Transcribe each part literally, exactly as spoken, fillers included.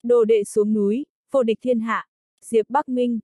Đồ đệ xuống núi, vô địch thiên hạ, Diệp Bắc Minh.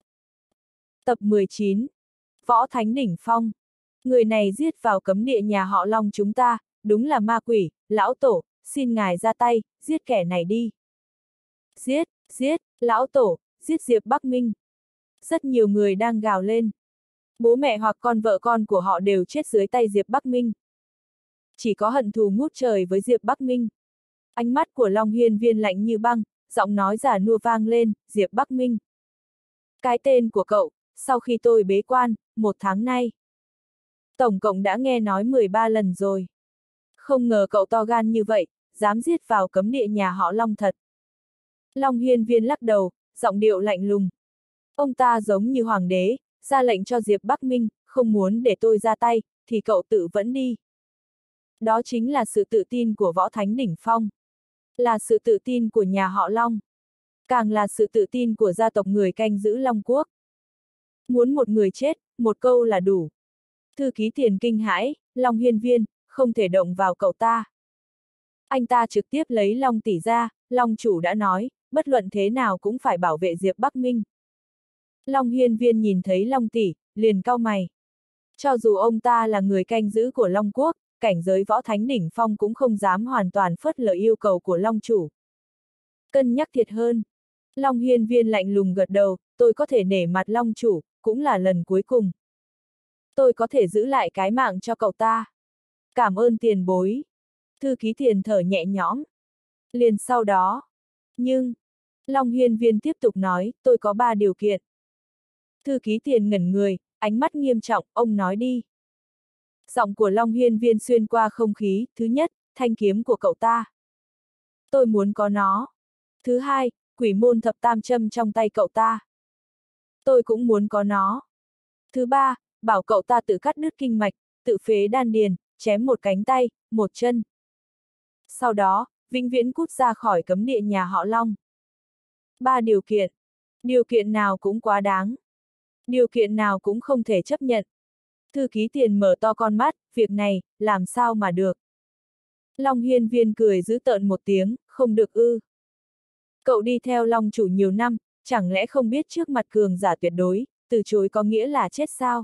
Tập mười chín. Võ Thánh Đỉnh Phong. Người này giết vào cấm địa nhà họ Long chúng ta, đúng là ma quỷ, lão tổ, xin ngài ra tay, giết kẻ này đi. Giết, giết, lão tổ, giết Diệp Bắc Minh. Rất nhiều người đang gào lên. Bố mẹ hoặc con vợ con của họ đều chết dưới tay Diệp Bắc Minh. Chỉ có hận thù ngút trời với Diệp Bắc Minh. Ánh mắt của Long Hiên Viên lạnh như băng, giọng nói già nua vang lên, Diệp Bắc Minh. Cái tên của cậu, sau khi tôi bế quan, một tháng nay. Tổng cộng đã nghe nói mười ba lần rồi. Không ngờ cậu to gan như vậy, dám giết vào cấm địa nhà họ Long thật. Long Hiên Viên lắc đầu, giọng điệu lạnh lùng. Ông ta giống như hoàng đế, ra lệnh cho Diệp Bắc Minh, không muốn để tôi ra tay, thì cậu tự vẫn đi. Đó chính là sự tự tin của Võ Thánh Đỉnh Phong. Là sự tự tin của nhà họ Long. Càng là sự tự tin của gia tộc người canh giữ Long Quốc. Muốn một người chết, một câu là đủ. Thư ký Tiền kinh hãi, Long Hiên Viên, không thể động vào cậu ta. Anh ta trực tiếp lấy Long tỷ ra, Long chủ đã nói, bất luận thế nào cũng phải bảo vệ Diệp Bắc Minh. Long Hiên Viên nhìn thấy Long tỷ, liền cau mày. Cho dù ông ta là người canh giữ của Long Quốc, cảnh giới Võ Thánh Đỉnh Phong cũng không dám hoàn toàn phớt lờ yêu cầu của Long chủ. Cân nhắc thiệt hơn. Long Hiên Viên lạnh lùng gật đầu, tôi có thể nể mặt Long chủ, cũng là lần cuối cùng. Tôi có thể giữ lại cái mạng cho cậu ta. Cảm ơn tiền bối. Thư ký Tiền thở nhẹ nhõm. Liền sau đó. Nhưng, Long Hiên Viên tiếp tục nói, tôi có ba điều kiện. Thư ký Tiền ngẩn người, ánh mắt nghiêm trọng, ông nói đi. Giọng của Long Hiên Viên xuyên qua không khí, thứ nhất, thanh kiếm của cậu ta. Tôi muốn có nó. Thứ hai, quỷ môn thập tam châm trong tay cậu ta. Tôi cũng muốn có nó. Thứ ba, bảo cậu ta tự cắt đứt kinh mạch, tự phế đan điền, chém một cánh tay, một chân. Sau đó, vĩnh viễn cút ra khỏi cấm địa nhà họ Long. Ba điều kiện. Điều kiện nào cũng quá đáng. Điều kiện nào cũng không thể chấp nhận. Thư ký Tiền mở to con mắt, việc này, làm sao mà được. Long Hiên Viên cười dữ tợn một tiếng, không được ư. Cậu đi theo Long chủ nhiều năm, chẳng lẽ không biết trước mặt cường giả tuyệt đối, từ chối có nghĩa là chết sao?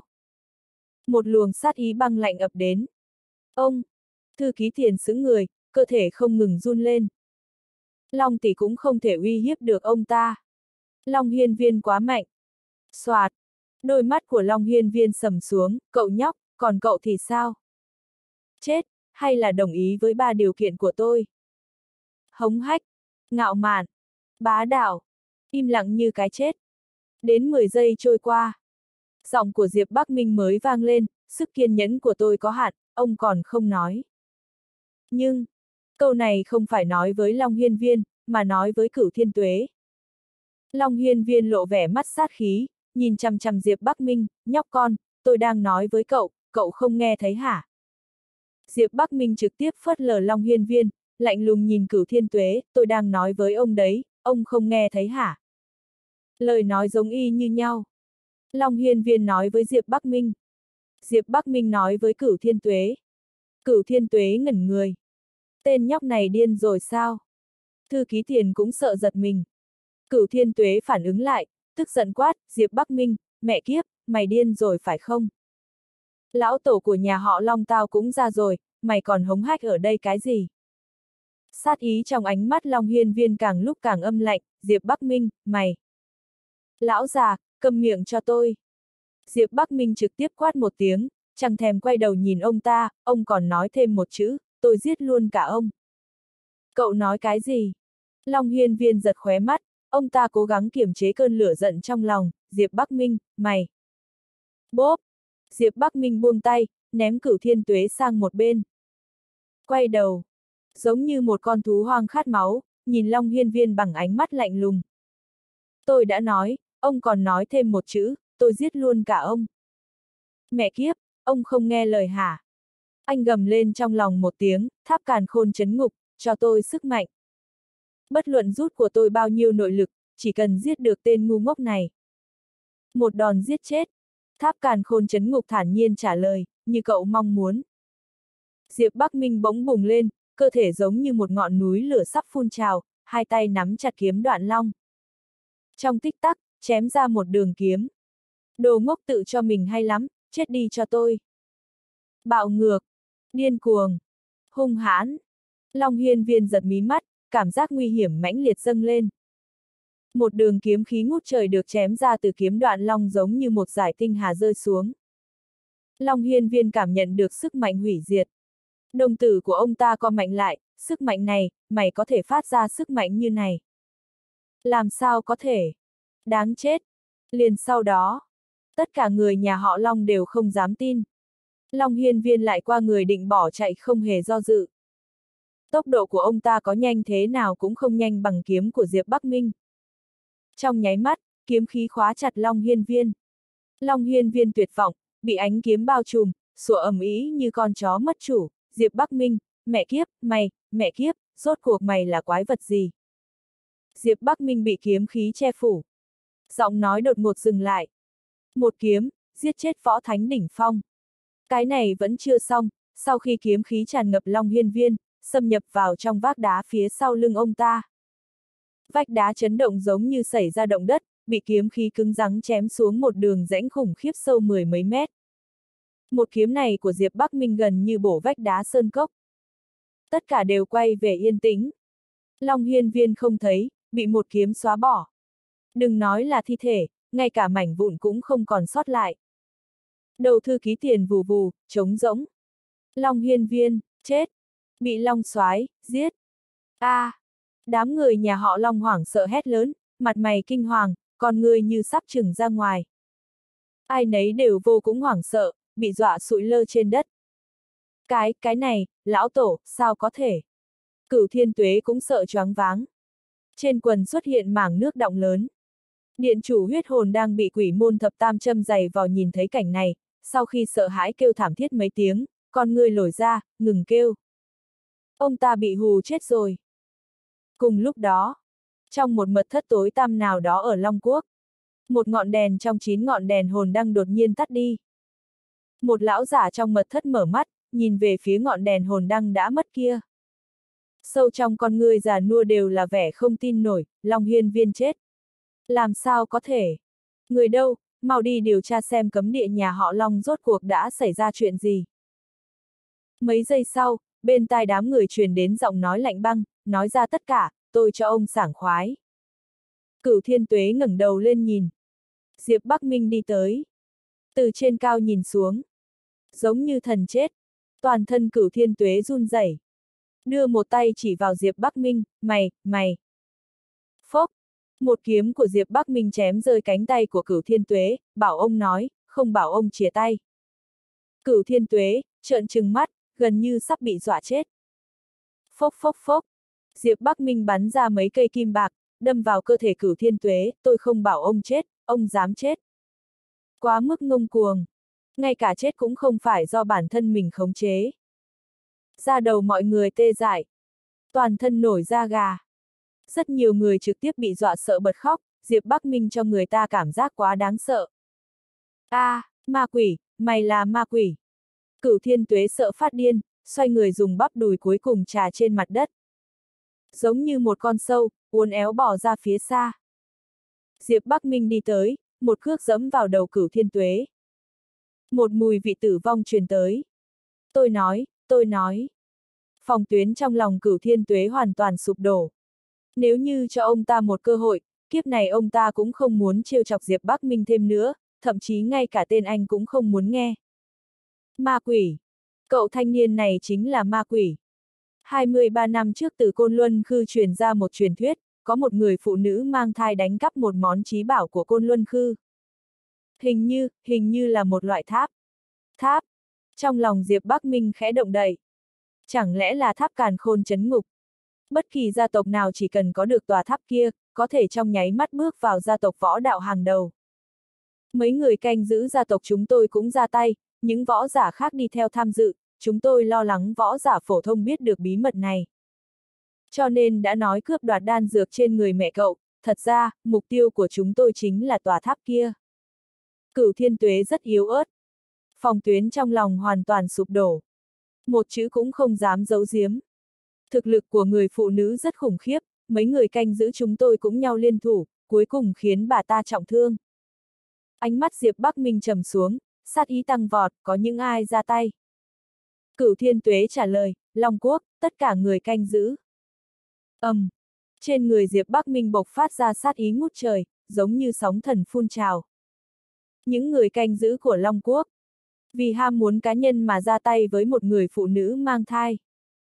Một luồng sát ý băng lạnh ập đến. Ông! Thư ký Tiền sững người, cơ thể không ngừng run lên. Long tỷ cũng không thể uy hiếp được ông ta. Long Hiên Viên quá mạnh. Soạt! Đôi mắt của Long Hiên Viên sầm xuống, cậu nhóc, còn cậu thì sao? Chết, hay là đồng ý với ba điều kiện của tôi? Hống hách, ngạo mạn, bá đạo, im lặng như cái chết. Đến mười giây trôi qua. Giọng của Diệp Bắc Minh mới vang lên, sức kiên nhẫn của tôi có hạn, ông còn không nói. Nhưng, câu này không phải nói với Long Hiên Viên, mà nói với Cửu Thiên Tuế. Long Hiên Viên lộ vẻ mắt sát khí, nhìn chằm chằm Diệp Bắc Minh, nhóc con, tôi đang nói với cậu, cậu không nghe thấy hả? Diệp Bắc Minh trực tiếp phớt lờ Long Hiên Viên, lạnh lùng nhìn Cửu Thiên Tuế, tôi đang nói với ông đấy, ông không nghe thấy hả? Lời nói giống y như nhau. Long Hiên Viên nói với Diệp Bắc Minh. Diệp Bắc Minh nói với Cửu Thiên Tuế. Cửu Thiên Tuế ngẩn người. Tên nhóc này điên rồi sao? Thư ký Tiền cũng sợ giật mình. Cửu Thiên Tuế phản ứng lại, tức giận quát, Diệp Bắc Minh, mẹ kiếp, mày điên rồi phải không? Lão tổ của nhà họ Long tao cũng ra rồi, mày còn hống hách ở đây cái gì? Sát ý trong ánh mắt Long Hiên Viên càng lúc càng âm lạnh, Diệp Bắc Minh, mày. Lão già, câm miệng cho tôi. Diệp Bắc Minh trực tiếp quát một tiếng, chẳng thèm quay đầu nhìn ông ta, ông còn nói thêm một chữ, tôi giết luôn cả ông. Cậu nói cái gì? Long Hiên Viên giật khóe mắt, ông ta cố gắng kiềm chế cơn lửa giận trong lòng, Diệp Bắc Minh, mày. Bốp! Diệp Bắc Minh buông tay, ném Cửu Thiên Tuế sang một bên. Quay đầu. Giống như một con thú hoang khát máu, nhìn Long Hiên Viên bằng ánh mắt lạnh lùng. Tôi đã nói, ông còn nói thêm một chữ, tôi giết luôn cả ông. Mẹ kiếp, ông không nghe lời hả? Anh gầm lên trong lòng một tiếng, tháp càn khôn chấn ngục, cho tôi sức mạnh. Bất luận rút của tôi bao nhiêu nội lực, chỉ cần giết được tên ngu ngốc này. Một đòn giết chết. Tháp càn khôn chấn ngục thản nhiên trả lời, như cậu mong muốn. Diệp Bắc Minh bỗng bùng lên, cơ thể giống như một ngọn núi lửa sắp phun trào, hai tay nắm chặt kiếm đoạn long. Trong tích tắc, chém ra một đường kiếm. Đồ ngốc tự cho mình hay lắm, chết đi cho tôi. Bạo ngược, điên cuồng, hung hãn. Long Hiên Viên giật mí mắt, cảm giác nguy hiểm mãnh liệt dâng lên. Một đường kiếm khí ngút trời được chém ra từ kiếm đoạn long giống như một dải tinh hà rơi xuống. Long Hiên Viên cảm nhận được sức mạnh hủy diệt. Đồng tử của ông ta co mạnh lại, sức mạnh này, mày có thể phát ra sức mạnh như này. Làm sao có thể? Đáng chết. Liền sau đó, tất cả người nhà họ Long đều không dám tin. Long Hiên Viên lại qua người định bỏ chạy không hề do dự. Tốc độ của ông ta có nhanh thế nào cũng không nhanh bằng kiếm của Diệp Bắc Minh. Trong nháy mắt, kiếm khí khóa chặt Long Hiên Viên. Long Hiên Viên tuyệt vọng, bị ánh kiếm bao trùm, sủa ầm ĩ như con chó mất chủ. Diệp Bắc Minh, mẹ kiếp, mày, mẹ kiếp, rốt cuộc mày là quái vật gì? Diệp Bắc Minh bị kiếm khí che phủ. Giọng nói đột ngột dừng lại. Một kiếm, giết chết võ thánh đỉnh phong. Cái này vẫn chưa xong, sau khi kiếm khí tràn ngập Long Hiên Viên, xâm nhập vào trong vách đá phía sau lưng ông ta. Vách đá chấn động giống như xảy ra động đất, bị kiếm khí cứng rắn chém xuống một đường rãnh khủng khiếp sâu mười mấy mét. Một kiếm này của Diệp Bắc Minh gần như bổ vách đá sơn cốc. Tất cả đều quay về yên tĩnh. Long Hiên Viên không thấy, bị một kiếm xóa bỏ. Đừng nói là thi thể, ngay cả mảnh vụn cũng không còn sót lại. Đầu thư ký tiền vù vù, trống rỗng. Long Hiên Viên, chết. Bị Long soái giết. A! À, đám người nhà họ Long hoảng sợ hét lớn, mặt mày kinh hoàng, con người như sắp trừng ra ngoài. Ai nấy đều vô cùng hoảng sợ, bị dọa sụi lơ trên đất. Cái, cái này, lão tổ, sao có thể? Cửu Thiên Tuế cũng sợ choáng váng. Trên quần xuất hiện mảng nước đọng lớn. Điện chủ huyết hồn đang bị quỷ môn thập tam châm giày vào nhìn thấy cảnh này, sau khi sợ hãi kêu thảm thiết mấy tiếng, con người lồi ra, ngừng kêu. Ông ta bị hù chết rồi. Cùng lúc đó, trong một mật thất tối tăm nào đó ở Long Quốc, một ngọn đèn trong chín ngọn đèn hồn đăng đột nhiên tắt đi. Một lão giả trong mật thất mở mắt, nhìn về phía ngọn đèn hồn đăng đã mất kia. Sâu trong con người già nua đều là vẻ không tin nổi, Long Hiên Viên chết. Làm sao có thể? Người đâu, mau đi điều tra xem cấm địa nhà họ Long rốt cuộc đã xảy ra chuyện gì. Mấy giây sau, bên tai đám người truyền đến giọng nói lạnh băng, nói ra tất cả, tôi cho ông sảng khoái. Cửu Thiên Tuế ngẩng đầu lên nhìn. Diệp Bắc Minh đi tới. Từ trên cao nhìn xuống. Giống như thần chết. Toàn thân Cửu Thiên Tuế run rẩy. Đưa một tay chỉ vào Diệp Bắc Minh, mày, mày. Phốc. Một kiếm của Diệp Bắc Minh chém rơi cánh tay của Cửu Thiên Tuế, bảo ông nói, không bảo ông chìa tay. Cửu Thiên Tuế, trợn trừng mắt, gần như sắp bị dọa chết. Phốc phốc phốc. Diệp Bắc Minh bắn ra mấy cây kim bạc, đâm vào cơ thể Cửu Thiên Tuế, tôi không bảo ông chết, ông dám chết. Quá mức ngông cuồng. Ngay cả chết cũng không phải do bản thân mình khống chế. Da đầu mọi người tê dại. Toàn thân nổi da gà. Rất nhiều người trực tiếp bị dọa sợ bật khóc, Diệp Bắc Minh cho người ta cảm giác quá đáng sợ. A, à, ma quỷ, mày là ma quỷ. Cửu Thiên Tuế sợ phát điên, xoay người dùng bắp đùi cuối cùng trà trên mặt đất. Giống như một con sâu, uốn éo bò ra phía xa. Diệp Bắc Minh đi tới, một cước giẫm vào đầu Cửu Thiên Tuế. Một mùi vị tử vong truyền tới. Tôi nói, tôi nói. Phòng tuyến trong lòng Cửu Thiên Tuế hoàn toàn sụp đổ. Nếu như cho ông ta một cơ hội, kiếp này ông ta cũng không muốn trêu chọc Diệp Bắc Minh thêm nữa, thậm chí ngay cả tên anh cũng không muốn nghe. Ma quỷ. Cậu thanh niên này chính là ma quỷ. hai mươi ba năm trước từ Côn Luân Khư truyền ra một truyền thuyết, có một người phụ nữ mang thai đánh cắp một món trí bảo của Côn Luân Khư. Hình như, hình như là một loại tháp. Tháp. Trong lòng Diệp Bắc Minh khẽ động đậy. Chẳng lẽ là tháp Càn Khôn trấn ngục? Bất kỳ gia tộc nào chỉ cần có được tòa tháp kia, có thể trong nháy mắt bước vào gia tộc võ đạo hàng đầu. Mấy người canh giữ gia tộc chúng tôi cũng ra tay, những võ giả khác đi theo tham dự, chúng tôi lo lắng võ giả phổ thông biết được bí mật này. Cho nên đã nói cướp đoạt đan dược trên người mẹ cậu, thật ra, mục tiêu của chúng tôi chính là tòa tháp kia. Cửu Thiên Tuế rất yếu ớt. Phòng tuyến trong lòng hoàn toàn sụp đổ. Một chữ cũng không dám giấu giếm. Thực lực của người phụ nữ rất khủng khiếp, mấy người canh giữ chúng tôi cũng nhau liên thủ, cuối cùng khiến bà ta trọng thương. Ánh mắt Diệp Bắc Minh trầm xuống, sát ý tăng vọt, có những ai ra tay? Cửu Thiên Tuế trả lời, Long Quốc, tất cả người canh giữ. ầm, um, trên người Diệp Bắc Minh bộc phát ra sát ý ngút trời, giống như sóng thần phun trào. Những người canh giữ của Long Quốc, vì ham muốn cá nhân mà ra tay với một người phụ nữ mang thai.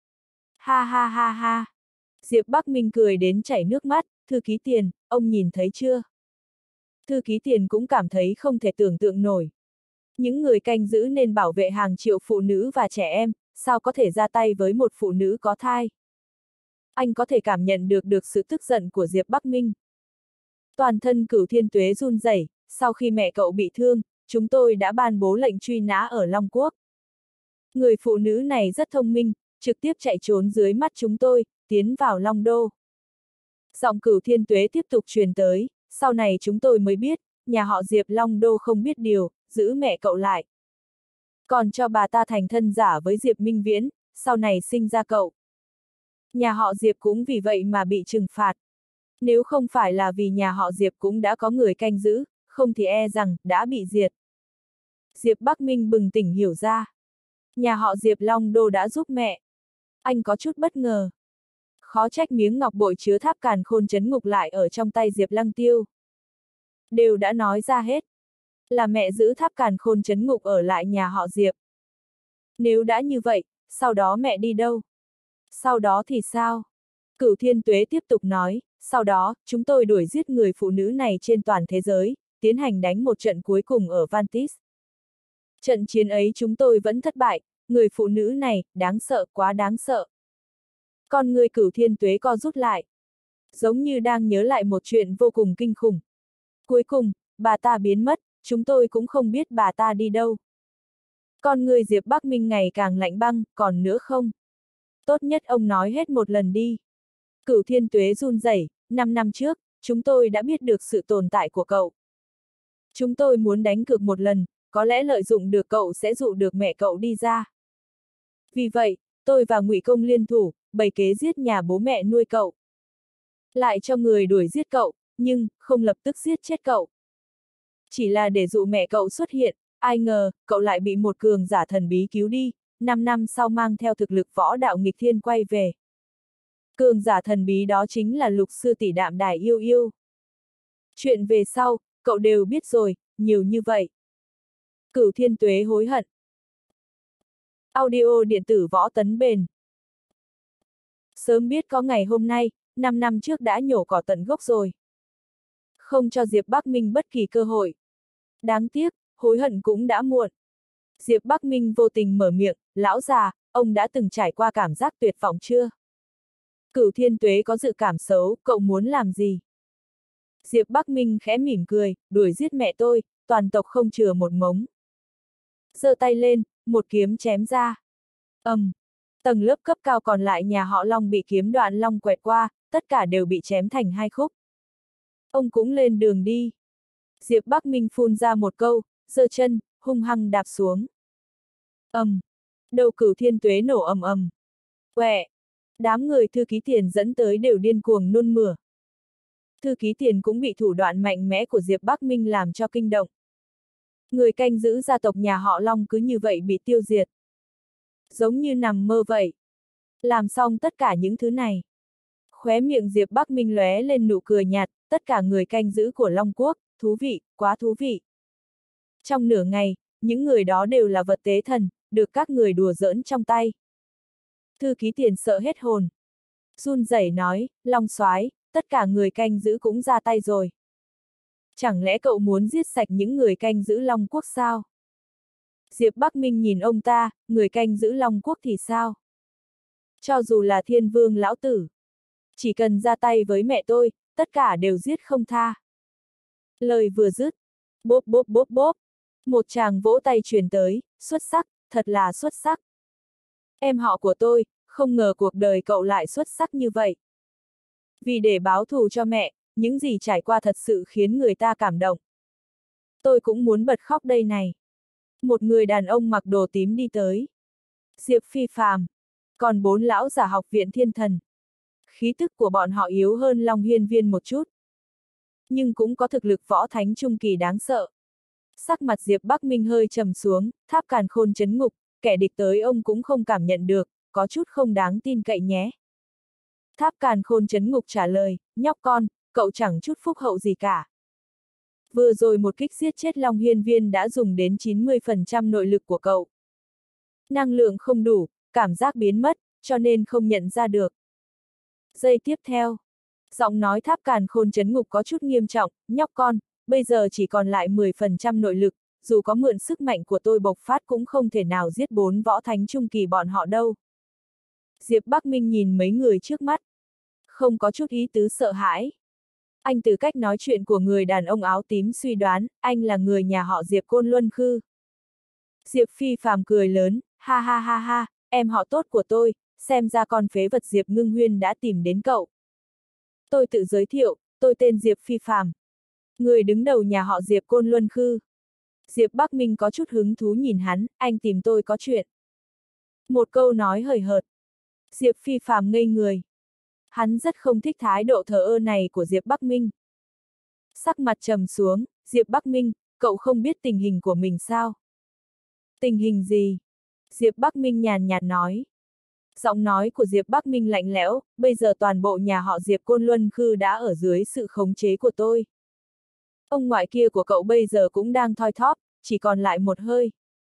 Ha ha ha ha. Diệp Bắc Minh cười đến chảy nước mắt, Thư ký Tiền, ông nhìn thấy chưa? Thư ký Tiền cũng cảm thấy không thể tưởng tượng nổi. Những người canh giữ nên bảo vệ hàng triệu phụ nữ và trẻ em, sao có thể ra tay với một phụ nữ có thai? Anh có thể cảm nhận được được sự tức giận của Diệp Bắc Minh. Toàn thân Cửu Thiên Tuế run rẩy, sau khi mẹ cậu bị thương, chúng tôi đã ban bố lệnh truy nã ở Long Quốc. Người phụ nữ này rất thông minh, trực tiếp chạy trốn dưới mắt chúng tôi, tiến vào Long Đô. Giọng Cửu Thiên Tuế tiếp tục truyền tới, sau này chúng tôi mới biết, nhà họ Diệp Long Đô không biết điều, giữ mẹ cậu lại. Còn cho bà ta thành thân giả với Diệp Minh Viễn, sau này sinh ra cậu. Nhà họ Diệp cũng vì vậy mà bị trừng phạt. Nếu không phải là vì nhà họ Diệp cũng đã có người canh giữ, không thì e rằng đã bị diệt. Diệp Bắc Minh bừng tỉnh hiểu ra. Nhà họ Diệp Long Đô đã giúp mẹ. Anh có chút bất ngờ. Khó trách miếng ngọc bội chứa tháp càn khôn trấn ngục lại ở trong tay Diệp Lăng Tiêu. Đều đã nói ra hết. Là mẹ giữ tháp càn khôn trấn ngục ở lại nhà họ Diệp. Nếu đã như vậy, sau đó mẹ đi đâu? Sau đó thì sao? Cửu Thiên Tuế tiếp tục nói, sau đó, chúng tôi đuổi giết người phụ nữ này trên toàn thế giới, tiến hành đánh một trận cuối cùng ở Vantis. Trận chiến ấy chúng tôi vẫn thất bại, người phụ nữ này, đáng sợ, quá đáng sợ. Con người Cửu Thiên Tuế co rút lại. Giống như đang nhớ lại một chuyện vô cùng kinh khủng. Cuối cùng, bà ta biến mất, chúng tôi cũng không biết bà ta đi đâu. Con người Diệp Bắc Minh ngày càng lạnh băng, còn nữa không? Tốt nhất ông nói hết một lần đi. Cửu Thiên Tuế run rẩy, năm năm trước, chúng tôi đã biết được sự tồn tại của cậu. Chúng tôi muốn đánh cược một lần, có lẽ lợi dụng được cậu sẽ dụ được mẹ cậu đi ra. Vì vậy, tôi và Ngụy Công liên thủ, bày kế giết nhà bố mẹ nuôi cậu. Lại cho người đuổi giết cậu, nhưng, không lập tức giết chết cậu. Chỉ là để dụ mẹ cậu xuất hiện, ai ngờ, cậu lại bị một cường giả thần bí cứu đi, năm năm sau mang theo thực lực võ đạo nghịch thiên quay về. Cường giả thần bí đó chính là Lục sư tỷ Đạm Đài Yêu Yêu. Chuyện về sau, cậu đều biết rồi, nhiều như vậy. Cửu Thiên Tuế hối hận. Audio điện tử Võ Tấn Bền. Sớm biết có ngày hôm nay, năm năm trước đã nhổ cỏ tận gốc rồi. Không cho Diệp Bắc Minh bất kỳ cơ hội. Đáng tiếc, hối hận cũng đã muộn. Diệp Bắc Minh vô tình mở miệng, lão già, ông đã từng trải qua cảm giác tuyệt vọng chưa? Cửu Thiên Tuế có dự cảm xấu, cậu muốn làm gì? Diệp Bắc Minh khẽ mỉm cười, đuổi giết mẹ tôi, toàn tộc không chừa một mống. Giơ tay lên, một kiếm chém ra. ầm, um, tầng lớp cấp cao còn lại nhà họ Long bị kiếm đoạn long quẹt qua, tất cả đều bị chém thành hai khúc. Ông cũng lên đường đi. Diệp Bắc Minh phun ra một câu, giơ chân, hung hăng đạp xuống. ầm, um, đầu Cửu Thiên Tuế nổ ầm ầm. Quẹ, đám người Thư ký Tiền dẫn tới đều điên cuồng nôn mửa. Thư ký Tiền cũng bị thủ đoạn mạnh mẽ của Diệp Bắc Minh làm cho kinh động. Người canh giữ gia tộc nhà họ Long cứ như vậy bị tiêu diệt. Giống như nằm mơ vậy. Làm xong tất cả những thứ này. Khóe miệng Diệp Bắc Minh lóe lên nụ cười nhạt, tất cả người canh giữ của Long Quốc, thú vị, quá thú vị. Trong nửa ngày, những người đó đều là vật tế thần, được các người đùa giỡn trong tay. Thư ký Tiền sợ hết hồn. Run rẩy nói, Long soái, tất cả người canh giữ cũng ra tay rồi. Chẳng lẽ cậu muốn giết sạch những người canh giữ Long Quốc sao? Diệp Bắc Minh nhìn ông ta, người canh giữ Long Quốc thì sao? Cho dù là Thiên Vương lão tử. Chỉ cần ra tay với mẹ tôi, tất cả đều giết không tha. Lời vừa dứt. Bốp bốp bốp bốp. Một chàng vỗ tay truyền tới, xuất sắc, thật là xuất sắc. Em họ của tôi, không ngờ cuộc đời cậu lại xuất sắc như vậy. Vì để báo thù cho mẹ, những gì trải qua thật sự khiến người ta cảm động. Tôi cũng muốn bật khóc đây này. Một người đàn ông mặc đồ tím đi tới. Diệp Phi Phàm. Còn bốn lão giả học viện thiên thần. khí tức của bọn họ yếu hơn Long Hiên Viên một chút. Nhưng cũng có thực lực võ thánh trung kỳ đáng sợ. Sắc mặt Diệp Bắc Minh hơi trầm xuống, tháp càn khôn chấn ngục, kẻ địch tới ông cũng không cảm nhận được, có chút không đáng tin cậy nhé. Tháp càn khôn chấn ngục trả lời, nhóc con, cậu chẳng chút phúc hậu gì cả. Vừa rồi một kích giết chết Long Hiên Viên đã dùng đến chín mươi phần trăm nội lực của cậu. Năng lượng không đủ, cảm giác biến mất, cho nên không nhận ra được. Giây tiếp theo, giọng nói tháp càn khôn chấn ngục có chút nghiêm trọng, nhóc con, bây giờ chỉ còn lại mười phần trăm nội lực, dù có mượn sức mạnh của tôi bộc phát cũng không thể nào giết bốn võ thánh trung kỳ bọn họ đâu. Diệp Bắc Minh nhìn mấy người trước mắt, không có chút ý tứ sợ hãi. Anh từ cách nói chuyện của người đàn ông áo tím suy đoán, anh là người nhà họ Diệp Côn Luân Khư. Diệp Phi Phàm cười lớn, ha ha ha ha, em họ tốt của tôi, xem ra con phế vật Diệp Ngưng Huyên đã tìm đến cậu. Tôi tự giới thiệu, tôi tên Diệp Phi Phàm, người đứng đầu nhà họ Diệp Côn Luân Khư. Diệp Bắc Minh có chút hứng thú nhìn hắn, anh tìm tôi có chuyện. Một câu nói hời hợt. Diệp Phi Phàm ngây người. Hắn rất không thích thái độ thờ ơ này của Diệp Bắc Minh. Sắc mặt trầm xuống, Diệp Bắc Minh, cậu không biết tình hình của mình sao? Tình hình gì? Diệp Bắc Minh nhàn nhạt nói. Giọng nói của Diệp Bắc Minh lạnh lẽo, bây giờ toàn bộ nhà họ Diệp Côn Luân Khư đã ở dưới sự khống chế của tôi. Ông ngoại kia của cậu bây giờ cũng đang thoi thóp, chỉ còn lại một hơi.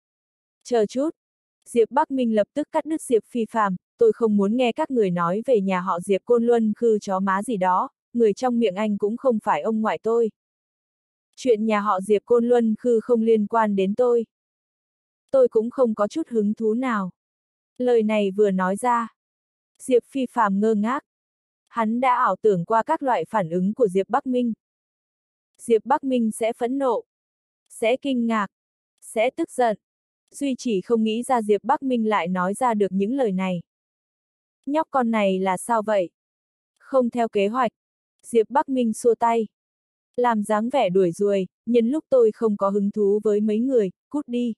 Chờ chút. Diệp Bắc Minh lập tức cắt đứt Diệp Phi Phàm, tôi không muốn nghe các người nói về nhà họ Diệp Côn Luân Khư chó má gì đó, người trong miệng anh cũng không phải ông ngoại tôi. Chuyện nhà họ Diệp Côn Luân Khư không liên quan đến tôi. Tôi cũng không có chút hứng thú nào. Lời này vừa nói ra. Diệp Phi Phàm ngơ ngác. Hắn đã ảo tưởng qua các loại phản ứng của Diệp Bắc Minh. Diệp Bắc Minh sẽ phẫn nộ, sẽ kinh ngạc, sẽ tức giận. Duy chỉ không nghĩ ra Diệp Bắc Minh lại nói ra được những lời này. Nhóc con này là sao vậy? Không theo kế hoạch. Diệp Bắc Minh xua tay. Làm dáng vẻ đuổi ruồi, nhân lúc tôi không có hứng thú với mấy người, cút đi.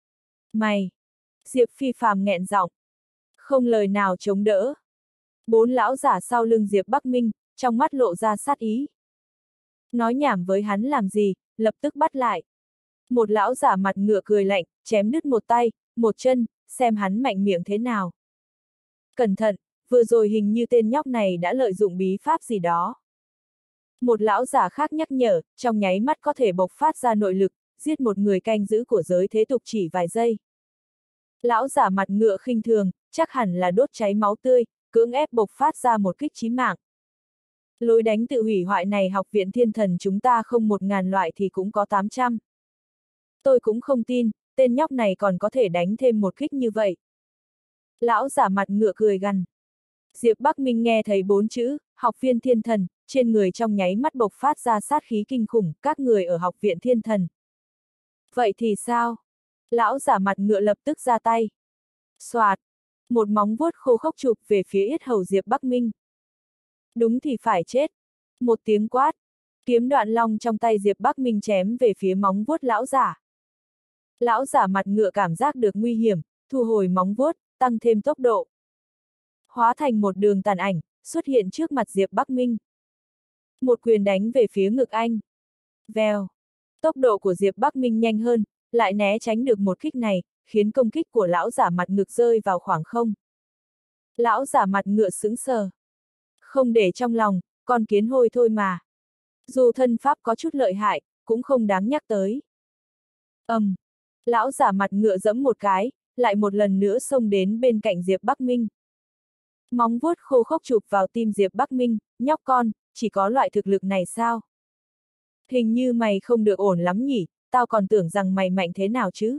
Mày! Diệp Phi Phàm nghẹn giọng. Không lời nào chống đỡ. Bốn lão giả sau lưng Diệp Bắc Minh, trong mắt lộ ra sát ý. Nói nhảm với hắn làm gì, lập tức bắt lại. Một lão giả mặt ngựa cười lạnh, chém đứt một tay, một chân, xem hắn mạnh miệng thế nào. Cẩn thận, vừa rồi hình như tên nhóc này đã lợi dụng bí pháp gì đó. Một lão giả khác nhắc nhở, trong nháy mắt có thể bộc phát ra nội lực, giết một người canh giữ của giới thế tục chỉ vài giây. Lão giả mặt ngựa khinh thường, chắc hẳn là đốt cháy máu tươi, cưỡng ép bộc phát ra một kích chí mạng. Lối đánh tự hủy hoại này học viện thiên thần chúng ta không một ngàn loại thì cũng có tám trăm. Tôi cũng không tin, tên nhóc này còn có thể đánh thêm một kích như vậy. Lão giả mặt ngựa cười gằn. Diệp Bắc Minh nghe thấy bốn chữ, học viên thiên thần, trên người trong nháy mắt bộc phát ra sát khí kinh khủng, các người ở học viện thiên thần. Vậy thì sao? Lão giả mặt ngựa lập tức ra tay. Xoạt! Một móng vuốt khô khốc chụp về phía yết hầu Diệp Bắc Minh. Đúng thì phải chết. Một tiếng quát. Kiếm đoạn long trong tay Diệp Bắc Minh chém về phía móng vuốt lão giả. Lão giả mặt ngựa cảm giác được nguy hiểm, thu hồi móng vuốt, tăng thêm tốc độ. Hóa thành một đường tàn ảnh, xuất hiện trước mặt Diệp Bắc Minh. Một quyền đánh về phía ngực anh. Vèo. Tốc độ của Diệp Bắc Minh nhanh hơn, lại né tránh được một kích này, khiến công kích của lão giả mặt ngựa rơi vào khoảng không. Lão giả mặt ngựa sững sờ. Không để trong lòng, con kiến hôi thôi mà. Dù thân pháp có chút lợi hại, cũng không đáng nhắc tới. Ầm. Um, lão giả mặt ngựa giẫm một cái, lại một lần nữa xông đến bên cạnh Diệp Bắc Minh. Móng vuốt khô khốc chụp vào tim Diệp Bắc Minh, nhóc con, chỉ có loại thực lực này sao? Hình như mày không được ổn lắm nhỉ, tao còn tưởng rằng mày mạnh thế nào chứ?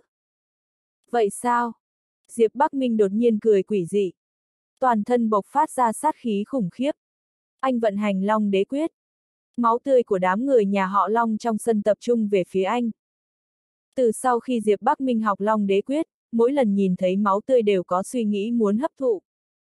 Vậy sao? Diệp Bắc Minh đột nhiên cười quỷ dị. Toàn thân bộc phát ra sát khí khủng khiếp. Anh vận hành Long Đế Quyết. Máu tươi của đám người nhà họ Long trong sân tập trung về phía anh. Từ sau khi Diệp Bắc Minh học Long Đế Quyết, mỗi lần nhìn thấy máu tươi đều có suy nghĩ muốn hấp thụ.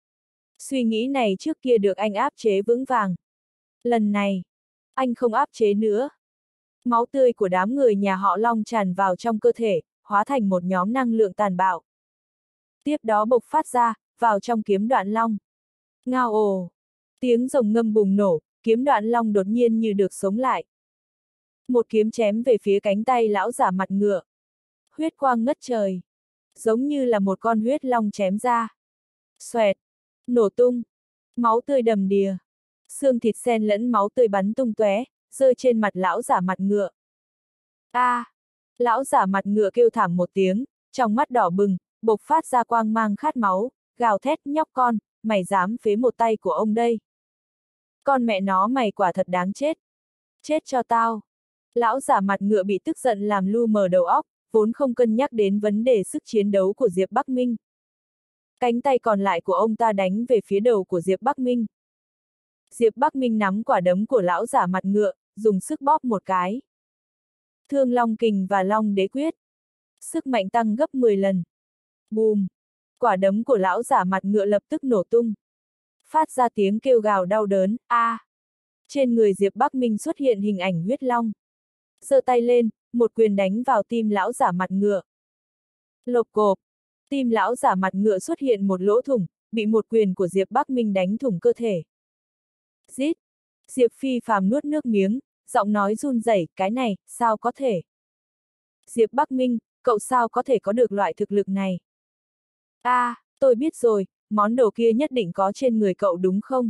Suy nghĩ này trước kia được anh áp chế vững vàng. Lần này, anh không áp chế nữa. Máu tươi của đám người nhà họ Long tràn vào trong cơ thể, hóa thành một nhóm năng lượng tàn bạo. Tiếp đó bộc phát ra, vào trong kiếm đoạn long. Ngao ồ! Tiếng rồng ngâm bùng nổ, kiếm đoạn long đột nhiên như được sống lại. Một kiếm chém về phía cánh tay lão giả mặt ngựa. Huyết quang ngất trời. Giống như là một con huyết long chém ra. Xoẹt. Nổ tung. Máu tươi đầm đìa. Xương thịt xen lẫn máu tươi bắn tung tóe, rơi trên mặt lão giả mặt ngựa. A! À, lão giả mặt ngựa kêu thảm một tiếng, trong mắt đỏ bừng, bộc phát ra quang mang khát máu, gào thét nhóc con, mày dám phế một tay của ông đây. Con mẹ nó mày quả thật đáng chết. Chết cho tao. Lão giả mặt ngựa bị tức giận làm lu mờ đầu óc, vốn không cân nhắc đến vấn đề sức chiến đấu của Diệp Bắc Minh. Cánh tay còn lại của ông ta đánh về phía đầu của Diệp Bắc Minh. Diệp Bắc Minh nắm quả đấm của lão giả mặt ngựa, dùng sức bóp một cái. Thương Long Kình và Long Đế Quyết. Sức mạnh tăng gấp mười lần. Bùm! Quả đấm của lão giả mặt ngựa lập tức nổ tung. Phát ra tiếng kêu gào đau đớn, a! À. Trên người Diệp Bắc Minh xuất hiện hình ảnh huyết long. Giơ tay lên, một quyền đánh vào tim lão giả mặt ngựa. Lộp cộp! Tim lão giả mặt ngựa xuất hiện một lỗ thủng, bị một quyền của Diệp Bắc Minh đánh thủng cơ thể. Rít! Diệp Phi Phàm nuốt nước miếng, giọng nói run rẩy, cái này, sao có thể? Diệp Bắc Minh, cậu sao có thể có được loại thực lực này? A, à, tôi biết rồi, món đồ kia nhất định có trên người cậu đúng không?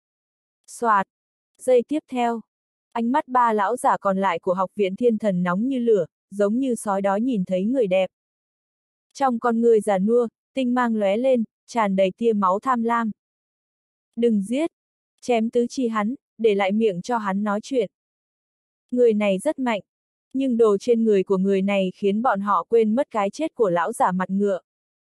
Soạt! Giây tiếp theo, ánh mắt ba lão giả còn lại của học viện thiên thần nóng như lửa, giống như sói đói nhìn thấy người đẹp. Trong con người già nua, tinh mang lóe lên, tràn đầy tia máu tham lam. Đừng giết! Chém tứ chi hắn, để lại miệng cho hắn nói chuyện. Người này rất mạnh, nhưng đồ trên người của người này khiến bọn họ quên mất cái chết của lão giả mặt ngựa.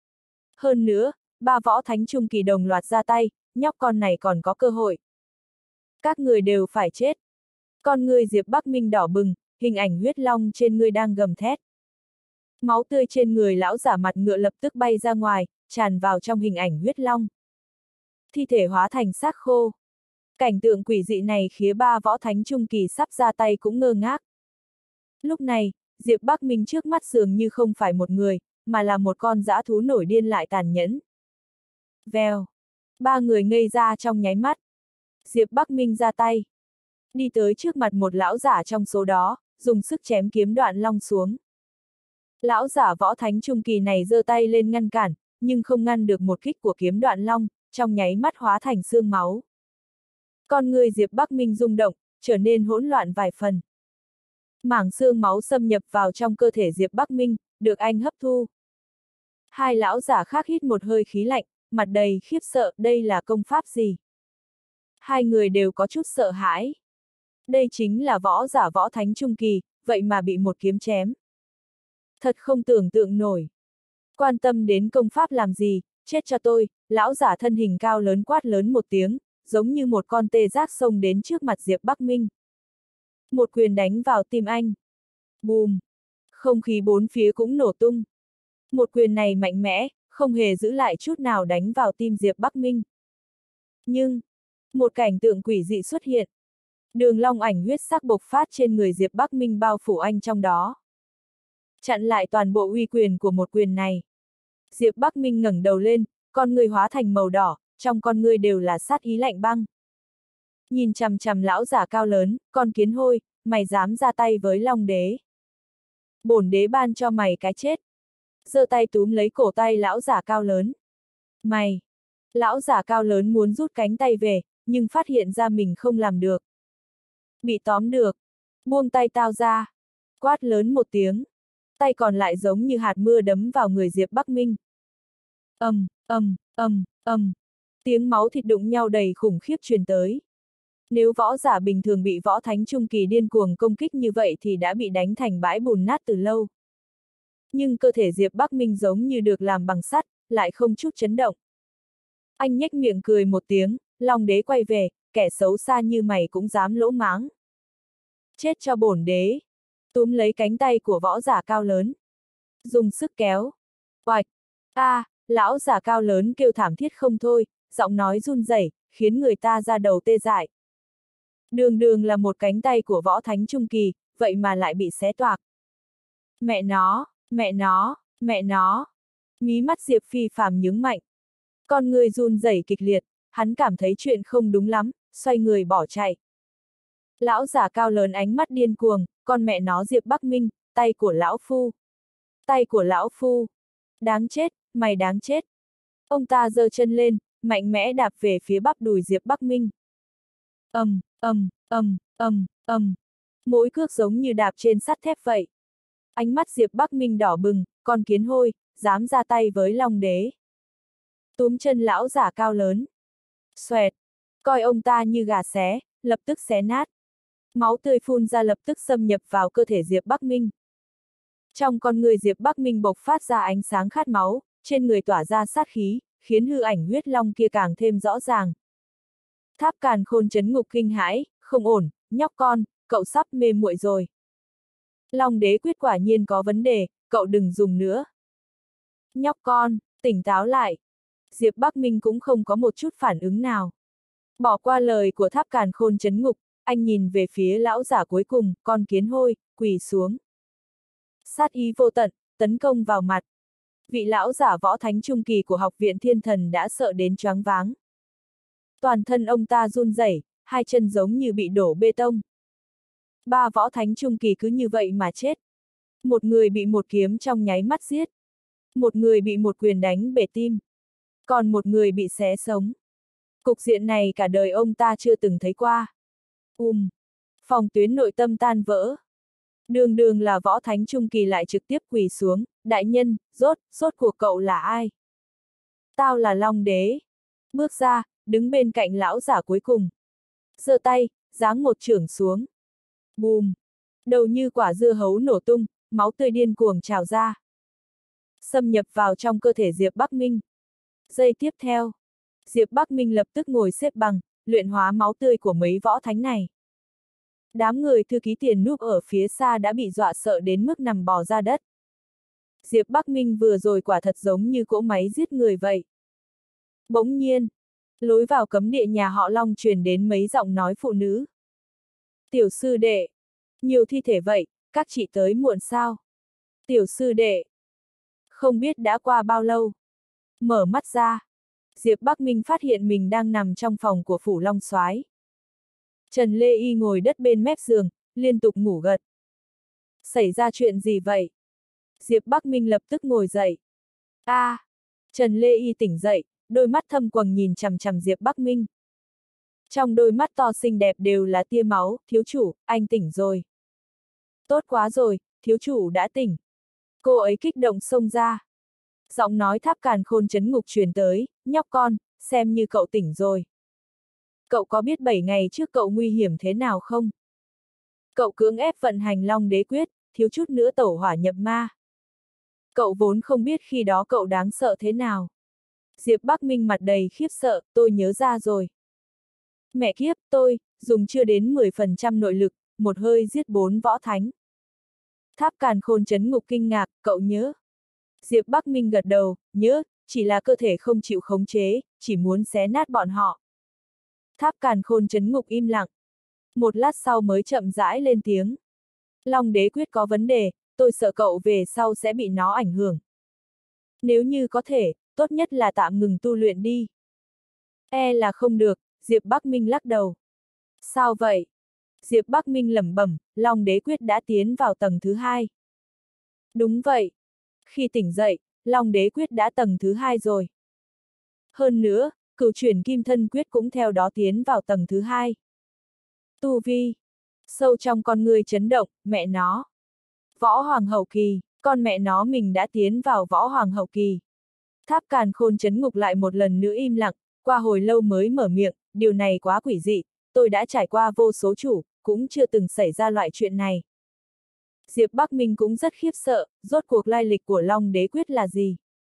Hơn nữa, ba võ thánh trung kỳ đồng loạt ra tay, nhóc con này còn có cơ hội. Các người đều phải chết. Con người Diệp Bắc Minh đỏ bừng, hình ảnh huyết long trên người đang gầm thét. Máu tươi trên người lão giả mặt ngựa lập tức bay ra ngoài, tràn vào trong hình ảnh huyết long. Thi thể hóa thành xác khô. Cảnh tượng quỷ dị này khiến ba võ thánh trung kỳ sắp ra tay cũng ngơ ngác. Lúc này, Diệp Bắc Minh trước mắt dường như không phải một người, mà là một con dã thú nổi điên lại tàn nhẫn. Vèo! Ba người ngây ra trong nháy mắt. Diệp Bắc Minh ra tay. Đi tới trước mặt một lão giả trong số đó, dùng sức chém kiếm đoạn long xuống. Lão giả võ thánh trung kỳ này giơ tay lên ngăn cản, nhưng không ngăn được một kích của kiếm đoạn long, trong nháy mắt hóa thành xương máu. Con người Diệp Bắc Minh rung động, trở nên hỗn loạn vài phần. Mảng xương máu xâm nhập vào trong cơ thể Diệp Bắc Minh, được anh hấp thu. Hai lão giả khác hít một hơi khí lạnh, mặt đầy khiếp sợ, đây là công pháp gì? Hai người đều có chút sợ hãi. Đây chính là võ giả võ thánh trung kỳ, vậy mà bị một kiếm chém. Thật không tưởng tượng nổi. Quan tâm đến công pháp làm gì, chết cho tôi, lão giả thân hình cao lớn quát lớn một tiếng, giống như một con tê giác xông đến trước mặt Diệp Bắc Minh. Một quyền đánh vào tim anh. Bùm! Không khí bốn phía cũng nổ tung. Một quyền này mạnh mẽ, không hề giữ lại chút nào đánh vào tim Diệp Bắc Minh. Nhưng, một cảnh tượng quỷ dị xuất hiện. Đường long ảnh huyết sắc bộc phát trên người Diệp Bắc Minh bao phủ anh trong đó. Chặn lại toàn bộ uy quyền của một quyền này. Diệp Bắc Minh ngẩng đầu lên, con người hóa thành màu đỏ, trong con người đều là sát ý lạnh băng. Nhìn chằm chằm lão giả cao lớn, con kiến hôi, mày dám ra tay với Long Đế. Bổn đế ban cho mày cái chết. Giơ tay túm lấy cổ tay lão giả cao lớn. Mày! Lão giả cao lớn muốn rút cánh tay về, nhưng phát hiện ra mình không làm được. Bị tóm được. Buông tay tao ra. Quát lớn một tiếng. Tay còn lại giống như hạt mưa đấm vào người Diệp Bắc Minh. Ầm, ầm, ầm, ầm. Tiếng máu thịt đụng nhau đầy khủng khiếp truyền tới. Nếu võ giả bình thường bị võ thánh trung kỳ điên cuồng công kích như vậy thì đã bị đánh thành bãi bùn nát từ lâu. Nhưng cơ thể Diệp Bắc Minh giống như được làm bằng sắt, lại không chút chấn động. Anh nhếch miệng cười một tiếng, Long Đế quay về, kẻ xấu xa như mày cũng dám lỗ máng. Chết cho bổn đế. Túm lấy cánh tay của võ giả cao lớn. Dùng sức kéo. Oạch! A, à, lão giả cao lớn kêu thảm thiết không thôi, giọng nói run rẩy, khiến người ta ra đầu tê dại. Đường đường là một cánh tay của võ thánh trung kỳ, vậy mà lại bị xé toạc. Mẹ nó, mẹ nó, mẹ nó. Mí mắt Diệp Phi Phàm nhướng mạnh. Con người run rẩy kịch liệt, hắn cảm thấy chuyện không đúng lắm, xoay người bỏ chạy. Lão giả cao lớn ánh mắt điên cuồng, con mẹ nó Diệp Bắc Minh, tay của lão phu. Tay của lão phu. Đáng chết, mày đáng chết. Ông ta giơ chân lên, mạnh mẽ đạp về phía bắp đùi Diệp Bắc Minh. Ầm, ầm, ầm, ầm, ầm. Mỗi cước giống như đạp trên sắt thép vậy. Ánh mắt Diệp Bắc Minh đỏ bừng, con kiến hôi, dám ra tay với Long Đế. Túm chân lão giả cao lớn. Xoẹt. Coi ông ta như gà xé, lập tức xé nát. Máu tươi phun ra lập tức xâm nhập vào cơ thể Diệp Bắc Minh. Trong con người Diệp Bắc Minh bộc phát ra ánh sáng khát máu, trên người tỏa ra sát khí, khiến hư ảnh huyết long kia càng thêm rõ ràng. Tháp Càn Khôn chấn ngục kinh hãi, không ổn, nhóc con, cậu sắp mê muội rồi. Long Đế quyết quả nhiên có vấn đề, cậu đừng dùng nữa. Nhóc con, tỉnh táo lại. Diệp Bắc Minh cũng không có một chút phản ứng nào. Bỏ qua lời của Tháp Càn Khôn chấn ngục, anh nhìn về phía lão giả cuối cùng, con kiến hôi, quỳ xuống. Sát ý vô tận, tấn công vào mặt. Vị lão giả võ thánh trung kỳ của học viện thiên thần đã sợ đến choáng váng. Toàn thân ông ta run rẩy, hai chân giống như bị đổ bê tông. Ba võ thánh trung kỳ cứ như vậy mà chết. Một người bị một kiếm trong nháy mắt giết. Một người bị một quyền đánh bể tim. Còn một người bị xé sống. Cục diện này cả đời ông ta chưa từng thấy qua. Um. Phòng tuyến nội tâm tan vỡ. Đường đường là võ thánh trung kỳ lại trực tiếp quỳ xuống, đại nhân, rốt, rốt cuộc cậu là ai? Tao là Long Đế. Bước ra, đứng bên cạnh lão giả cuối cùng. Giơ tay, giáng một chưởng xuống. Bùm. Đầu như quả dưa hấu nổ tung, máu tươi điên cuồng trào ra. Xâm nhập vào trong cơ thể Diệp Bắc Minh. Giây tiếp theo, Diệp Bắc Minh lập tức ngồi xếp bằng, luyện hóa máu tươi của mấy võ thánh này. Đám người thư ký tiền núp ở phía xa đã bị dọa sợ đến mức nằm bò ra đất. Diệp Bắc Minh vừa rồi quả thật giống như cỗ máy giết người vậy. Bỗng nhiên, lối vào cấm địa nhà họ Long truyền đến mấy giọng nói phụ nữ. Tiểu sư đệ, nhiều thi thể vậy, các chị tới muộn sao? Tiểu sư đệ, không biết đã qua bao lâu. Mở mắt ra, Diệp Bắc Minh phát hiện mình đang nằm trong phòng của phủ Long Soái. Trần Lê Y ngồi đất bên mép giường, liên tục ngủ gật. Xảy ra chuyện gì vậy? Diệp Bắc Minh lập tức ngồi dậy. A, à, Trần Lê Y tỉnh dậy, đôi mắt thâm quầng nhìn chằm chằm Diệp Bắc Minh. Trong đôi mắt to xinh đẹp đều là tia máu, thiếu chủ, anh tỉnh rồi. Tốt quá rồi, thiếu chủ đã tỉnh. Cô ấy kích động xông ra. Giọng nói Tháp Càn Khôn chấn ngục truyền tới, nhóc con, xem như cậu tỉnh rồi. Cậu có biết bảy ngày trước cậu nguy hiểm thế nào không? Cậu cưỡng ép vận hành Long Đế quyết, thiếu chút nữa tẩu hỏa nhập ma. Cậu vốn không biết khi đó cậu đáng sợ thế nào. Diệp Bắc Minh mặt đầy khiếp sợ, tôi nhớ ra rồi. Mẹ kiếp, tôi, dùng chưa đến mười phần trăm nội lực, một hơi giết bốn võ thánh. Tháp Càn Khôn chấn ngục kinh ngạc, cậu nhớ. Diệp Bắc Minh gật đầu, nhớ, chỉ là cơ thể không chịu khống chế, chỉ muốn xé nát bọn họ. Tháp Càn Khôn chấn ngục im lặng. Một lát sau mới chậm rãi lên tiếng. Long Đế quyết có vấn đề, tôi sợ cậu về sau sẽ bị nó ảnh hưởng. Nếu như có thể, tốt nhất là tạm ngừng tu luyện đi. E là không được, Diệp Bắc Minh lắc đầu. Sao vậy? Diệp Bắc Minh lẩm bẩm, Long Đế quyết đã tiến vào tầng thứ hai. Đúng vậy. Khi tỉnh dậy, Long Đế quyết đã tầng thứ hai rồi. Hơn nữa, cửu chuyển kim thân quyết cũng theo đó tiến vào tầng thứ hai. Tu vi. Sâu trong con người chấn động, mẹ nó. Võ Hoàng hậu kỳ, con mẹ nó mình đã tiến vào Võ Hoàng hậu kỳ. Tháp Càn Khôn chấn ngục lại một lần nữa im lặng, qua hồi lâu mới mở miệng, điều này quá quỷ dị, tôi đã trải qua vô số chủ, cũng chưa từng xảy ra loại chuyện này. Diệp Bắc Minh cũng rất khiếp sợ, rốt cuộc lai lịch của Long Đế quyết là gì?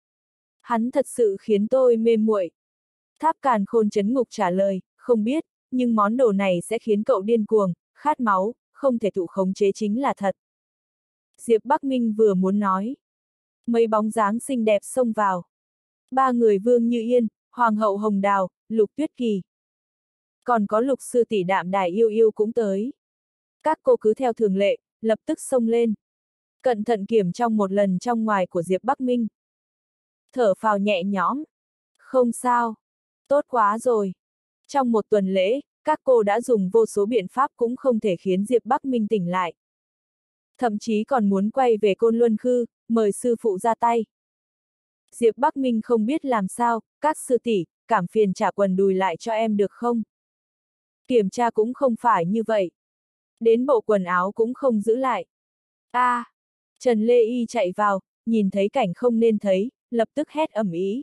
Hắn thật sự khiến tôi mê muội. Tháp Càn Khôn chấn ngục trả lời, không biết, nhưng món đồ này sẽ khiến cậu điên cuồng, khát máu, không thể tự khống chế chính là thật. Diệp Bắc Minh vừa muốn nói. Mấy bóng dáng xinh đẹp xông vào. Ba người Vương Như Yên, Hoàng hậu Hồng Đào, Lục Tuyết Kỳ. Còn có Lục sư tỷ Đạm Đài Yêu Yêu cũng tới. Các cô cứ theo thường lệ, lập tức xông lên. Cẩn thận kiểm trong một lần trong ngoài của Diệp Bắc Minh. Thở phào nhẹ nhõm. Không sao. Tốt quá rồi. Trong một tuần lễ, các cô đã dùng vô số biện pháp cũng không thể khiến Diệp Bắc Minh tỉnh lại. Thậm chí còn muốn quay về Côn Luân Khư, mời sư phụ ra tay. Diệp Bắc Minh không biết làm sao, các sư tỷ, cảm phiền trả quần đùi lại cho em được không? Kiểm tra cũng không phải như vậy. Đến bộ quần áo cũng không giữ lại. a à, Trần Lê Y chạy vào, nhìn thấy cảnh không nên thấy, lập tức hét ầm ĩ.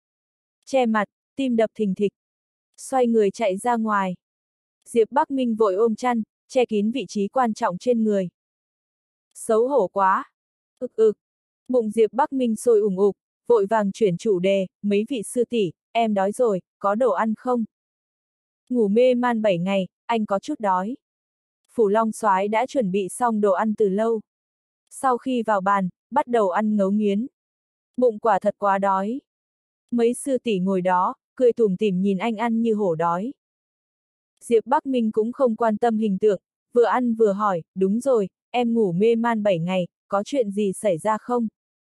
Che mặt, tim đập thình thịch. Xoay người chạy ra ngoài. Diệp Bắc Minh vội ôm chăn, che kín vị trí quan trọng trên người. Xấu hổ quá. Ực ực. Bụng Diệp Bắc Minh sôi ủng ục, vội vàng chuyển chủ đề, mấy vị sư tỷ, em đói rồi, có đồ ăn không? Ngủ mê man bảy ngày, anh có chút đói. Phủ Long Soái đã chuẩn bị xong đồ ăn từ lâu. Sau khi vào bàn, bắt đầu ăn ngấu nghiến. Bụng quả thật quá đói. Mấy sư tỷ ngồi đó, cười tủm tỉm nhìn anh ăn như hổ đói. Diệp Bắc Minh cũng không quan tâm hình tượng, vừa ăn vừa hỏi, đúng rồi, em ngủ mê man bảy ngày, có chuyện gì xảy ra không?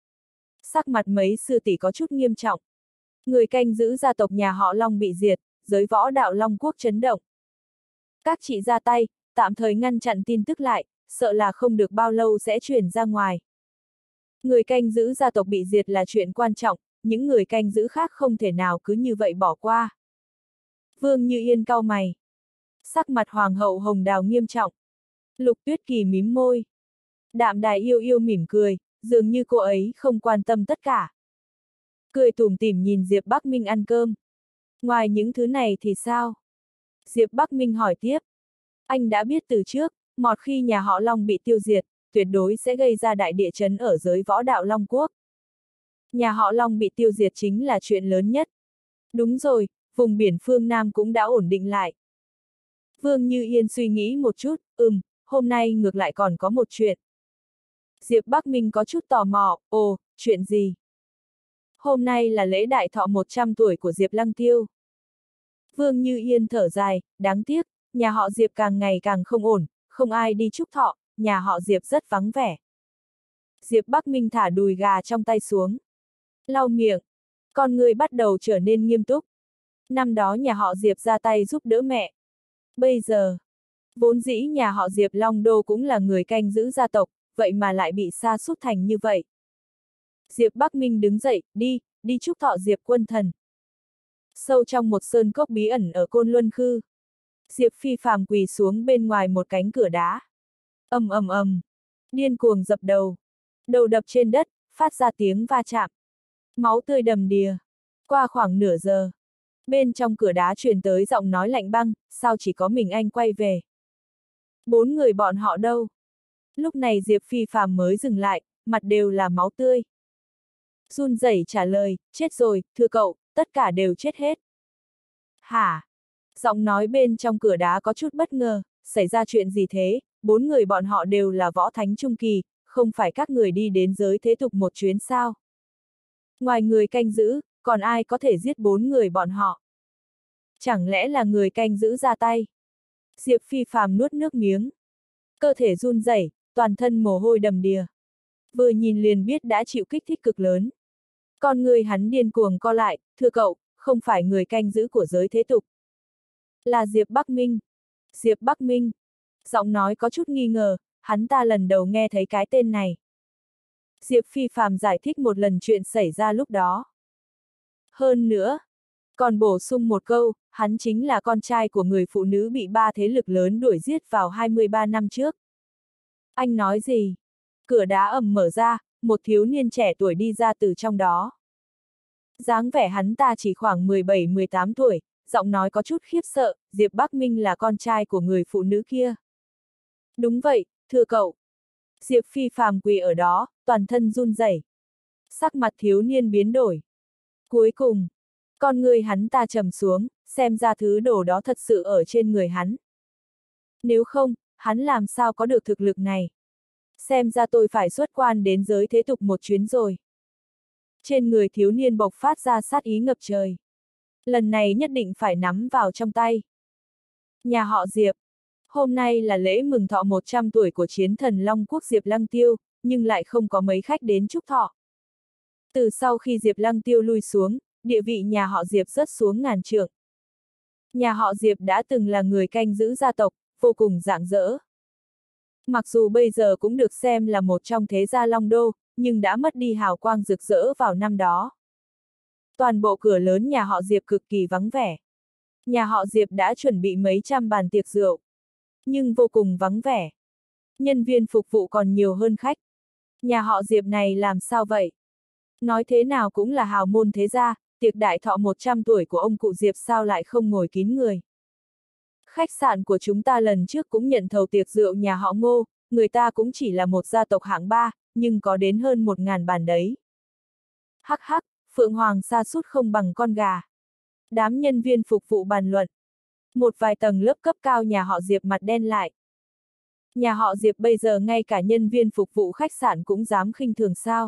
Sắc mặt mấy sư tỷ có chút nghiêm trọng. Người canh giữ gia tộc nhà họ Long bị diệt, giới võ đạo Long Quốc chấn động. Các chị ra tay, tạm thời ngăn chặn tin tức lại, sợ là không được bao lâu sẽ truyền ra ngoài. Người canh giữ gia tộc bị diệt là chuyện quan trọng, những người canh giữ khác không thể nào cứ như vậy bỏ qua. Vương Như Yên cau mày. Sắc mặt Hoàng hậu Hồng Đào nghiêm trọng. Lục Tuyết Kỳ mím môi. Đạm Đài yêu yêu mỉm cười, dường như cô ấy không quan tâm tất cả. Cười tủm tỉm nhìn Diệp Bắc Minh ăn cơm. Ngoài những thứ này thì sao? Diệp Bắc Minh hỏi tiếp. Anh đã biết từ trước, một khi nhà họ Long bị tiêu diệt, tuyệt đối sẽ gây ra đại địa chấn ở giới võ đạo Long Quốc. Nhà họ Long bị tiêu diệt chính là chuyện lớn nhất. Đúng rồi, vùng biển phương Nam cũng đã ổn định lại. Vương Như Yên suy nghĩ một chút, ừm, hôm nay ngược lại còn có một chuyện. Diệp Bắc Minh có chút tò mò, ồ, chuyện gì? Hôm nay là lễ đại thọ một trăm tuổi của Diệp Lăng Tiêu. Vương Như Yên thở dài, đáng tiếc, nhà họ Diệp càng ngày càng không ổn, không ai đi chúc thọ, nhà họ Diệp rất vắng vẻ. Diệp Bắc Minh thả đùi gà trong tay xuống. Lau miệng, con người bắt đầu trở nên nghiêm túc. Năm đó nhà họ Diệp ra tay giúp đỡ mẹ. Bây giờ, vốn dĩ nhà họ Diệp Long Đô cũng là người canh giữ gia tộc, vậy mà lại bị sa sút thành như vậy. Diệp Bắc Minh đứng dậy, đi, đi chúc thọ Diệp Quân Thần. Sâu trong một sơn cốc bí ẩn ở Côn Luân Khư, Diệp Phi Phàm quỳ xuống bên ngoài một cánh cửa đá. Ầm ầm ầm, điên cuồng dập đầu, đầu đập trên đất, phát ra tiếng va chạm. Máu tươi đầm đìa. Qua khoảng nửa giờ, bên trong cửa đá truyền tới giọng nói lạnh băng, sao chỉ có mình anh quay về? Bốn người bọn họ đâu? Lúc này Diệp Phi Phàm mới dừng lại, mặt đều là máu tươi. Run rẩy trả lời, chết rồi, thưa cậu, tất cả đều chết hết. Hả? Giọng nói bên trong cửa đá có chút bất ngờ, xảy ra chuyện gì thế? Bốn người bọn họ đều là võ thánh trung kỳ, không phải các người đi đến giới thế tục một chuyến sao? Ngoài người canh giữ, còn ai có thể giết bốn người bọn họ? Chẳng lẽ là người canh giữ ra tay? Diệp Phi Phàm nuốt nước miếng. Cơ thể run rẩy, toàn thân mồ hôi đầm đìa. Vừa nhìn liền biết đã chịu kích thích cực lớn. Con người hắn điên cuồng co lại, thưa cậu, không phải người canh giữ của giới thế tục. Là Diệp Bắc Minh. Diệp Bắc Minh. Giọng nói có chút nghi ngờ, hắn ta lần đầu nghe thấy cái tên này. Diệp Phi Phàm giải thích một lần chuyện xảy ra lúc đó. Hơn nữa, còn bổ sung một câu, hắn chính là con trai của người phụ nữ bị ba thế lực lớn đuổi giết vào hai mươi ba năm trước. Anh nói gì? Cửa đá ầm mở ra, một thiếu niên trẻ tuổi đi ra từ trong đó. Dáng vẻ hắn ta chỉ khoảng mười bảy mười tám tuổi, giọng nói có chút khiếp sợ, Diệp Bắc Minh là con trai của người phụ nữ kia. Đúng vậy, thưa cậu. Diệp Phi Phàm quỳ ở đó, toàn thân run rẩy. Sắc mặt thiếu niên biến đổi. Cuối cùng, con người hắn ta trầm xuống, xem ra thứ đồ đó thật sự ở trên người hắn. Nếu không, hắn làm sao có được thực lực này? Xem ra tôi phải xuất quan đến giới thế tục một chuyến rồi. Trên người thiếu niên bộc phát ra sát ý ngập trời. Lần này nhất định phải nắm vào trong tay. Nhà họ Diệp. Hôm nay là lễ mừng thọ một trăm tuổi của chiến thần Long Quốc Diệp Lăng Tiêu, nhưng lại không có mấy khách đến chúc thọ. Từ sau khi Diệp Lăng Tiêu lui xuống, địa vị nhà họ Diệp rớt xuống ngàn trượng. Nhà họ Diệp đã từng là người canh giữ gia tộc, vô cùng rạng rỡ. Mặc dù bây giờ cũng được xem là một trong thế gia Long Đô, nhưng đã mất đi hào quang rực rỡ vào năm đó. Toàn bộ cửa lớn nhà họ Diệp cực kỳ vắng vẻ. Nhà họ Diệp đã chuẩn bị mấy trăm bàn tiệc rượu, nhưng vô cùng vắng vẻ. Nhân viên phục vụ còn nhiều hơn khách. Nhà họ Diệp này làm sao vậy? Nói thế nào cũng là hào môn thế gia, tiệc đại thọ một trăm tuổi của ông cụ Diệp sao lại không ngồi kín người. Khách sạn của chúng ta lần trước cũng nhận thầu tiệc rượu nhà họ Ngô, người ta cũng chỉ là một gia tộc hạng ba, nhưng có đến hơn một ngàn bàn đấy. Hắc hắc, Phượng Hoàng sa sút không bằng con gà. Đám nhân viên phục vụ bàn luận. Một vài tầng lớp cấp cao nhà họ Diệp mặt đen lại. Nhà họ Diệp bây giờ ngay cả nhân viên phục vụ khách sạn cũng dám khinh thường sao?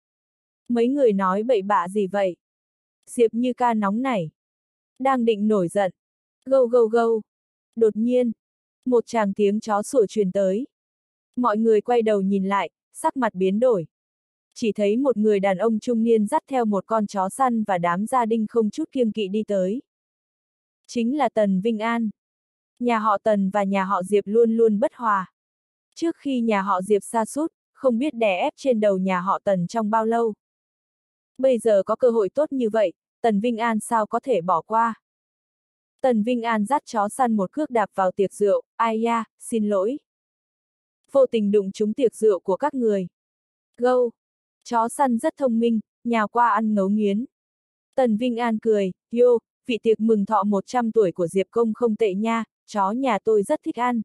Mấy người nói bậy bạ gì vậy? Diệp Như Ca nóng nảy. Đang định nổi giận. Gâu gâu gâu. Đột nhiên, một tràng tiếng chó sủa truyền tới. Mọi người quay đầu nhìn lại, sắc mặt biến đổi. Chỉ thấy một người đàn ông trung niên dắt theo một con chó săn và đám gia đình không chút kiêng kỵ đi tới. Chính là Tần Vinh An. Nhà họ Tần và nhà họ Diệp luôn luôn bất hòa. Trước khi nhà họ Diệp sa sút, không biết đè ép trên đầu nhà họ Tần trong bao lâu. Bây giờ có cơ hội tốt như vậy, Tần Vinh An sao có thể bỏ qua. Tần Vinh An dắt chó săn một cước đạp vào tiệc rượu, ai da, xin lỗi. Vô tình đụng trúng tiệc rượu của các người. Gâu! Chó săn rất thông minh, nhào qua ăn ngấu nghiến. Tần Vinh An cười, yo, vị tiệc mừng thọ một trăm tuổi của Diệp Công không tệ nha, chó nhà tôi rất thích ăn.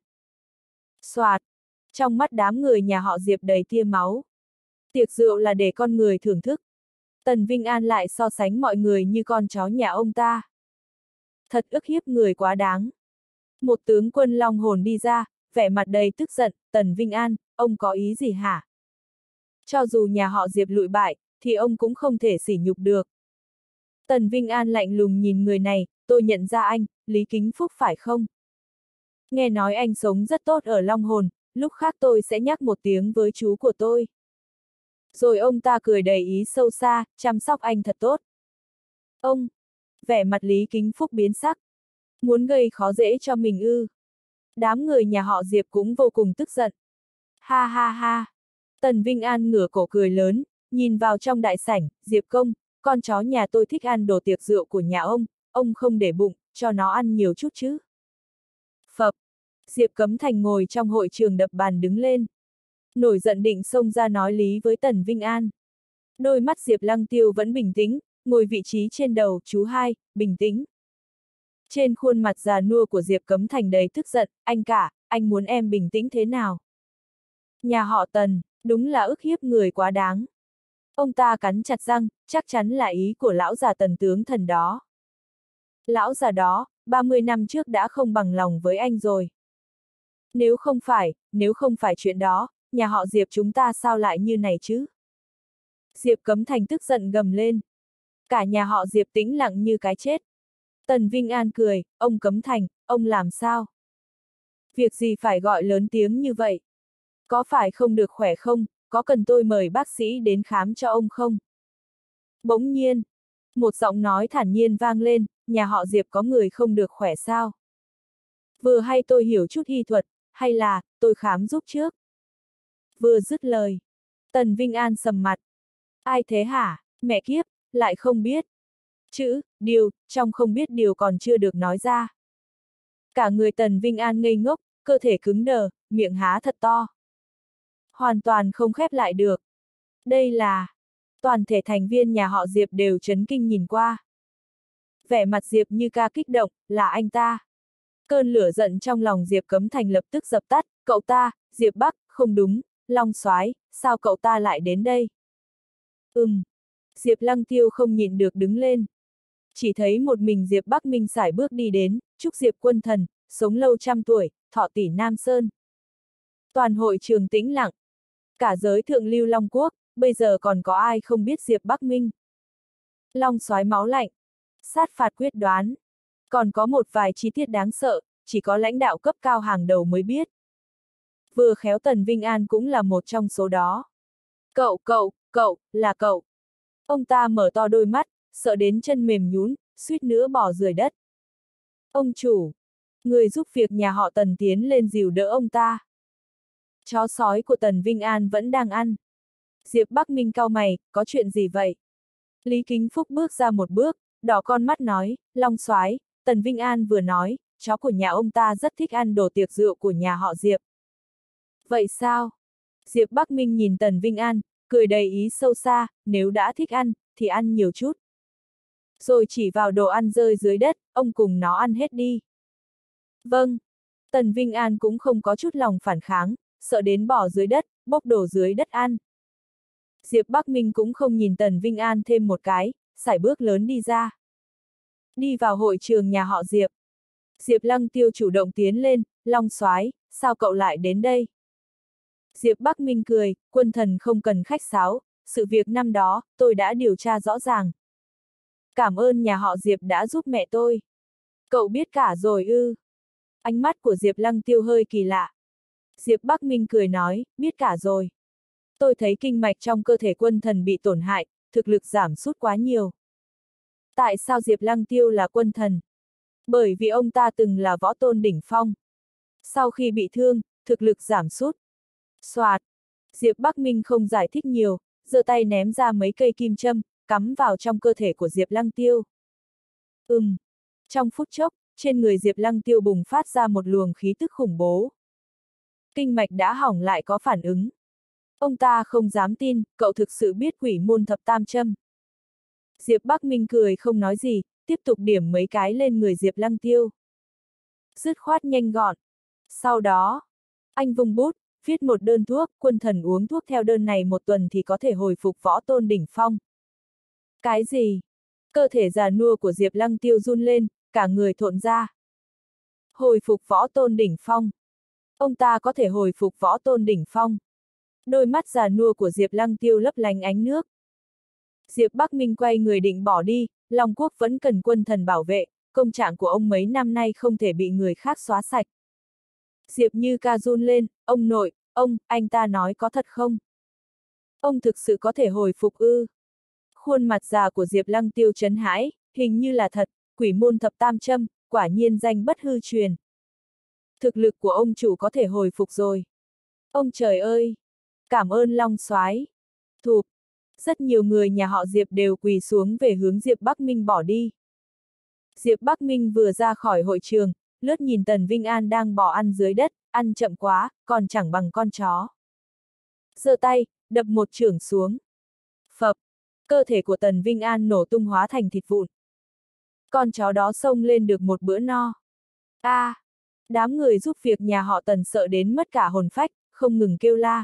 Soạt! Trong mắt đám người nhà họ Diệp đầy tia máu. Tiệc rượu là để con người thưởng thức. Tần Vinh An lại so sánh mọi người như con chó nhà ông ta. Thật ức hiếp người quá đáng. Một tướng quân long hồn đi ra, vẻ mặt đầy tức giận, Tần Vinh An, ông có ý gì hả? Cho dù nhà họ Diệp lụi bại, thì ông cũng không thể sỉ nhục được. Tần Vinh An lạnh lùng nhìn người này, tôi nhận ra anh, Lý Kính Phúc phải không? Nghe nói anh sống rất tốt ở Long Hồn, lúc khác tôi sẽ nhắc một tiếng với chú của tôi. Rồi ông ta cười đầy ý sâu xa, chăm sóc anh thật tốt. Ông! Vẻ mặt Lý Kính Phúc biến sắc. Muốn gây khó dễ cho mình ư. Đám người nhà họ Diệp cũng vô cùng tức giận. Ha ha ha! Tần Vinh An ngửa cổ cười lớn, nhìn vào trong đại sảnh, Diệp Công, con chó nhà tôi thích ăn đồ tiệc rượu của nhà ông, ông không để bụng, cho nó ăn nhiều chút chứ. Phập! Diệp Cấm Thành ngồi trong hội trường đập bàn đứng lên. Nổi giận định xông ra nói lý với Tần Vinh An. Đôi mắt Diệp Lăng Tiêu vẫn bình tĩnh, ngồi vị trí trên đầu, chú hai, bình tĩnh. Trên khuôn mặt già nua của Diệp Cấm Thành đầy tức giận, anh cả, anh muốn em bình tĩnh thế nào? Nhà họ Tần, đúng là ức hiếp người quá đáng. Ông ta cắn chặt răng, chắc chắn là ý của lão già Tần tướng thần đó. Lão già đó, ba mươi năm trước đã không bằng lòng với anh rồi. Nếu không phải, nếu không phải chuyện đó, nhà họ Diệp chúng ta sao lại như này chứ? Diệp Cấm Thành tức giận gầm lên. Cả nhà họ Diệp tĩnh lặng như cái chết. Tần Vinh An cười, ông Cấm Thành, ông làm sao? Việc gì phải gọi lớn tiếng như vậy? Có phải không được khỏe không, có cần tôi mời bác sĩ đến khám cho ông không? Bỗng nhiên, một giọng nói thản nhiên vang lên, nhà họ Diệp có người không được khỏe sao? Vừa hay tôi hiểu chút y thuật, hay là, tôi khám giúp trước? Vừa dứt lời, Tần Vinh An sầm mặt. Ai thế hả, mẹ kiếp, lại không biết. Chữ, điều, trong không biết điều còn chưa được nói ra. Cả người Tần Vinh An ngây ngốc, cơ thể cứng đờ, miệng há thật to. Hoàn toàn không khép lại được. Đây là... Toàn thể thành viên nhà họ Diệp đều chấn kinh nhìn qua. Vẻ mặt Diệp Như Ca kích động, là anh ta. Cơn lửa giận trong lòng Diệp Cấm Thành lập tức dập tắt, cậu ta, Diệp Bắc, không đúng, Long Soái, sao cậu ta lại đến đây? Ừm. Diệp Lăng Tiêu không nhịn được đứng lên. Chỉ thấy một mình Diệp Bắc Minh sải bước đi đến, chúc Diệp quân thần, sống lâu trăm tuổi, thọ tỷ Nam Sơn. Toàn hội trường tĩnh lặng. Cả giới thượng lưu Long Quốc, bây giờ còn có ai không biết Diệp Bắc Minh? Long Soái máu lạnh. Sát phạt quyết đoán. Còn có một vài chi tiết đáng sợ, chỉ có lãnh đạo cấp cao hàng đầu mới biết. Vừa khéo Tần Vinh An cũng là một trong số đó. Cậu, cậu, cậu, là cậu. Ông ta mở to đôi mắt, sợ đến chân mềm nhũn, suýt nữa bỏ rơi đất. Ông chủ, người giúp việc nhà họ Tần tiến lên dìu đỡ ông ta. Chó sói của Tần Vinh An vẫn đang ăn. Diệp Bắc Minh cau mày, có chuyện gì vậy? Lý Kính Phúc bước ra một bước, đỏ con mắt nói, Long soái, Tần Vinh An vừa nói, chó của nhà ông ta rất thích ăn đồ tiệc rượu của nhà họ Diệp. Vậy sao? Diệp Bắc Minh nhìn Tần Vinh An, cười đầy ý sâu xa, nếu đã thích ăn, thì ăn nhiều chút. Rồi chỉ vào đồ ăn rơi dưới đất, ông cùng nó ăn hết đi. Vâng. Tần Vinh An cũng không có chút lòng phản kháng, sợ đến bỏ dưới đất, bốc đồ dưới đất ăn. Diệp Bắc Minh cũng không nhìn Tần Vinh An thêm một cái, sải bước lớn đi ra. Đi vào hội trường nhà họ Diệp. Diệp Lăng Tiêu chủ động tiến lên, Long soái, sao cậu lại đến đây? Diệp Bắc Minh cười, quân thần không cần khách sáo, sự việc năm đó, tôi đã điều tra rõ ràng. Cảm ơn nhà họ Diệp đã giúp mẹ tôi. Cậu biết cả rồi ư? Ánh mắt của Diệp Lăng Tiêu hơi kỳ lạ. Diệp Bắc Minh cười nói, biết cả rồi. Tôi thấy kinh mạch trong cơ thể quân thần bị tổn hại, thực lực giảm sút quá nhiều. Tại sao Diệp Lăng Tiêu là quân thần? Bởi vì ông ta từng là võ tôn đỉnh phong. Sau khi bị thương, thực lực giảm sút. Soạt. Diệp Bắc Minh không giải thích nhiều, giơ tay ném ra mấy cây kim châm, cắm vào trong cơ thể của Diệp Lăng Tiêu. Ừm. Trong phút chốc, trên người Diệp Lăng Tiêu bùng phát ra một luồng khí tức khủng bố. Kinh mạch đã hỏng lại có phản ứng. Ông ta không dám tin, cậu thực sự biết quỷ môn thập tam châm. Diệp Bắc Minh cười không nói gì, tiếp tục điểm mấy cái lên người Diệp Lăng Tiêu. Dứt khoát nhanh gọn. Sau đó, anh vung bút, viết một đơn thuốc, quân thần uống thuốc theo đơn này một tuần thì có thể hồi phục võ tôn đỉnh phong. Cái gì? Cơ thể già nua của Diệp Lăng Tiêu run lên, cả người thộn ra. Hồi phục võ tôn đỉnh phong. Ông ta có thể hồi phục võ tôn đỉnh phong. Đôi mắt già nua của Diệp Lăng Tiêu lấp lánh ánh nước. Diệp Bắc Minh quay người định bỏ đi, Long Quốc vẫn cần quân thần bảo vệ, công trạng của ông mấy năm nay không thể bị người khác xóa sạch. Diệp Như Ca run lên, ông nội, ông, anh ta nói có thật không? Ông thực sự có thể hồi phục ư? Khuôn mặt già của Diệp Lăng Tiêu chấn hãi, hình như là thật, quỷ môn thập tam châm, quả nhiên danh bất hư truyền. Thực lực của ông chủ có thể hồi phục rồi. Ông trời ơi! Cảm ơn Long soái. Thụp! Rất nhiều người nhà họ Diệp đều quỳ xuống về hướng Diệp Bắc Minh bỏ đi. Diệp Bắc Minh vừa ra khỏi hội trường, lướt nhìn Tần Vinh An đang bò ăn dưới đất, ăn chậm quá, còn chẳng bằng con chó. Giơ tay, đập một chưởng xuống. Phập! Cơ thể của Tần Vinh An nổ tung hóa thành thịt vụn. Con chó đó xông lên được một bữa no. A! À, đám người giúp việc nhà họ Tần sợ đến mất cả hồn phách, không ngừng kêu la.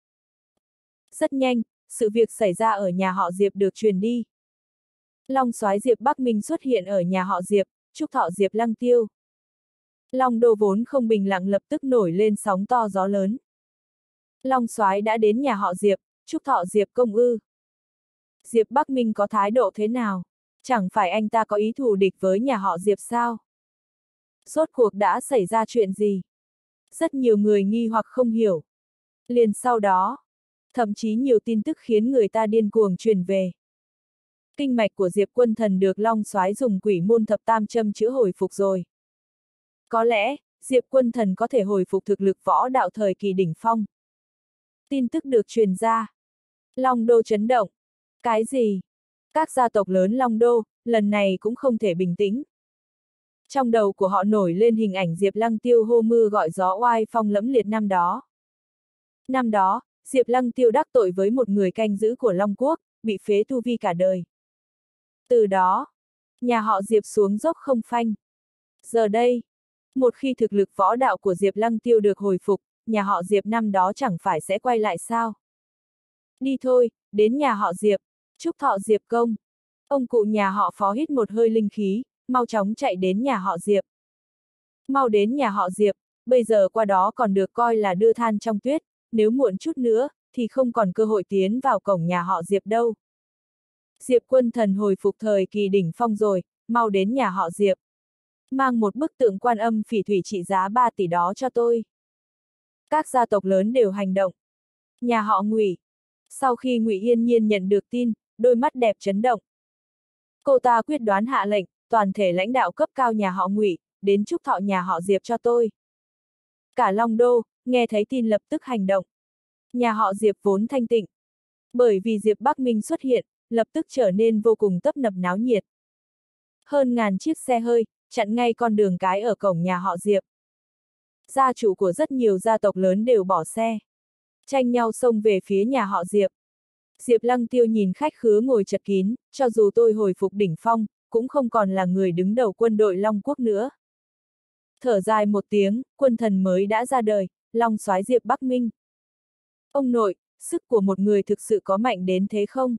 Rất nhanh, sự việc xảy ra ở nhà họ Diệp được truyền đi. Long soái Diệp Bắc Minh xuất hiện ở nhà họ Diệp, chúc thọ Diệp Lăng Tiêu. Long đô vốn không bình lặng lập tức nổi lên sóng to gió lớn. Long soái đã đến nhà họ Diệp, chúc thọ Diệp công ư. Diệp Bắc Minh có thái độ thế nào? Chẳng phải anh ta có ý thù địch với nhà họ Diệp sao? Rốt cuộc đã xảy ra chuyện gì? Rất nhiều người nghi hoặc không hiểu. Liền sau đó, thậm chí nhiều tin tức khiến người ta điên cuồng truyền về. Kinh mạch của Diệp quân thần được Long soái dùng quỷ môn thập tam châm chữa hồi phục rồi. Có lẽ, Diệp quân thần có thể hồi phục thực lực võ đạo thời kỳ đỉnh phong. Tin tức được truyền ra. Long đô chấn động. Cái gì? Các gia tộc lớn Long đô, lần này cũng không thể bình tĩnh. Trong đầu của họ nổi lên hình ảnh Diệp Lăng Tiêu hô mưa gọi gió oai phong lẫm liệt năm đó. Năm đó, Diệp Lăng Tiêu đắc tội với một người canh giữ của Long Quốc, bị phế tu vi cả đời. Từ đó, nhà họ Diệp xuống dốc không phanh. Giờ đây, một khi thực lực võ đạo của Diệp Lăng Tiêu được hồi phục, nhà họ Diệp năm đó chẳng phải sẽ quay lại sao? Đi thôi, đến nhà họ Diệp, chúc thọ Diệp công. Ông cụ nhà họ Phó hít một hơi linh khí, mau chóng chạy đến nhà họ Diệp. Mau đến nhà họ Diệp, bây giờ qua đó còn được coi là đưa than trong tuyết, nếu muộn chút nữa, thì không còn cơ hội tiến vào cổng nhà họ Diệp đâu. Diệp quân thần hồi phục thời kỳ đỉnh phong rồi, mau đến nhà họ Diệp. Mang một bức tượng Quan Âm phỉ thủy trị giá ba tỷ đó cho tôi. Các gia tộc lớn đều hành động. Nhà họ Ngụy. Sau khi Ngụy Yên Nhiên nhận được tin, đôi mắt đẹp chấn động. Cô ta quyết đoán hạ lệnh, toàn thể lãnh đạo cấp cao nhà họ Ngụy, đến chúc thọ nhà họ Diệp cho tôi. Cả Long Đô, nghe thấy tin lập tức hành động. Nhà họ Diệp vốn thanh tịnh. Bởi vì Diệp Bắc Minh xuất hiện, lập tức trở nên vô cùng tấp nập náo nhiệt. Hơn ngàn chiếc xe hơi, chặn ngay con đường cái ở cổng nhà họ Diệp. Gia chủ của rất nhiều gia tộc lớn đều bỏ xe, tranh nhau xông về phía nhà họ Diệp. Diệp Lăng Tiêu nhìn khách khứa ngồi chật kín, cho dù tôi hồi phục đỉnh phong, cũng không còn là người đứng đầu quân đội Long Quốc nữa. Thở dài một tiếng, quân thần mới đã ra đời, Long soái Diệp Bắc Minh. Ông nội, sức của một người thực sự có mạnh đến thế không?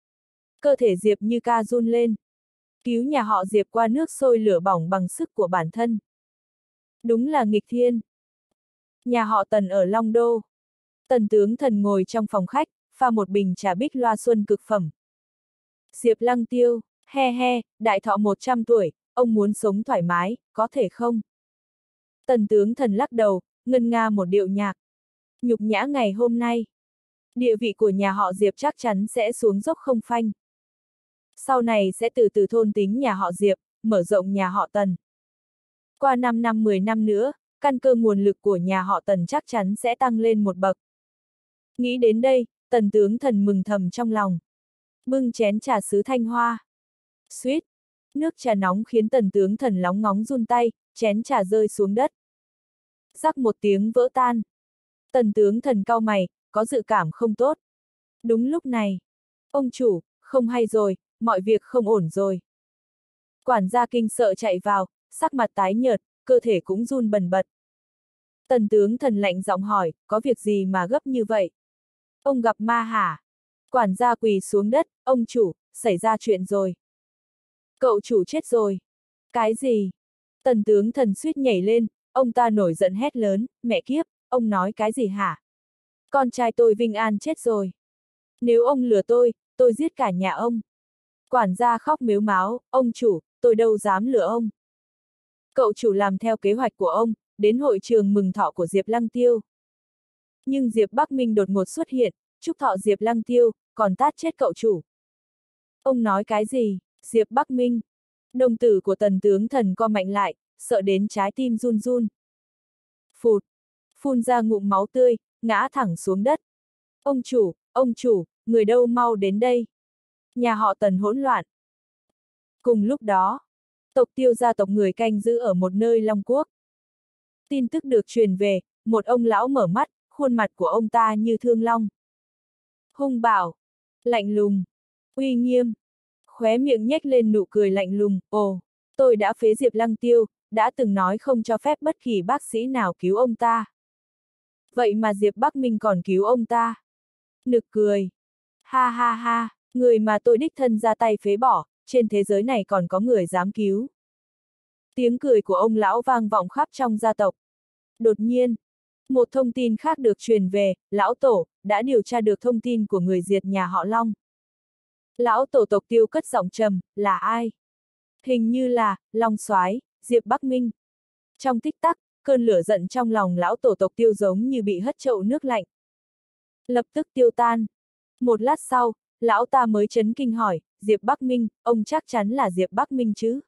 Cơ thể Diệp Như Ca run lên. Cứu nhà họ Diệp qua nước sôi lửa bỏng bằng sức của bản thân. Đúng là nghịch thiên. Nhà họ Tần ở Long Đô. Tần tướng thần ngồi trong phòng khách, pha một bình trà bích loa xuân cực phẩm. Diệp Lăng Tiêu, he he, đại thọ một trăm tuổi, ông muốn sống thoải mái, có thể không? Tần tướng thần lắc đầu, ngân nga một điệu nhạc. Nhục nhã ngày hôm nay. Địa vị của nhà họ Diệp chắc chắn sẽ xuống dốc không phanh. Sau này sẽ từ từ thôn tính nhà họ Diệp, mở rộng nhà họ Tần. Qua năm năm mười năm nữa, căn cơ nguồn lực của nhà họ Tần chắc chắn sẽ tăng lên một bậc. Nghĩ đến đây, Tần tướng thần mừng thầm trong lòng. Bưng chén trà sứ thanh hoa. Suýt! Nước trà nóng khiến Tần tướng thần lóng ngóng run tay, chén trà rơi xuống đất. Rắc một tiếng vỡ tan. Tần tướng thần cau mày, có dự cảm không tốt. Đúng lúc này. Ông chủ, không hay rồi, mọi việc không ổn rồi. Quản gia kinh sợ chạy vào, sắc mặt tái nhợt, cơ thể cũng run bần bật. Tần tướng thần lạnh giọng hỏi, có việc gì mà gấp như vậy? Ông gặp ma hả? Quản gia quỳ xuống đất, ông chủ, xảy ra chuyện rồi. Cậu chủ chết rồi. Cái gì? Tần tướng thần suýt nhảy lên, ông ta nổi giận hét lớn, mẹ kiếp, ông nói cái gì hả? Con trai tôi Vinh An chết rồi. Nếu ông lừa tôi, tôi giết cả nhà ông. Quản gia khóc mếu máo, ông chủ, tôi đâu dám lừa ông. Cậu chủ làm theo kế hoạch của ông, đến hội trường mừng thọ của Diệp Lăng Tiêu. Nhưng Diệp Bắc Minh đột ngột xuất hiện, chúc thọ Diệp Lăng Tiêu, còn tát chết cậu chủ. Ông nói cái gì, Diệp Bắc Minh? Đồng tử của tần tướng thần co mạnh lại, sợ đến trái tim run run. Phụt, phun ra ngụm máu tươi, ngã thẳng xuống đất. Ông chủ, ông chủ, người đâu mau đến đây. Nhà họ Tần hỗn loạn. Cùng lúc đó, tộc Tiêu gia tộc người canh giữ ở một nơi Long Quốc. Tin tức được truyền về, một ông lão mở mắt, khuôn mặt của ông ta như thương long. Hung bạo, lạnh lùng, uy nghiêm, khóe miệng nhếch lên nụ cười lạnh lùng, ồ, tôi đã phế Diệp Lăng Tiêu, đã từng nói không cho phép bất kỳ bác sĩ nào cứu ông ta. Vậy mà Diệp Bắc Minh còn cứu ông ta. Nực cười. Ha ha ha, người mà tôi đích thân ra tay phế bỏ, trên thế giới này còn có người dám cứu. Tiếng cười của ông lão vang vọng khắp trong gia tộc. Đột nhiên, một thông tin khác được truyền về, lão tổ, đã điều tra được thông tin của người diệt nhà họ Long. Lão tổ tộc Tiêu cất giọng trầm, là ai? Hình như là, Long soái, Diệp Bắc Minh. Trong tích tắc, cơn lửa giận trong lòng lão tổ tộc Tiêu giống như bị hất chậu nước lạnh. Lập tức tiêu tan. Một lát sau, lão ta mới chấn kinh hỏi, Diệp Bắc Minh, ông chắc chắn là Diệp Bắc Minh chứ?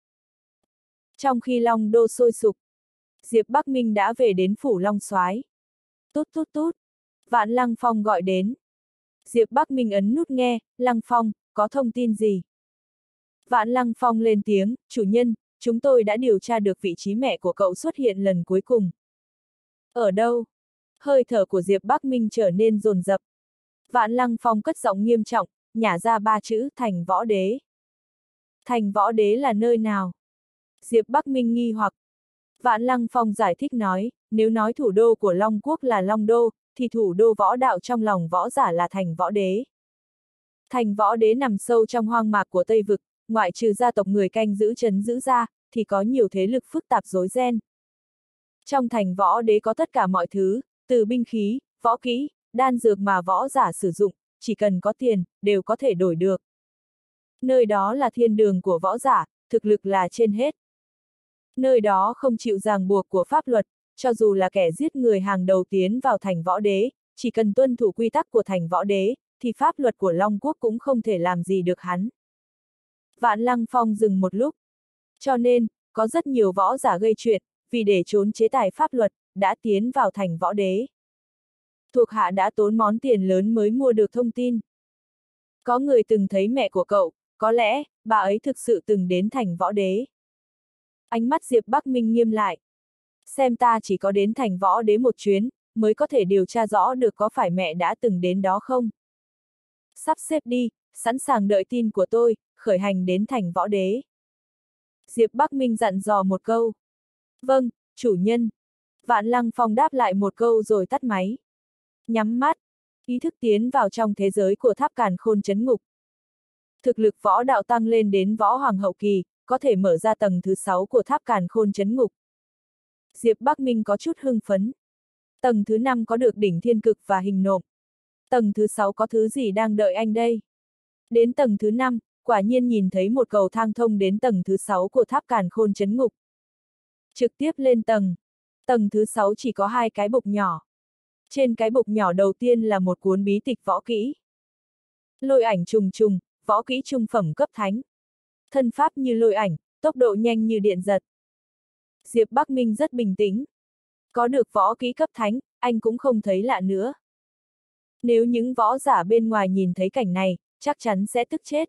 Trong khi Long Đô sôi sục, Diệp Bắc Minh đã về đến phủ Long soái. Tút tút tút, Vạn Lăng Phong gọi đến. Diệp Bắc Minh ấn nút nghe, Lăng Phong, có thông tin gì? Vạn Lăng Phong lên tiếng, chủ nhân, chúng tôi đã điều tra được vị trí mẹ của cậu xuất hiện lần cuối cùng. Ở đâu? Hơi thở của Diệp Bắc Minh trở nên dồn dập. Vạn Lăng Phong cất giọng nghiêm trọng, nhả ra ba chữ, Thành Võ Đế. Thành Võ Đế là nơi nào? Diệp Bắc Minh nghi hoặc. Vạn Lăng Phong giải thích nói, nếu nói thủ đô của Long Quốc là Long Đô, thì thủ đô võ đạo trong lòng võ giả là Thành Võ Đế. Thành Võ Đế nằm sâu trong hoang mạc của Tây Vực, ngoại trừ gia tộc người canh giữ trấn giữ ra, thì có nhiều thế lực phức tạp rối ren. Trong Thành Võ Đế có tất cả mọi thứ, từ binh khí, võ kỹ, đan dược mà võ giả sử dụng, chỉ cần có tiền, đều có thể đổi được. Nơi đó là thiên đường của võ giả, thực lực là trên hết. Nơi đó không chịu ràng buộc của pháp luật, cho dù là kẻ giết người hàng đầu tiến vào Thành Võ Đế, chỉ cần tuân thủ quy tắc của Thành Võ Đế, thì pháp luật của Long Quốc cũng không thể làm gì được hắn. Vạn Lăng Phong dừng một lúc. Cho nên, có rất nhiều võ giả gây chuyện, vì để trốn chế tài pháp luật, đã tiến vào thành võ đế. Thuộc hạ đã tốn món tiền lớn mới mua được thông tin. Có người từng thấy mẹ của cậu, có lẽ, bà ấy thực sự từng đến thành võ đế. Ánh mắt Diệp Bắc Minh nghiêm lại. Xem ta chỉ có đến thành võ đế một chuyến, mới có thể điều tra rõ được có phải mẹ đã từng đến đó không. Sắp xếp đi, sẵn sàng đợi tin của tôi, khởi hành đến thành võ đế. Diệp Bắc Minh dặn dò một câu. Vâng, chủ nhân. Vạn Lăng Phong đáp lại một câu rồi tắt máy. Nhắm mắt, ý thức tiến vào trong thế giới của tháp càn khôn trấn ngục. Thực lực võ đạo tăng lên đến võ hoàng hậu kỳ, có thể mở ra tầng thứ sáu của tháp càn khôn trấn ngục. Diệp Bắc Minh có chút hưng phấn. Tầng thứ năm có được đỉnh thiên cực và hình nộm. Tầng thứ sáu có thứ gì đang đợi anh đây? Đến tầng thứ năm, quả nhiên nhìn thấy một cầu thang thông đến tầng thứ sáu của tháp càn khôn trấn ngục. Trực tiếp lên tầng. Tầng thứ sáu chỉ có hai cái bục nhỏ. Trên cái bục nhỏ đầu tiên là một cuốn bí tịch võ kỹ. Lôi ảnh trùng trùng, võ kỹ trung phẩm cấp thánh. Thân pháp như lôi ảnh, tốc độ nhanh như điện giật. Diệp Bắc Minh rất bình tĩnh. Có được võ kỹ cấp thánh, anh cũng không thấy lạ nữa. Nếu những võ giả bên ngoài nhìn thấy cảnh này, chắc chắn sẽ tức chết.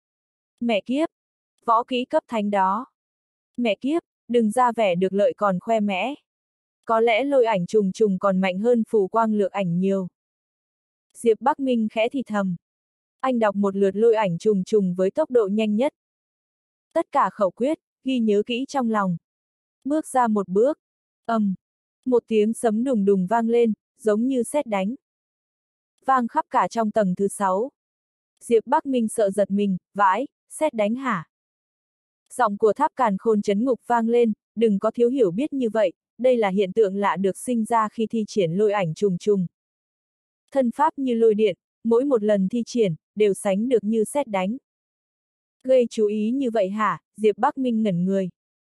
Mẹ kiếp! Võ kỹ cấp thánh đó! Mẹ kiếp! Đừng ra vẻ được lợi còn khoe mẽ. Có lẽ lôi ảnh trùng trùng còn mạnh hơn phù quang lược ảnh nhiều. Diệp Bắc Minh khẽ thì thầm. Anh đọc một lượt lôi ảnh trùng trùng với tốc độ nhanh nhất. Tất cả khẩu quyết, ghi nhớ kỹ trong lòng. Bước ra một bước. Ầm. Um, một tiếng sấm đùng đùng vang lên, giống như sét đánh. Vang khắp cả trong tầng thứ sáu. Diệp Bắc Minh sợ giật mình, vãi, sét đánh hả? Giọng của tháp càn khôn trấn ngục vang lên, đừng có thiếu hiểu biết như vậy, đây là hiện tượng lạ được sinh ra khi thi triển lôi ảnh trùng trùng. Thân pháp như lôi điện, mỗi một lần thi triển, đều sánh được như sét đánh. Gây chú ý như vậy hả? Diệp Bắc Minh ngẩn người.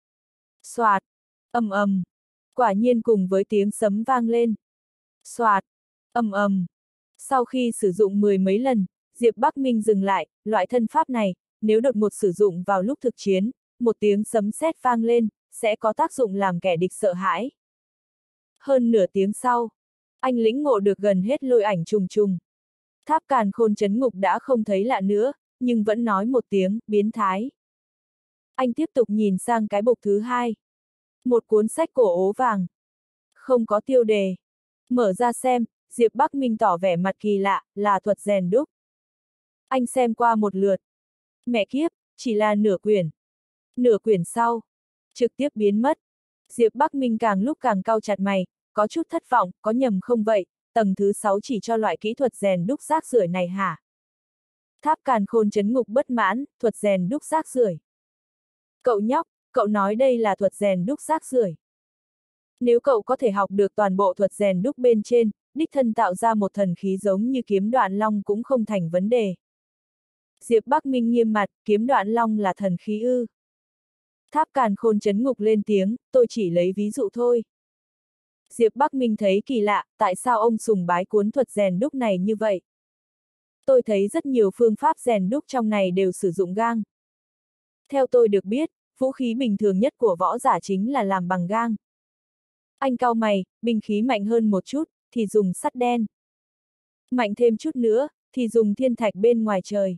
Xoạt, ầm ầm, quả nhiên cùng với tiếng sấm vang lên. Xoạt, ầm ầm. Sau khi sử dụng mười mấy lần, Diệp Bắc Minh dừng lại, loại thân pháp này, nếu đột ngột sử dụng vào lúc thực chiến, một tiếng sấm sét vang lên, sẽ có tác dụng làm kẻ địch sợ hãi. Hơn nửa tiếng sau, anh lĩnh ngộ được gần hết lôi ảnh trùng trùng. Tháp càn khôn trấn ngục đã không thấy lạ nữa, nhưng vẫn nói một tiếng, biến thái. Anh tiếp tục nhìn sang cái bục thứ hai. Một cuốn sách cổ ố vàng. Không có tiêu đề. Mở ra xem, Diệp Bắc Minh tỏ vẻ mặt kỳ lạ, là thuật rèn đúc. Anh xem qua một lượt. Mẹ kiếp, chỉ là nửa quyển. Nửa quyển sau, trực tiếp biến mất. Diệp Bắc Minh càng lúc càng cau chặt mày, có chút thất vọng, có nhầm không vậy, tầng thứ sáu chỉ cho loại kỹ thuật rèn đúc rác rưởi này hả? Tháp càn khôn trấn ngục bất mãn, thuật rèn đúc rác rưởi. Cậu nhóc, cậu nói đây là thuật rèn đúc rác rưởi. Nếu cậu có thể học được toàn bộ thuật rèn đúc bên trên, đích thân tạo ra một thần khí giống như kiếm đoạn long cũng không thành vấn đề. Diệp Bắc Minh nghiêm mặt, kiếm đoạn long là thần khí ư? Tháp càn khôn trấn ngục lên tiếng, tôi chỉ lấy ví dụ thôi. Diệp Bắc Minh thấy kỳ lạ, tại sao ông sùng bái cuốn thuật rèn đúc này như vậy? Tôi thấy rất nhiều phương pháp rèn đúc trong này đều sử dụng gang. Theo tôi được biết, vũ khí bình thường nhất của võ giả chính là làm bằng gang. Anh cau mày, binh khí mạnh hơn một chút, thì dùng sắt đen. Mạnh thêm chút nữa, thì dùng thiên thạch bên ngoài trời.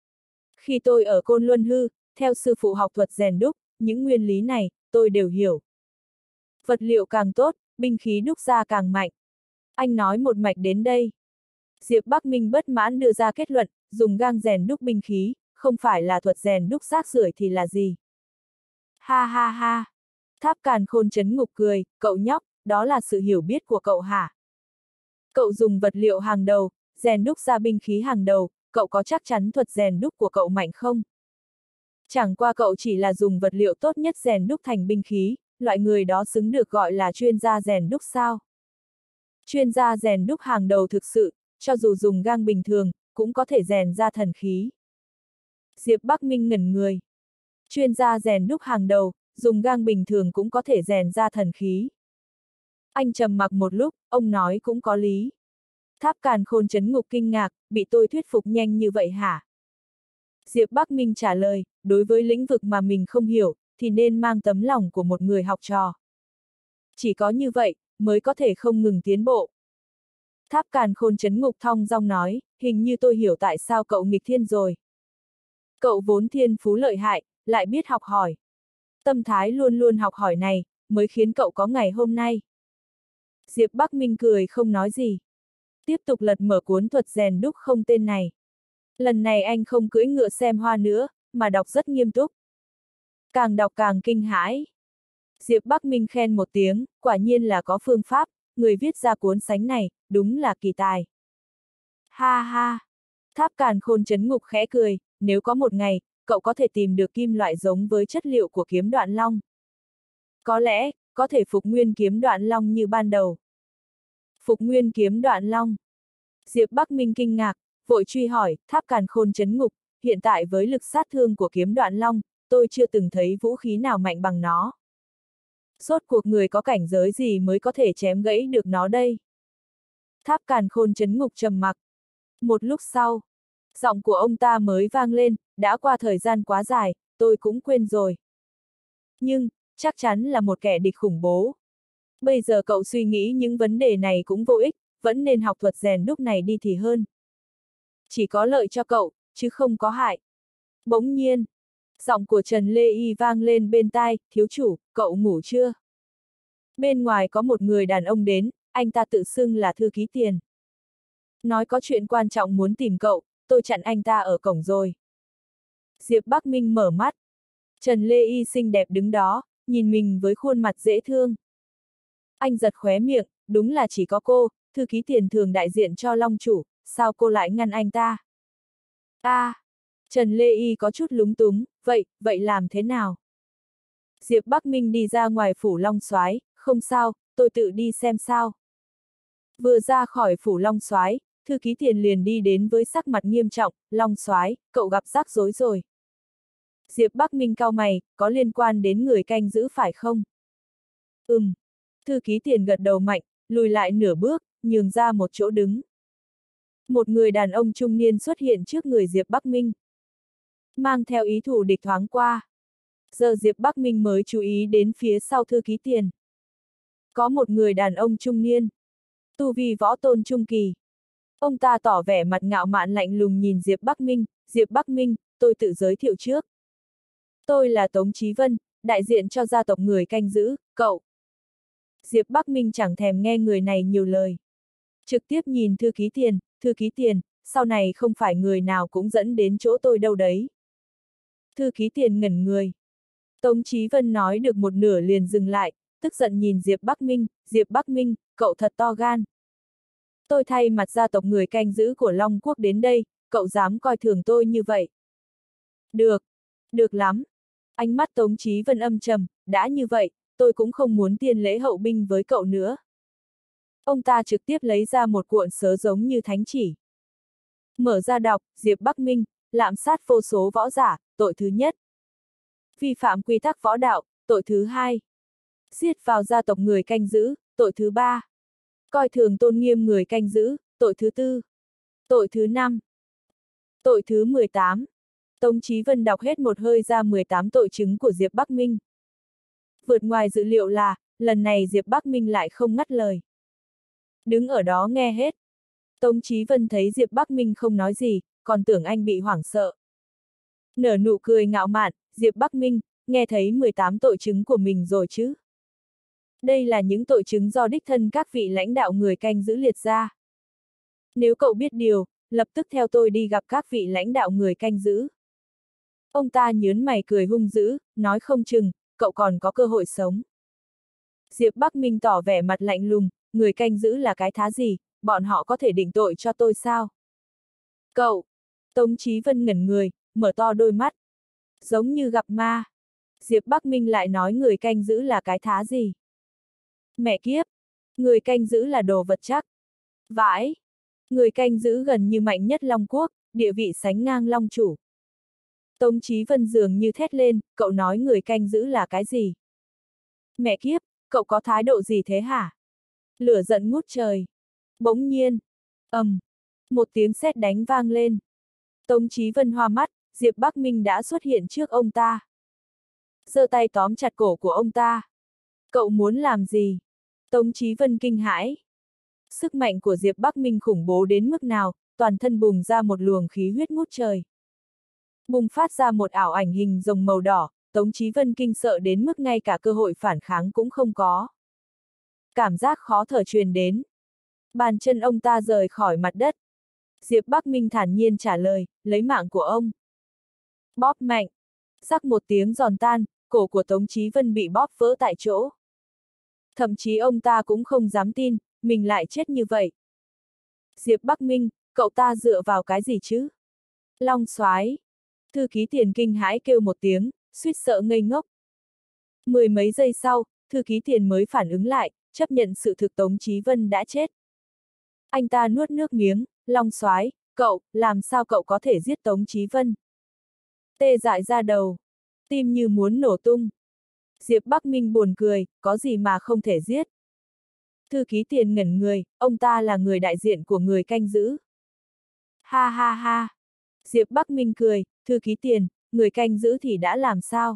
Khi tôi ở Côn Luân Hư, theo sư phụ học thuật rèn đúc, những nguyên lý này, tôi đều hiểu. Vật liệu càng tốt, binh khí đúc ra càng mạnh. Anh nói một mạch đến đây. Diệp Bắc Minh bất mãn đưa ra kết luận, dùng gang rèn đúc binh khí, không phải là thuật rèn đúc rác rưởi thì là gì? Ha ha ha! Tháp càn khôn trấn ngục cười, cậu nhóc, đó là sự hiểu biết của cậu hả? Cậu dùng vật liệu hàng đầu, rèn đúc ra binh khí hàng đầu, cậu có chắc chắn thuật rèn đúc của cậu mạnh không? Chẳng qua cậu chỉ là dùng vật liệu tốt nhất rèn đúc thành binh khí, loại người đó xứng được gọi là chuyên gia rèn đúc sao? Chuyên gia rèn đúc hàng đầu thực sự, cho dù dùng gang bình thường, cũng có thể rèn ra thần khí. Diệp Bắc Minh ngẩn người. Chuyên gia rèn đúc hàng đầu, dùng gang bình thường cũng có thể rèn ra thần khí. Anh trầm mặc một lúc, ông nói cũng có lý. Tháp càn khôn trấn ngục kinh ngạc, bị tôi thuyết phục nhanh như vậy hả? Diệp Bắc Minh trả lời, đối với lĩnh vực mà mình không hiểu, thì nên mang tấm lòng của một người học trò. Chỉ có như vậy, mới có thể không ngừng tiến bộ. Tháp Càn Khôn Chấn Ngục thong dong nói, hình như tôi hiểu tại sao cậu nghịch thiên rồi. Cậu vốn thiên phú lợi hại, lại biết học hỏi. Tâm thái luôn luôn học hỏi này, mới khiến cậu có ngày hôm nay. Diệp Bắc Minh cười không nói gì. Tiếp tục lật mở cuốn thuật rèn đúc không tên này. Lần này anh không cưỡi ngựa xem hoa nữa, mà đọc rất nghiêm túc. Càng đọc càng kinh hãi. Diệp Bắc Minh khen một tiếng, quả nhiên là có phương pháp, người viết ra cuốn sánh này, đúng là kỳ tài. Ha ha! Tháp Càn Khôn Chấn Ngục khẽ cười, nếu có một ngày, cậu có thể tìm được kim loại giống với chất liệu của kiếm Đoạn Long. Có lẽ, có thể phục nguyên kiếm Đoạn Long như ban đầu. Phục nguyên kiếm Đoạn Long. Diệp Bắc Minh kinh ngạc, vội truy hỏi, Tháp Càn Khôn Chấn Ngục, hiện tại với lực sát thương của kiếm Đoạn Long, tôi chưa từng thấy vũ khí nào mạnh bằng nó. Rốt cuộc người có cảnh giới gì mới có thể chém gãy được nó đây? Tháp Càn Khôn Chấn Ngục trầm mặc. Một lúc sau, giọng của ông ta mới vang lên, đã qua thời gian quá dài, tôi cũng quên rồi. Nhưng, chắc chắn là một kẻ địch khủng bố. Bây giờ cậu suy nghĩ những vấn đề này cũng vô ích, vẫn nên học thuật rèn đúc này đi thì hơn. Chỉ có lợi cho cậu, chứ không có hại. Bỗng nhiên, giọng của Trần Lê Y vang lên bên tai, thiếu chủ, cậu ngủ chưa? Bên ngoài có một người đàn ông đến, anh ta tự xưng là thư ký Tiền. Nói có chuyện quan trọng muốn tìm cậu, tôi chặn anh ta ở cổng rồi. Diệp Bắc Minh mở mắt. Trần Lê Y xinh đẹp đứng đó, nhìn mình với khuôn mặt dễ thương. Anh giật khóe miệng, đúng là chỉ có cô, thư ký Tiền thường đại diện cho Long chủ, sao cô lại ngăn anh ta? À, Trần Lê Y có chút lúng túng, vậy, vậy làm thế nào? Diệp Bắc Minh đi ra ngoài phủ Long Soái, không sao, tôi tự đi xem sao. Vừa ra khỏi phủ Long Soái, thư ký Tiền liền đi đến với sắc mặt nghiêm trọng, Long Soái, cậu gặp rắc rối rồi. Diệp Bắc Minh cau mày, có liên quan đến người canh giữ phải không? Ừm. Thư ký Tiền gật đầu mạnh, lùi lại nửa bước, nhường ra một chỗ đứng. Một người đàn ông trung niên xuất hiện trước người Diệp Bắc Minh. Mang theo ý thù địch thoáng qua. Giờ Diệp Bắc Minh mới chú ý đến phía sau thư ký Tiền. Có một người đàn ông trung niên. Tu vi võ tôn trung kỳ. Ông ta tỏ vẻ mặt ngạo mạn lạnh lùng nhìn Diệp Bắc Minh, Diệp Bắc Minh, tôi tự giới thiệu trước. Tôi là Tống Chí Vân, đại diện cho gia tộc người canh giữ, cậu. Diệp Bắc Minh chẳng thèm nghe người này nhiều lời. Trực tiếp nhìn thư ký Tiền, thư ký Tiền, sau này không phải người nào cũng dẫn đến chỗ tôi đâu đấy. Thư ký Tiền ngẩn người. Tống Chí Vân nói được một nửa liền dừng lại, tức giận nhìn Diệp Bắc Minh, Diệp Bắc Minh, cậu thật to gan. Tôi thay mặt gia tộc người canh giữ của Long Quốc đến đây, cậu dám coi thường tôi như vậy. Được, được lắm. Ánh mắt Tống Chí Vân âm trầm, đã như vậy, tôi cũng không muốn tiền lễ hậu binh với cậu nữa. Ông ta trực tiếp lấy ra một cuộn sớ giống như thánh chỉ. Mở ra đọc, Diệp Bắc Minh, lạm sát vô số võ giả, tội thứ nhất. Vi phạm quy tắc võ đạo, tội thứ hai. Giết vào gia tộc người canh giữ, tội thứ ba. Coi thường tôn nghiêm người canh giữ, tội thứ tư. Tội thứ năm. Tội thứ mười tám. Tống Chí Vân đọc hết một hơi ra mười tám tội chứng của Diệp Bắc Minh. Vượt ngoài dự liệu là, lần này Diệp Bắc Minh lại không ngắt lời. Đứng ở đó nghe hết. Tống Chí Vân thấy Diệp Bắc Minh không nói gì, còn tưởng anh bị hoảng sợ. Nở nụ cười ngạo mạn, Diệp Bắc Minh, nghe thấy mười tám tội chứng của mình rồi chứ? Đây là những tội chứng do đích thân các vị lãnh đạo người canh giữ liệt ra. Nếu cậu biết điều, lập tức theo tôi đi gặp các vị lãnh đạo người canh giữ. Ông ta nhớn mày cười hung dữ, nói không chừng, cậu còn có cơ hội sống. Diệp Bắc Minh tỏ vẻ mặt lạnh lùng, người canh giữ là cái thá gì, bọn họ có thể định tội cho tôi sao? Cậu! Tống Chí Vân ngẩn người, mở to đôi mắt. Giống như gặp ma. Diệp Bắc Minh lại nói người canh giữ là cái thá gì? Mẹ kiếp! Người canh giữ là đồ vật chắc. Vãi! Người canh giữ gần như mạnh nhất Long Quốc, địa vị sánh ngang Long chủ. Tống Chí Vân dường như thét lên, cậu nói người canh giữ là cái gì? Mẹ kiếp, cậu có thái độ gì thế hả? Lửa giận ngút trời. Bỗng nhiên, ầm, um, một tiếng sét đánh vang lên. Tống Chí Vân hoa mắt, Diệp Bắc Minh đã xuất hiện trước ông ta. Giơ tay tóm chặt cổ của ông ta. Cậu muốn làm gì? Tống Chí Vân kinh hãi. Sức mạnh của Diệp Bắc Minh khủng bố đến mức nào, toàn thân bùng ra một luồng khí huyết ngút trời. Bùng phát ra một ảo ảnh hình rồng màu đỏ, Tống Chí Vân kinh sợ đến mức ngay cả cơ hội phản kháng cũng không có. Cảm giác khó thở truyền đến. Bàn chân ông ta rời khỏi mặt đất. Diệp Bắc Minh thản nhiên trả lời, lấy mạng của ông. Bóp mạnh. Rắc một tiếng giòn tan, cổ của Tống Chí Vân bị bóp vỡ tại chỗ. Thậm chí ông ta cũng không dám tin, mình lại chết như vậy. Diệp Bắc Minh, cậu ta dựa vào cái gì chứ? Long soái. Thư ký Tiền kinh hãi kêu một tiếng, suýt sợ ngây ngốc. Mười mấy giây sau, thư ký Tiền mới phản ứng lại, chấp nhận sự thực Tống Chí Vân đã chết. Anh ta nuốt nước miếng, Long soái, cậu, làm sao cậu có thể giết Tống Chí Vân? Tê dại ra đầu, tim như muốn nổ tung. Diệp Bắc Minh buồn cười, có gì mà không thể giết. Thư ký Tiền ngẩn người, ông ta là người đại diện của người canh giữ. Ha ha ha. Diệp Bắc Minh cười, thư ký Tiền, người canh giữ thì đã làm sao?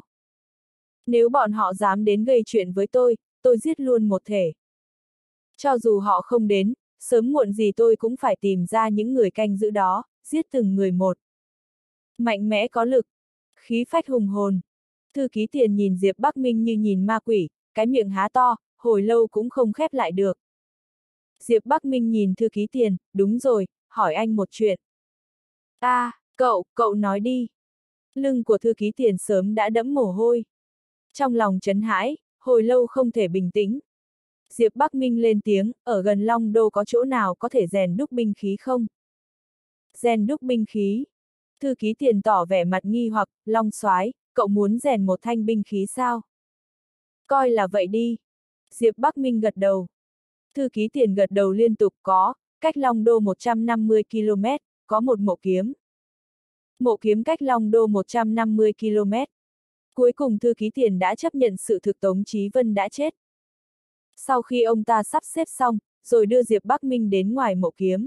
Nếu bọn họ dám đến gây chuyện với tôi, tôi giết luôn một thể. Cho dù họ không đến, sớm muộn gì tôi cũng phải tìm ra những người canh giữ đó, giết từng người một. Mạnh mẽ có lực, khí phách hùng hồn. Thư ký Tiền nhìn Diệp Bắc Minh như nhìn ma quỷ, cái miệng há to, hồi lâu cũng không khép lại được. Diệp Bắc Minh nhìn thư ký Tiền, đúng rồi, hỏi anh một chuyện. À, cậu, cậu nói đi. Lưng của thư ký Tiền sớm đã đẫm mồ hôi. Trong lòng chấn hãi, hồi lâu không thể bình tĩnh. Diệp Bắc Minh lên tiếng, ở gần Long Đô có chỗ nào có thể rèn đúc binh khí không? Rèn đúc binh khí. Thư ký Tiền tỏ vẻ mặt nghi hoặc, Long soái, cậu muốn rèn một thanh binh khí sao? Coi là vậy đi. Diệp Bắc Minh gật đầu. Thư ký Tiền gật đầu liên tục, có, cách Long Đô một trăm năm mươi ki lô mét, có một mộ kiếm. Mộ kiếm cách Long Đô một trăm năm mươi ki lô mét. Cuối cùng thư ký Tiền đã chấp nhận sự thực Tống Chí Vân đã chết. Sau khi ông ta sắp xếp xong, rồi đưa Diệp Bắc Minh đến ngoài mộ kiếm.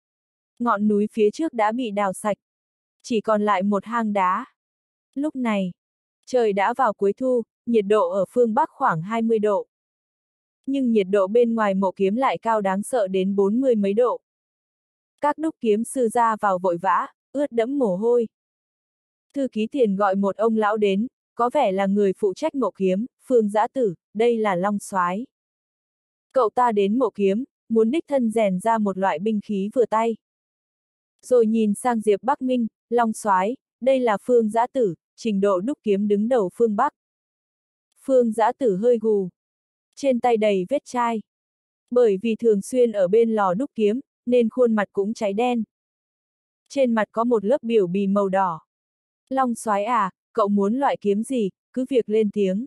Ngọn núi phía trước đã bị đào sạch. Chỉ còn lại một hang đá. Lúc này, trời đã vào cuối thu, nhiệt độ ở phương Bắc khoảng hai mươi độ. Nhưng nhiệt độ bên ngoài mộ kiếm lại cao đáng sợ đến bốn mươi mấy độ. Các đúc kiếm sư ra vào vội vã, ướt đẫm mồ hôi. Thư ký Tiền gọi một ông lão đến, có vẻ là người phụ trách mộ kiếm, Phương Dã Tử, đây là Long soái. Cậu ta đến mộ kiếm, muốn đích thân rèn ra một loại binh khí vừa tay. Rồi nhìn sang Diệp Bắc Minh, Long soái, đây là Phương Dã Tử, trình độ đúc kiếm đứng đầu phương Bắc. Phương Dã Tử hơi gù. Trên tay đầy vết chai. Bởi vì thường xuyên ở bên lò đúc kiếm, nên khuôn mặt cũng cháy đen. Trên mặt có một lớp biểu bì màu đỏ. Long soái à, cậu muốn loại kiếm gì, cứ việc lên tiếng.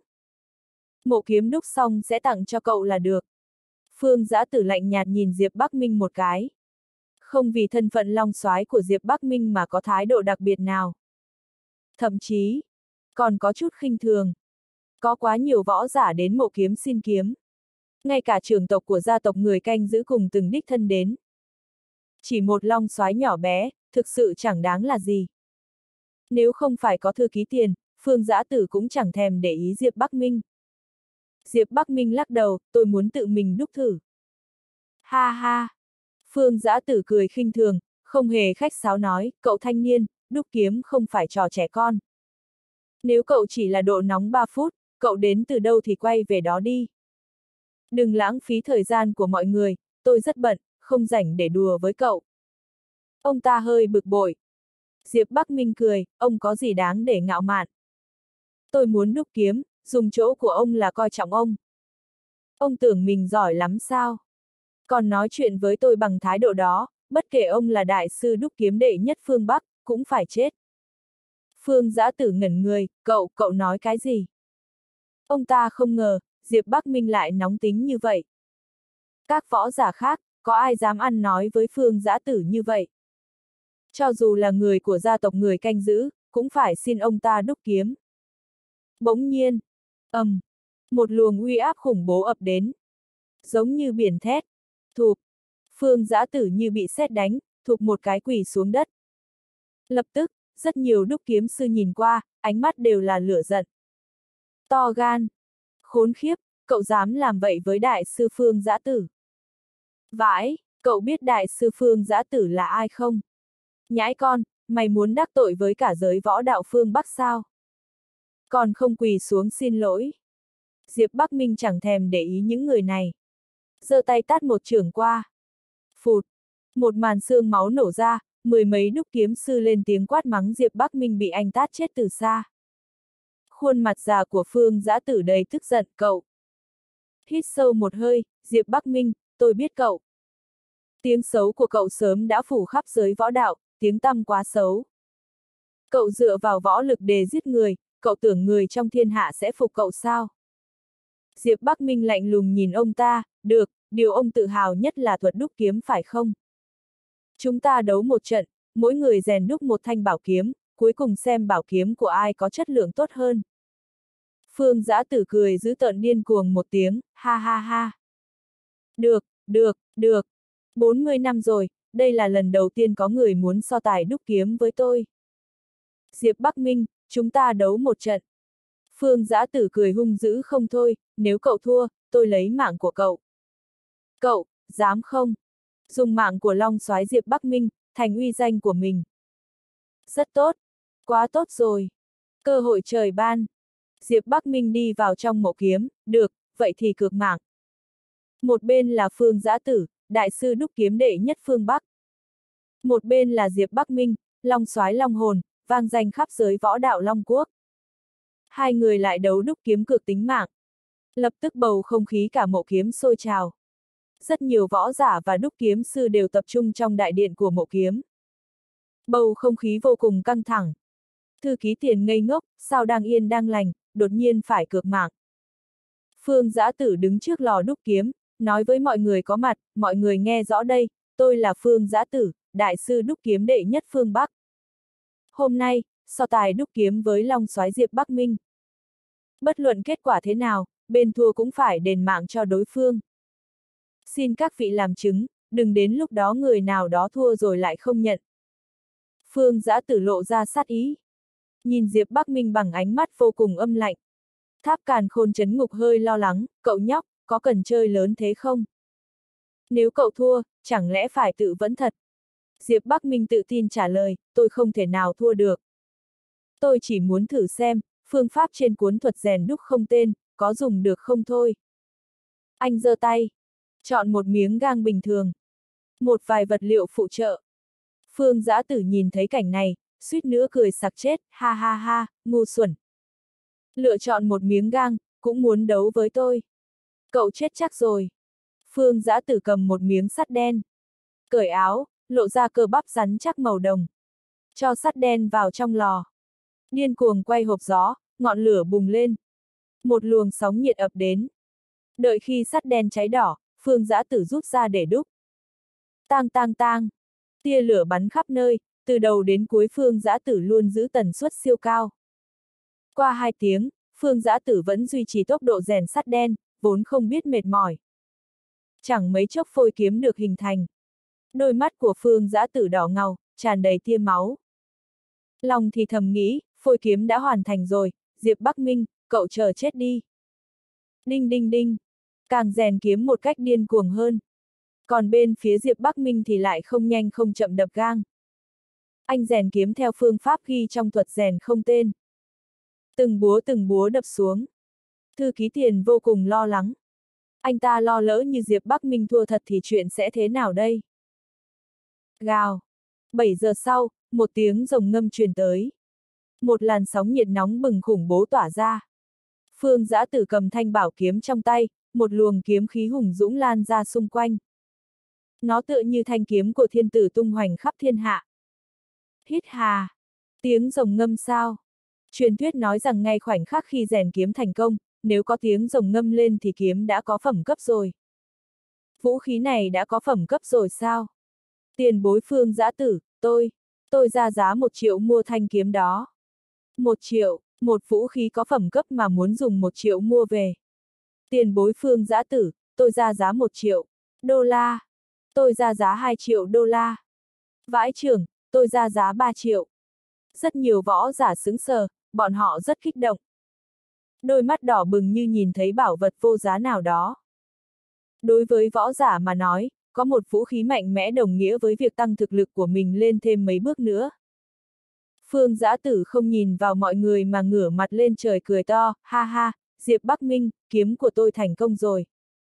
Mộ kiếm đúc xong sẽ tặng cho cậu là được. Phương Dã Tử lạnh nhạt nhìn Diệp Bắc Minh một cái. Không vì thân phận Long soái của Diệp Bắc Minh mà có thái độ đặc biệt nào. Thậm chí, còn có chút khinh thường. Có quá nhiều võ giả đến mộ kiếm xin kiếm. Ngay cả trưởng tộc của gia tộc người canh giữ cùng từng đích thân đến. Chỉ một Long soái nhỏ bé, thực sự chẳng đáng là gì. Nếu không phải có thư ký Tiền, Phương Dã Tử cũng chẳng thèm để ý Diệp Bắc Minh. Diệp Bắc Minh lắc đầu, tôi muốn tự mình đúc thử. Ha ha! Phương Dã Tử cười khinh thường, không hề khách sáo nói, cậu thanh niên, đúc kiếm không phải trò trẻ con. Nếu cậu chỉ là độ nóng ba phút, cậu đến từ đâu thì quay về đó đi. Đừng lãng phí thời gian của mọi người, tôi rất bận, không rảnh để đùa với cậu. Ông ta hơi bực bội. Diệp Bắc Minh cười, ông có gì đáng để ngạo mạn. Tôi muốn đúc kiếm, dùng chỗ của ông là coi trọng ông. Ông tưởng mình giỏi lắm sao? Còn nói chuyện với tôi bằng thái độ đó, bất kể ông là đại sư đúc kiếm đệ nhất phương Bắc, cũng phải chết. Phương Dã Tử ngẩn người, cậu, cậu nói cái gì? Ông ta không ngờ, Diệp Bắc Minh lại nóng tính như vậy. Các võ giả khác, có ai dám ăn nói với Phương Dã Tử như vậy? Cho dù là người của gia tộc người canh giữ, cũng phải xin ông ta đúc kiếm. Bỗng nhiên, ầm, um, một luồng uy áp khủng bố ập đến. Giống như biển thét, thụp, Phương Dã Tử như bị sét đánh, thụp một cái quỳ xuống đất. Lập tức, rất nhiều đúc kiếm sư nhìn qua, ánh mắt đều là lửa giận. To gan! Khốn khiếp, cậu dám làm vậy với đại sư Phương Dã Tử. Vãi, cậu biết đại sư Phương Dã Tử là ai không? Nhãi con, mày muốn đắc tội với cả giới võ đạo phương Bắc sao? Còn không quỳ xuống xin lỗi. Diệp Bắc Minh chẳng thèm để ý những người này. Giơ tay tát một chưởng qua. Phụt! Một màn xương máu nổ ra, mười mấy đúc kiếm sư lên tiếng quát mắng Diệp Bắc Minh bị anh tát chết từ xa. Khuôn mặt già của Phương Dã Tử đầy tức giận, cậu. Hít sâu một hơi, Diệp Bắc Minh, tôi biết cậu. Tiếng xấu của cậu sớm đã phủ khắp giới võ đạo, tiếng tăm quá xấu. Cậu dựa vào võ lực để giết người, cậu tưởng người trong thiên hạ sẽ phục cậu sao? Diệp Bắc Minh lạnh lùng nhìn ông ta, được, điều ông tự hào nhất là thuật đúc kiếm phải không? Chúng ta đấu một trận, mỗi người rèn đúc một thanh bảo kiếm, cuối cùng xem bảo kiếm của ai có chất lượng tốt hơn. Phương Dã Tử cười giữ tợn điên cuồng một tiếng, ha ha ha. Được, được, được. bốn mươi năm rồi, đây là lần đầu tiên có người muốn so tài đúc kiếm với tôi. Diệp Bắc Minh, chúng ta đấu một trận. Phương Dã Tử cười hung dữ không thôi, nếu cậu thua, tôi lấy mạng của cậu. Cậu, dám không? Dùng mạng của Long Soái Diệp Bắc Minh, thành uy danh của mình. Rất tốt. Quá tốt rồi. Cơ hội trời ban. Diệp Bắc Minh đi vào trong mộ kiếm, được, vậy thì cược mạng. Một bên là Phương Dã Tử, đại sư đúc kiếm đệ nhất phương Bắc. Một bên là Diệp Bắc Minh, Long Soái Long Hồn, vang danh khắp giới võ đạo Long Quốc. Hai người lại đấu đúc kiếm cược tính mạng. Lập tức bầu không khí cả mộ kiếm sôi trào. Rất nhiều võ giả và đúc kiếm sư đều tập trung trong đại điện của mộ kiếm. Bầu không khí vô cùng căng thẳng. Thư ký Tiền ngây ngốc, sao đang yên đang lành, đột nhiên phải cược mạng. Phương Dã Tử đứng trước lò đúc kiếm, nói với mọi người có mặt, mọi người nghe rõ đây, tôi là Phương Dã Tử, đại sư đúc kiếm đệ nhất phương Bắc. Hôm nay, so tài đúc kiếm với Long Soái Diệp Bắc Minh. Bất luận kết quả thế nào, bên thua cũng phải đền mạng cho đối phương. Xin các vị làm chứng, đừng đến lúc đó người nào đó thua rồi lại không nhận. Phương Dã Tử lộ ra sát ý. Nhìn Diệp Bắc Minh bằng ánh mắt vô cùng âm lạnh. Tháp Càn Khôn Trấn Ngục hơi lo lắng, cậu nhóc, có cần chơi lớn thế không? Nếu cậu thua, chẳng lẽ phải tự vẫn thật? Diệp Bắc Minh tự tin trả lời, tôi không thể nào thua được. Tôi chỉ muốn thử xem, phương pháp trên cuốn thuật rèn đúc không tên, có dùng được không thôi. Anh giơ tay, chọn một miếng gang bình thường. Một vài vật liệu phụ trợ. Phương Dã Tử nhìn thấy cảnh này, suýt nữa cười sặc chết, ha ha ha, ngu xuẩn. Lựa chọn một miếng gang, cũng muốn đấu với tôi. Cậu chết chắc rồi. Phương Dã Tử cầm một miếng sắt đen. Cởi áo, lộ ra cơ bắp rắn chắc màu đồng. Cho sắt đen vào trong lò. Điên cuồng quay hộp gió, ngọn lửa bùng lên. Một luồng sóng nhiệt ập đến. Đợi khi sắt đen cháy đỏ, Phương Dã Tử rút ra để đúc. Tang tang tang. Tia lửa bắn khắp nơi, từ đầu đến cuối Phương Dã Tử luôn giữ tần suất siêu cao. Qua hai tiếng, Phương Dã Tử vẫn duy trì tốc độ rèn sắt đen, vốn không biết mệt mỏi. Chẳng mấy chốc phôi kiếm được hình thành. Đôi mắt của Phương Dã Tử đỏ ngầu, tràn đầy tia máu. Lòng thì thầm nghĩ, phôi kiếm đã hoàn thành rồi, Diệp Bắc Minh, cậu chờ chết đi. Đinh đinh đinh, càng rèn kiếm một cách điên cuồng hơn. Còn bên phía Diệp Bắc Minh thì lại không nhanh không chậm đập gang. Anh rèn kiếm theo phương pháp ghi trong thuật rèn không tên. Từng búa từng búa đập xuống. Thư ký Tiền vô cùng lo lắng. Anh ta lo lỡ như Diệp Bắc Minh thua thật thì chuyện sẽ thế nào đây? Gào. bảy giờ sau, một tiếng rồng ngâm truyền tới. Một làn sóng nhiệt nóng bừng khủng bố tỏa ra. Phương Dã Tử cầm thanh bảo kiếm trong tay, một luồng kiếm khí hùng dũng lan ra xung quanh. Nó tựa như thanh kiếm của thiên tử tung hoành khắp thiên hạ. Hít hà. Tiếng rồng ngâm sao? Truyền thuyết nói rằng ngay khoảnh khắc khi rèn kiếm thành công, nếu có tiếng rồng ngâm lên thì kiếm đã có phẩm cấp rồi. Vũ khí này đã có phẩm cấp rồi sao? Tiền bối Phương Dã Tử, tôi, tôi ra giá một triệu mua thanh kiếm đó. Một triệu, một vũ khí có phẩm cấp mà muốn dùng một triệu mua về. Tiền bối Phương Dã Tử, tôi ra giá một triệu đô la. Tôi ra giá hai triệu đô la. Vãi trưởng, tôi ra giá ba triệu. Rất nhiều võ giả sững sờ, bọn họ rất kích động. Đôi mắt đỏ bừng như nhìn thấy bảo vật vô giá nào đó. Đối với võ giả mà nói, có một vũ khí mạnh mẽ đồng nghĩa với việc tăng thực lực của mình lên thêm mấy bước nữa. Phương Dã Tử không nhìn vào mọi người mà ngửa mặt lên trời cười to, ha ha, Diệp Bắc Minh, kiếm của tôi thành công rồi.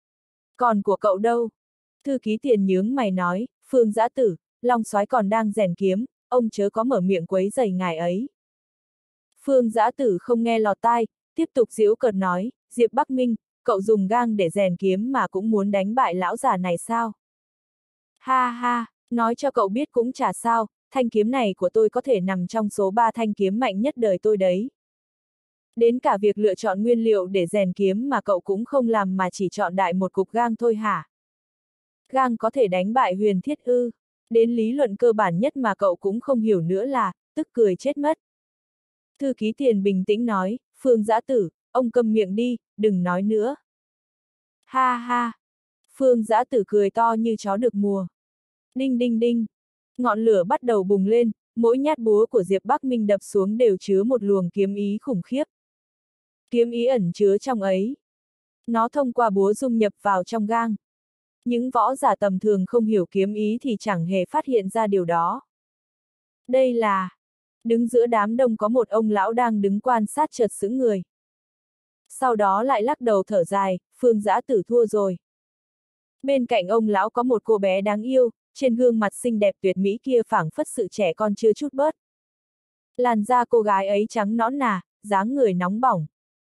Còn của cậu đâu? Thư ký Tiền nhướng mày nói, Phương Dã Tử, Long Soái còn đang rèn kiếm, ông chớ có mở miệng quấy rầy ngài ấy. Phương Dã Tử không nghe lọt tai, tiếp tục giễu cợt nói, Diệp Bắc Minh, cậu dùng gang để rèn kiếm mà cũng muốn đánh bại lão già này sao? Ha ha, nói cho cậu biết cũng chả sao, thanh kiếm này của tôi có thể nằm trong số ba thanh kiếm mạnh nhất đời tôi đấy. Đến cả việc lựa chọn nguyên liệu để rèn kiếm mà cậu cũng không làm mà chỉ chọn đại một cục gang thôi hả? Gang có thể đánh bại huyền thiết ư? Đến lý luận cơ bản nhất mà cậu cũng không hiểu nữa là, tức cười chết mất. Thư ký Tiền bình tĩnh nói, Phương Dã Tử, ông câm miệng đi, đừng nói nữa. Ha ha! Phương Dã Tử cười to như chó được mùa. Đinh đinh đinh! Ngọn lửa bắt đầu bùng lên, mỗi nhát búa của Diệp Bắc Minh đập xuống đều chứa một luồng kiếm ý khủng khiếp. Kiếm ý ẩn chứa trong ấy. Nó thông qua búa dung nhập vào trong gang. Những võ giả tầm thường không hiểu kiếm ý thì chẳng hề phát hiện ra điều đó. Đây là... Đứng giữa đám đông có một ông lão đang đứng quan sát chợt sững người. Sau đó lại lắc đầu thở dài, Phương Dã Tử thua rồi. Bên cạnh ông lão có một cô bé đáng yêu, trên gương mặt xinh đẹp tuyệt mỹ kia phảng phất sự trẻ con chưa chút bớt. Làn da cô gái ấy trắng nõn nà, dáng người nóng bỏng.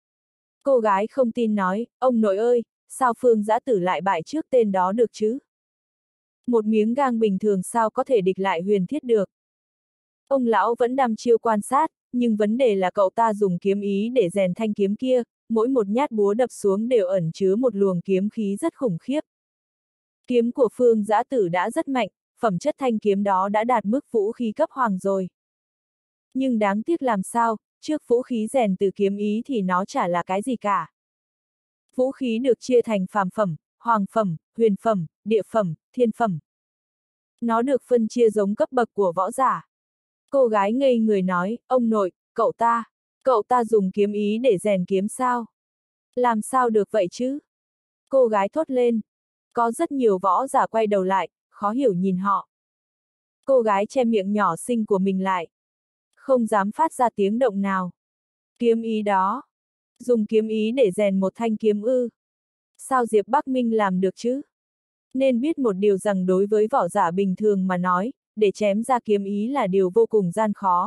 Cô gái không tin nói, ông nội ơi, sao Phương Dã Tử lại bại trước tên đó được chứ? Một miếng gang bình thường sao có thể địch lại huyền thiết được? Ông lão vẫn đăm chiêu quan sát, nhưng vấn đề là cậu ta dùng kiếm ý để rèn thanh kiếm kia, mỗi một nhát búa đập xuống đều ẩn chứa một luồng kiếm khí rất khủng khiếp. Kiếm của Phương Dã Tử đã rất mạnh, phẩm chất thanh kiếm đó đã đạt mức vũ khí cấp hoàng rồi. Nhưng đáng tiếc làm sao, trước vũ khí rèn từ kiếm ý thì nó chả là cái gì cả. Vũ khí được chia thành phàm phẩm, hoàng phẩm, huyền phẩm, địa phẩm, thiên phẩm. Nó được phân chia giống cấp bậc của võ giả. Cô gái ngây người nói, ông nội, cậu ta, cậu ta dùng kiếm ý để rèn kiếm sao? Làm sao được vậy chứ? Cô gái thốt lên. Có rất nhiều võ giả quay đầu lại, khó hiểu nhìn họ. Cô gái che miệng nhỏ xinh của mình lại. Không dám phát ra tiếng động nào. Kiếm ý đó. Dùng kiếm ý để rèn một thanh kiếm ư. Sao Diệp Bắc Minh làm được chứ? Nên biết một điều rằng đối với võ giả bình thường mà nói, để chém ra kiếm ý là điều vô cùng gian khó.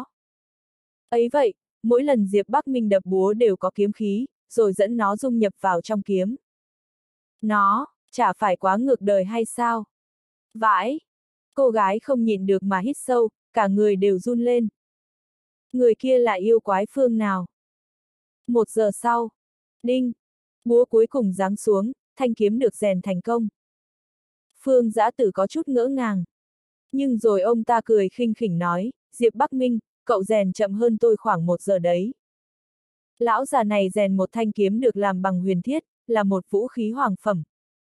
Ấy vậy, mỗi lần Diệp Bắc Minh đập búa đều có kiếm khí, rồi dẫn nó dung nhập vào trong kiếm. Nó, chả phải quá ngược đời hay sao? Vãi! Cô gái không nhịn được mà hít sâu, cả người đều run lên. Người kia là yêu quái phương nào? Một giờ sau, đinh! Búa cuối cùng giáng xuống, thanh kiếm được rèn thành công. Phương Dã Tử có chút ngỡ ngàng. Nhưng rồi ông ta cười khinh khỉnh nói, Diệp Bắc Minh, cậu rèn chậm hơn tôi khoảng một giờ đấy. Lão già này rèn một thanh kiếm được làm bằng huyền thiết, là một vũ khí hoàng phẩm.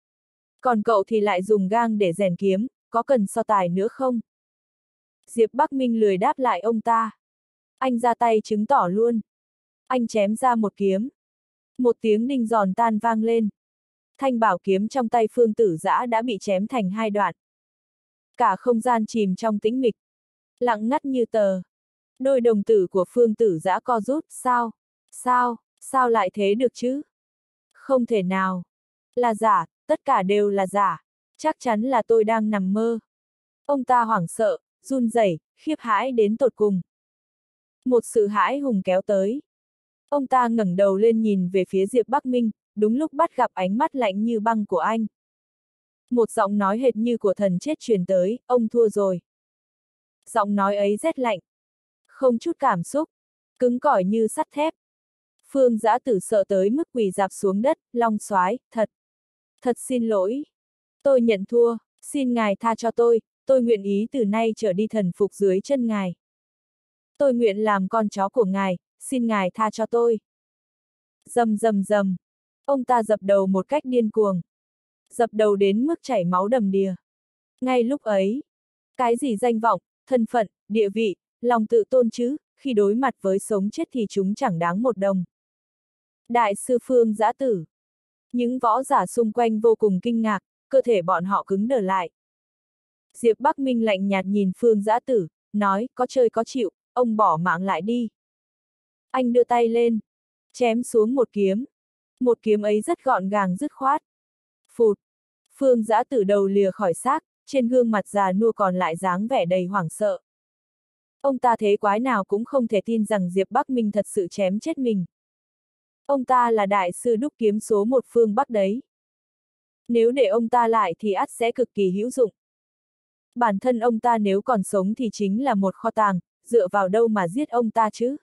Còn cậu thì lại dùng gang để rèn kiếm, có cần so tài nữa không? Diệp Bắc Minh lười đáp lại ông ta. Anh ra tay chứng tỏ luôn. Anh chém ra một kiếm. Một tiếng đinh giòn tan vang lên. Thanh bảo kiếm trong tay Phương Tử Dã đã bị chém thành hai đoạn. Cả không gian chìm trong tĩnh mịch. Lặng ngắt như tờ. Đôi đồng tử của Phương Tử Dã co rút, sao? Sao? Sao lại thế được chứ? Không thể nào. Là giả, tất cả đều là giả. Chắc chắn là tôi đang nằm mơ. Ông ta hoảng sợ, run rẩy, khiếp hãi đến tột cùng. Một sự hãi hùng kéo tới. Ông ta ngẩng đầu lên nhìn về phía Diệp Bắc Minh, đúng lúc bắt gặp ánh mắt lạnh như băng của anh. Một giọng nói hệt như của thần chết truyền tới, ông thua rồi. Giọng nói ấy rét lạnh. Không chút cảm xúc, cứng cỏi như sắt thép. Phương Dã Tử sợ tới mức quỳ rạp xuống đất, Long Soái, thật. Thật xin lỗi. Tôi nhận thua, xin ngài tha cho tôi, tôi nguyện ý từ nay trở đi thần phục dưới chân ngài. Tôi nguyện làm con chó của ngài, xin ngài tha cho tôi. Rầm rầm rầm. Ông ta dập đầu một cách điên cuồng. Dập đầu đến mức chảy máu đầm đìa. Ngay lúc ấy, cái gì danh vọng, thân phận, địa vị, lòng tự tôn chứ, khi đối mặt với sống chết thì chúng chẳng đáng một đồng. Đại sư Phương Giã Tử. Những võ giả xung quanh vô cùng kinh ngạc, cơ thể bọn họ cứng đờ lại. Diệp Bắc Minh lạnh nhạt nhìn Phương Giã Tử, nói, có chơi có chịu, ông bỏ mạng lại đi. Anh đưa tay lên, chém xuống một kiếm. Một kiếm ấy rất gọn gàng dứt khoát. Phụt! Phương Giã Tử đầu lìa khỏi xác, trên gương mặt già nua còn lại dáng vẻ đầy hoảng sợ. Ông ta thế quái nào cũng không thể tin rằng Diệp Bắc Minh thật sự chém chết mình. Ông ta là đại sư đúc kiếm số một phương Bắc đấy. Nếu để ông ta lại thì ắt sẽ cực kỳ hữu dụng. Bản thân ông ta nếu còn sống thì chính là một kho tàng, dựa vào đâu mà giết ông ta chứ?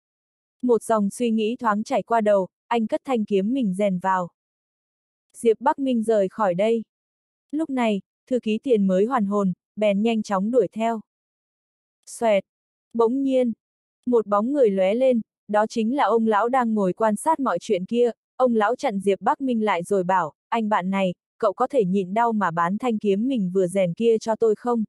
Một dòng suy nghĩ thoáng chảy qua đầu, anh cất thanh kiếm mình rèn vào. Diệp Bắc Minh rời khỏi đây. Lúc này, thư ký Tiền mới hoàn hồn, bèn nhanh chóng đuổi theo. Xoẹt! Bỗng nhiên, một bóng người lóe lên, đó chính là ông lão đang ngồi quan sát mọi chuyện kia. Ông lão chặn Diệp Bắc Minh lại rồi bảo, anh bạn này, cậu có thể nhịn đau mà bán thanh kiếm mình vừa rèn kia cho tôi không?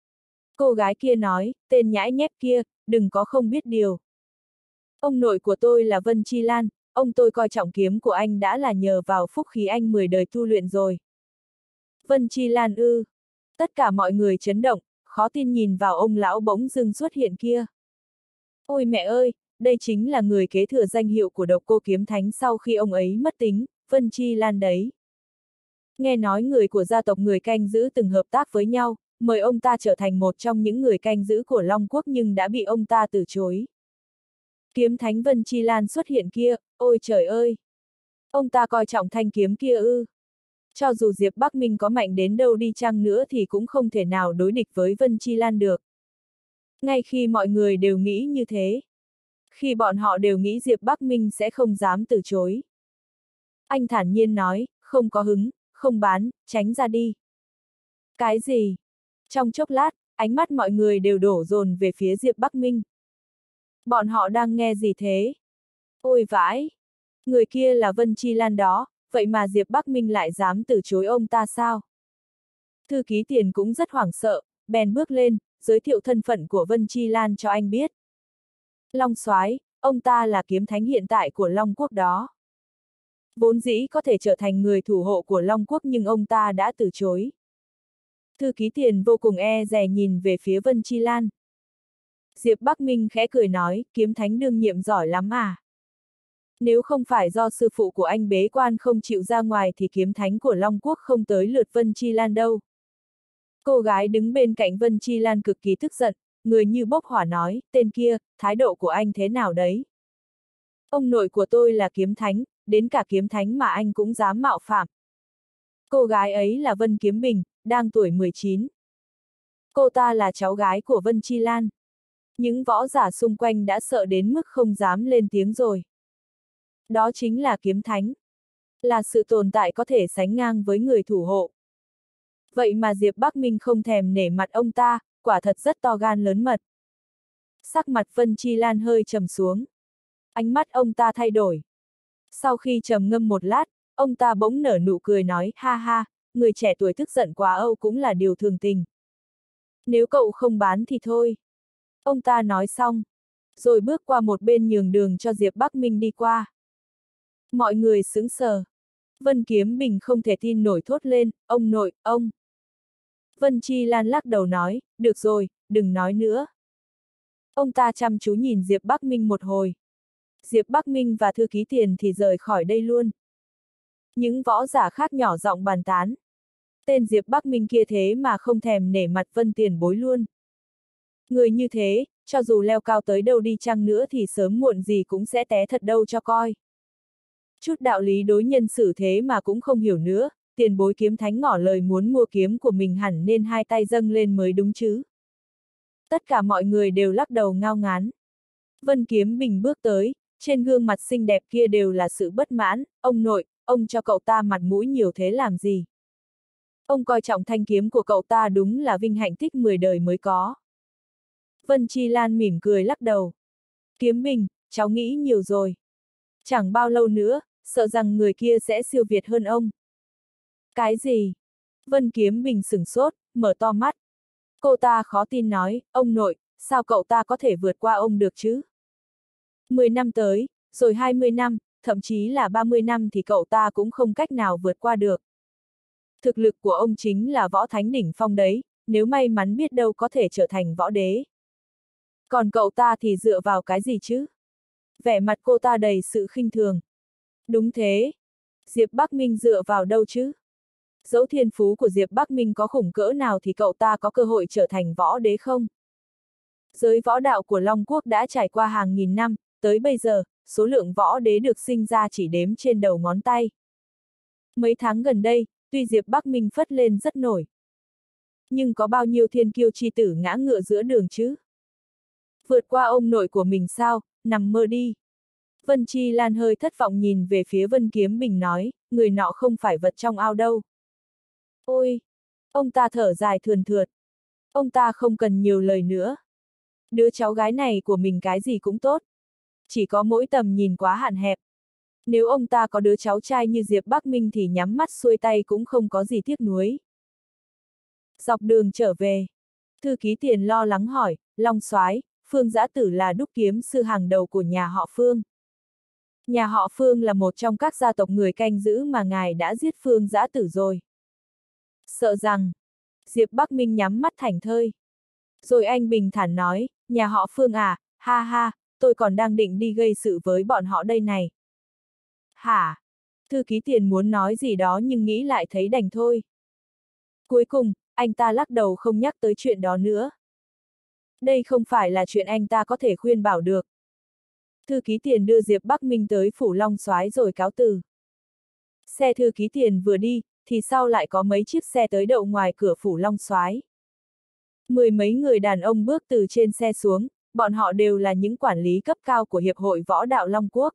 Cô gái kia nói, tên nhãi nhép kia, đừng có không biết điều. Ông nội của tôi là Vân Chi Lan, ông tôi coi trọng kiếm của anh đã là nhờ vào phúc khí anh mười đời tu luyện rồi. Vân Chi Lan ư. Tất cả mọi người chấn động, khó tin nhìn vào ông lão bỗng dưng xuất hiện kia. Ôi mẹ ơi, đây chính là người kế thừa danh hiệu của Độc Cô Kiếm Thánh sau khi ông ấy mất tính, Vân Chi Lan đấy. Nghe nói người của gia tộc người canh giữ từng hợp tác với nhau, mời ông ta trở thành một trong những người canh giữ của Long Quốc nhưng đã bị ông ta từ chối. Kiếm Thánh Vân Chi Lan xuất hiện kia, ôi trời ơi! Ông ta coi trọng thanh kiếm kia ư. Cho dù Diệp Bắc Minh có mạnh đến đâu đi chăng nữa thì cũng không thể nào đối địch với Vân Chi Lan được. Ngay khi mọi người đều nghĩ như thế. Khi bọn họ đều nghĩ Diệp Bắc Minh sẽ không dám từ chối. Anh thản nhiên nói, không có hứng, không bán, tránh ra đi. Cái gì? Trong chốc lát, ánh mắt mọi người đều đổ dồn về phía Diệp Bắc Minh. Bọn họ đang nghe gì thế? Ôi vãi! Người kia là Vân Chi Lan đó, vậy mà Diệp Bắc Minh lại dám từ chối ông ta sao? Thư ký Tiền cũng rất hoảng sợ, bèn bước lên, giới thiệu thân phận của Vân Chi Lan cho anh biết. Long Soái, ông ta là kiếm thánh hiện tại của Long Quốc đó. Vốn dĩ có thể trở thành người thủ hộ của Long Quốc nhưng ông ta đã từ chối. Thư ký Tiền vô cùng e dè nhìn về phía Vân Chi Lan. Diệp Bắc Minh khẽ cười nói, kiếm thánh đương nhiệm giỏi lắm à. Nếu không phải do sư phụ của anh bế quan không chịu ra ngoài thì kiếm thánh của Long Quốc không tới lượt Vân Chi Lan đâu. Cô gái đứng bên cạnh Vân Chi Lan cực kỳ tức giận, người như bốc hỏa nói, tên kia, thái độ của anh thế nào đấy? Ông nội của tôi là kiếm thánh, đến cả kiếm thánh mà anh cũng dám mạo phạm. Cô gái ấy là Vân Kiếm Bình, đang tuổi mười chín. Cô ta là cháu gái của Vân Chi Lan. Những võ giả xung quanh đã sợ đến mức không dám lên tiếng rồi. Đó chính là kiếm thánh. Là sự tồn tại có thể sánh ngang với người thủ hộ. Vậy mà Diệp Bắc Minh không thèm nể mặt ông ta, quả thật rất to gan lớn mật. Sắc mặt Vân Chi Lan hơi trầm xuống. Ánh mắt ông ta thay đổi. Sau khi trầm ngâm một lát, ông ta bỗng nở nụ cười nói, ha ha, người trẻ tuổi tức giận quá âu cũng là điều thường tình. Nếu cậu không bán thì thôi. Ông ta nói xong, rồi bước qua một bên nhường đường cho Diệp Bắc Minh đi qua. Mọi người sững sờ. Vân Kiếm Bình không thể tin nổi thốt lên, ông nội, ông. Vân Chi Lan lắc đầu nói, được rồi, đừng nói nữa. Ông ta chăm chú nhìn Diệp Bắc Minh một hồi. Diệp Bắc Minh và thư ký Tiền thì rời khỏi đây luôn. Những võ giả khác nhỏ giọng bàn tán. Tên Diệp Bắc Minh kia thế mà không thèm nể mặt Vân tiền bối luôn. Người như thế, cho dù leo cao tới đâu đi chăng nữa thì sớm muộn gì cũng sẽ té thật đâu cho coi. Chút đạo lý đối nhân xử thế mà cũng không hiểu nữa, tiền bối kiếm thánh ngỏ lời muốn mua kiếm của mình hẳn nên hai tay dâng lên mới đúng chứ. Tất cả mọi người đều lắc đầu ngao ngán. Vân Kiếm Bình bước tới, trên gương mặt xinh đẹp kia đều là sự bất mãn, ông nội, ông cho cậu ta mặt mũi nhiều thế làm gì? Ông coi trọng thanh kiếm của cậu ta đúng là vinh hạnh tích mười đời mới có. Vân Chi Lan mỉm cười lắc đầu. Kiếm Bình, cháu nghĩ nhiều rồi. Chẳng bao lâu nữa, sợ rằng người kia sẽ siêu việt hơn ông. Cái gì? Vân Kiếm Bình sửng sốt, mở to mắt. Cô ta khó tin nói, ông nội, sao cậu ta có thể vượt qua ông được chứ? mười năm tới, rồi hai mươi năm, thậm chí là ba mươi năm thì cậu ta cũng không cách nào vượt qua được. Thực lực của ông chính là võ thánh đỉnh phong đấy, nếu may mắn biết đâu có thể trở thành võ đế. Còn cậu ta thì dựa vào cái gì chứ? Vẻ mặt cô ta đầy sự khinh thường. Đúng thế. Diệp Bắc Minh dựa vào đâu chứ? Dẫu thiên phú của Diệp Bắc Minh có khủng cỡ nào thì cậu ta có cơ hội trở thành võ đế không? Giới võ đạo của Long Quốc đã trải qua hàng nghìn năm, tới bây giờ, số lượng võ đế được sinh ra chỉ đếm trên đầu ngón tay. Mấy tháng gần đây, tuy Diệp Bắc Minh phất lên rất nổi, nhưng có bao nhiêu thiên kiêu chi tử ngã ngựa giữa đường chứ? Vượt qua ông nội của mình sao, nằm mơ đi. Vân Chi Lan hơi thất vọng nhìn về phía Vân Kiếm Bình nói, người nọ không phải vật trong ao đâu. Ôi! Ông ta thở dài thườn thượt. Ông ta không cần nhiều lời nữa. Đứa cháu gái này của mình cái gì cũng tốt. Chỉ có mỗi tầm nhìn quá hạn hẹp. Nếu ông ta có đứa cháu trai như Diệp Bắc Minh thì nhắm mắt xuôi tay cũng không có gì tiếc nuối. Dọc đường trở về, Thư Ký Tiền lo lắng hỏi, Long Soái, Phương Dã Tử là đúc kiếm sư hàng đầu của nhà họ Phương. Nhà họ Phương là một trong các gia tộc người canh giữ mà ngài đã giết Phương Dã Tử rồi. Sợ rằng, Diệp Bắc Minh nhắm mắt thảnh thơi. Rồi anh bình thản nói, nhà họ Phương à, ha ha, tôi còn đang định đi gây sự với bọn họ đây này. Hả? Thư Ký Tiền muốn nói gì đó nhưng nghĩ lại thấy đành thôi. Cuối cùng, anh ta lắc đầu không nhắc tới chuyện đó nữa. Đây không phải là chuyện anh ta có thể khuyên bảo được. Thư Ký Tiền đưa Diệp Bắc Minh tới phủ Long Soái rồi cáo từ. Xe Thư Ký Tiền vừa đi, thì sau lại có mấy chiếc xe tới đậu ngoài cửa phủ Long Soái. Mười mấy người đàn ông bước từ trên xe xuống, bọn họ đều là những quản lý cấp cao của Hiệp hội Võ đạo Long Quốc.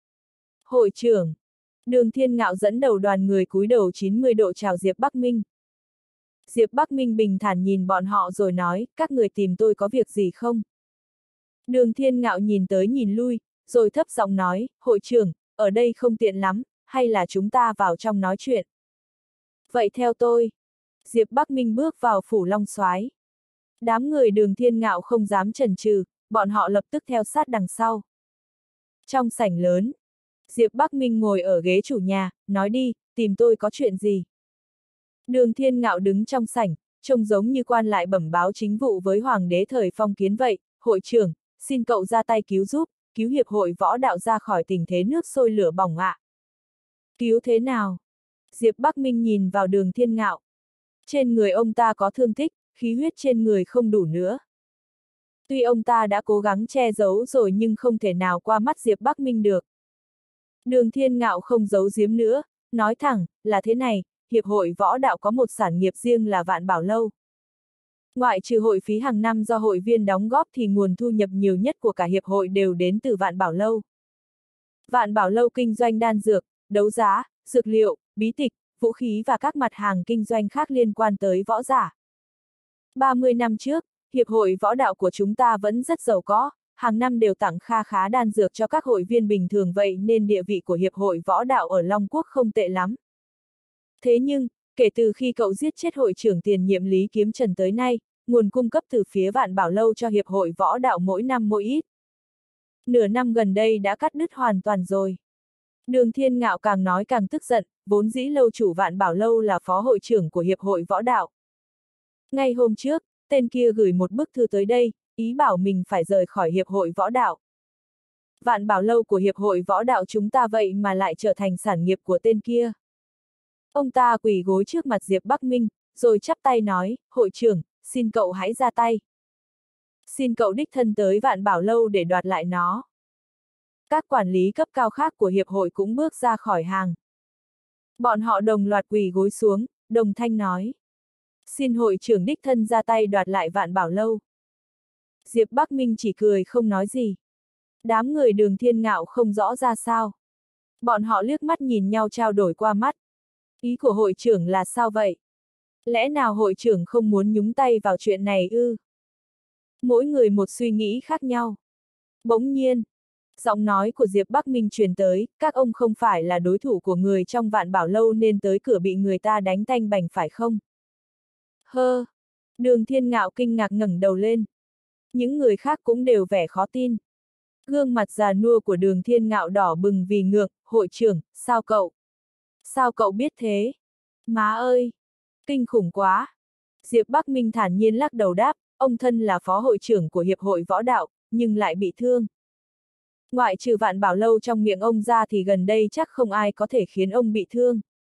Hội trưởng Đường Thiên Ngạo dẫn đầu đoàn người cúi đầu chín mươi độ chào Diệp Bắc Minh. Diệp Bắc Minh bình thản nhìn bọn họ rồi nói, các người tìm tôi có việc gì không? Đường Thiên Ngạo nhìn tới nhìn lui, rồi thấp giọng nói, hội trưởng, ở đây không tiện lắm, hay là chúng ta vào trong nói chuyện. Vậy theo tôi. Diệp Bắc Minh bước vào phủ Long Soái. Đám người Đường Thiên Ngạo không dám chần chừ, bọn họ lập tức theo sát đằng sau. Trong sảnh lớn, Diệp Bắc Minh ngồi ở ghế chủ nhà, nói đi, tìm tôi có chuyện gì? Đường Thiên Ngạo đứng trong sảnh, trông giống như quan lại bẩm báo chính vụ với hoàng đế thời phong kiến vậy, hội trưởng, xin cậu ra tay cứu giúp, cứu hiệp hội võ đạo ra khỏi tình thế nước sôi lửa bỏng ạ. À. Cứu thế nào? Diệp Bắc Minh nhìn vào Đường Thiên Ngạo. Trên người ông ta có thương tích, khí huyết trên người không đủ nữa. Tuy ông ta đã cố gắng che giấu rồi nhưng không thể nào qua mắt Diệp Bắc Minh được. Đường Thiên Ngạo không giấu giếm nữa, nói thẳng, là thế này, Hiệp hội Võ đạo có một sản nghiệp riêng là Vạn Bảo Lâu. Ngoại trừ hội phí hàng năm do hội viên đóng góp thì nguồn thu nhập nhiều nhất của cả Hiệp hội đều đến từ Vạn Bảo Lâu. Vạn Bảo Lâu kinh doanh đan dược, đấu giá, dược liệu, bí tịch, vũ khí và các mặt hàng kinh doanh khác liên quan tới võ giả. ba mươi năm trước, Hiệp hội Võ đạo của chúng ta vẫn rất giàu có, hàng năm đều tặng kha khá đan dược cho các hội viên bình thường vậy nên địa vị của Hiệp hội Võ đạo ở Long Quốc không tệ lắm. Thế nhưng, kể từ khi cậu giết chết hội trưởng tiền nhiệm Lý Kiếm Trần tới nay, nguồn cung cấp từ phía Vạn Bảo Lâu cho Hiệp hội Võ đạo mỗi năm mỗi ít. Nửa năm gần đây đã cắt đứt hoàn toàn rồi. Đường Thiên Ngạo càng nói càng tức giận, vốn dĩ lâu chủ Vạn Bảo Lâu là phó hội trưởng của Hiệp hội Võ đạo. Ngay hôm trước, tên kia gửi một bức thư tới đây, ý bảo mình phải rời khỏi Hiệp hội Võ đạo. Vạn Bảo Lâu của Hiệp hội Võ đạo chúng ta vậy mà lại trở thành sản nghiệp của tên kia. Ông ta quỳ gối trước mặt Diệp Bắc Minh, rồi chắp tay nói, hội trưởng, xin cậu hãy ra tay. Xin cậu đích thân tới Vạn Bảo Lâu để đoạt lại nó. Các quản lý cấp cao khác của Hiệp hội cũng bước ra khỏi hàng. Bọn họ đồng loạt quỳ gối xuống, đồng thanh nói. Xin hội trưởng đích thân ra tay đoạt lại Vạn Bảo Lâu. Diệp Bắc Minh chỉ cười không nói gì. Đám người Đường Thiên Ngạo không rõ ra sao. Bọn họ liếc mắt nhìn nhau trao đổi qua mắt. Ý của hội trưởng là sao vậy? Lẽ nào hội trưởng không muốn nhúng tay vào chuyện này ư? Mỗi người một suy nghĩ khác nhau. Bỗng nhiên, giọng nói của Diệp Bắc Minh truyền tới, các ông không phải là đối thủ của người trong Vạn Bảo Lâu nên tới cửa bị người ta đánh tanh bành phải không? Hơ! Đường Thiên Ngạo kinh ngạc ngẩng đầu lên. Những người khác cũng đều vẻ khó tin. Gương mặt già nua của Đường Thiên Ngạo đỏ bừng vì ngượng, hội trưởng, sao cậu? Sao cậu biết thế? Má ơi! Kinh khủng quá! Diệp Bắc Minh thản nhiên lắc đầu đáp, ông thân là phó hội trưởng của Hiệp hội Võ Đạo, nhưng lại bị thương. Ngoại trừ Vạn Bảo Lâu trong miệng ông ra thì gần đây chắc không ai có thể khiến ông bị thương.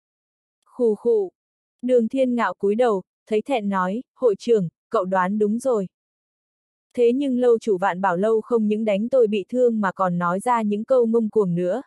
Khù khù! Đường Thiên Ngạo cúi đầu, thấy thẹn nói, hội trưởng, cậu đoán đúng rồi. Thế nhưng lâu chủ Vạn Bảo Lâu không những đánh tôi bị thương mà còn nói ra những câu ngông cuồng nữa.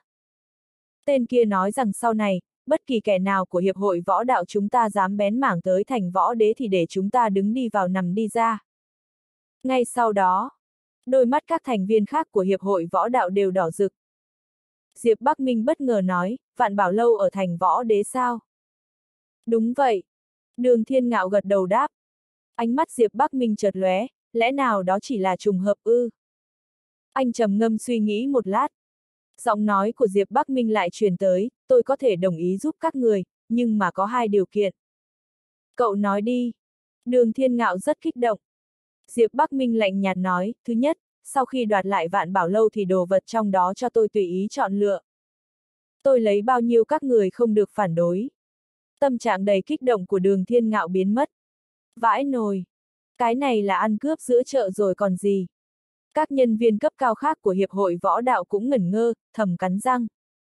Tên kia nói rằng sau này, bất kỳ kẻ nào của Hiệp hội Võ Đạo chúng ta dám bén mảng tới thành võ đế thì để chúng ta đứng đi vào nằm đi ra. Ngay sau đó, đôi mắt các thành viên khác của Hiệp hội Võ Đạo đều đỏ rực. Diệp Bắc Minh bất ngờ nói, Vạn Bảo Lâu ở thành võ đế sao? Đúng vậy. Đường Thiên Ngạo gật đầu đáp. Ánh mắt Diệp Bắc Minh chợt lóe, lẽ nào đó chỉ là trùng hợp ư? Anh trầm ngâm suy nghĩ một lát. Giọng nói của Diệp Bắc Minh lại truyền tới, tôi có thể đồng ý giúp các người, nhưng mà có hai điều kiện. Cậu nói đi. Đường Thiên Ngạo rất kích động. Diệp Bắc Minh lạnh nhạt nói, thứ nhất, sau khi đoạt lại Vạn Bảo Lâu thì đồ vật trong đó cho tôi tùy ý chọn lựa. Tôi lấy bao nhiêu các người không được phản đối. Tâm trạng đầy kích động của Đường Thiên Ngạo biến mất. Vãi nồi. Cái này là ăn cướp giữa chợ rồi còn gì. Các nhân viên cấp cao khác của Hiệp hội Võ Đạo cũng ngẩn ngơ, thầm cắn răng.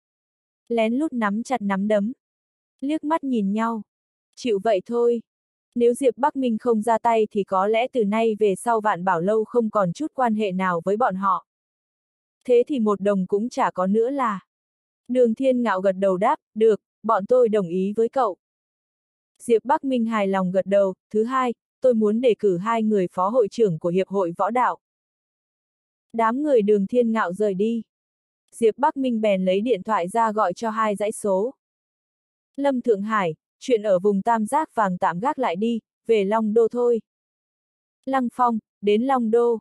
Lén lút nắm chặt nắm đấm. Liếc mắt nhìn nhau. Chịu vậy thôi. Nếu Diệp Bắc Minh không ra tay thì có lẽ từ nay về sau Vạn Bảo Lâu không còn chút quan hệ nào với bọn họ. Thế thì một đồng cũng chả có nữa là. Đường Thiên Ngạo gật đầu đáp, được, bọn tôi đồng ý với cậu. Diệp Bắc Minh hài lòng gật đầu, thứ hai, tôi muốn đề cử hai người phó hội trưởng của Hiệp hội Võ Đạo. Đám người Đường Thiên Ngạo rời đi. Diệp Bắc Minh bèn lấy điện thoại ra gọi cho hai dãy số. Lâm Thượng Hải, chuyện ở vùng Tam Giác Vàng tạm gác lại đi, về Long Đô thôi. Lăng Phong, đến Long Đô.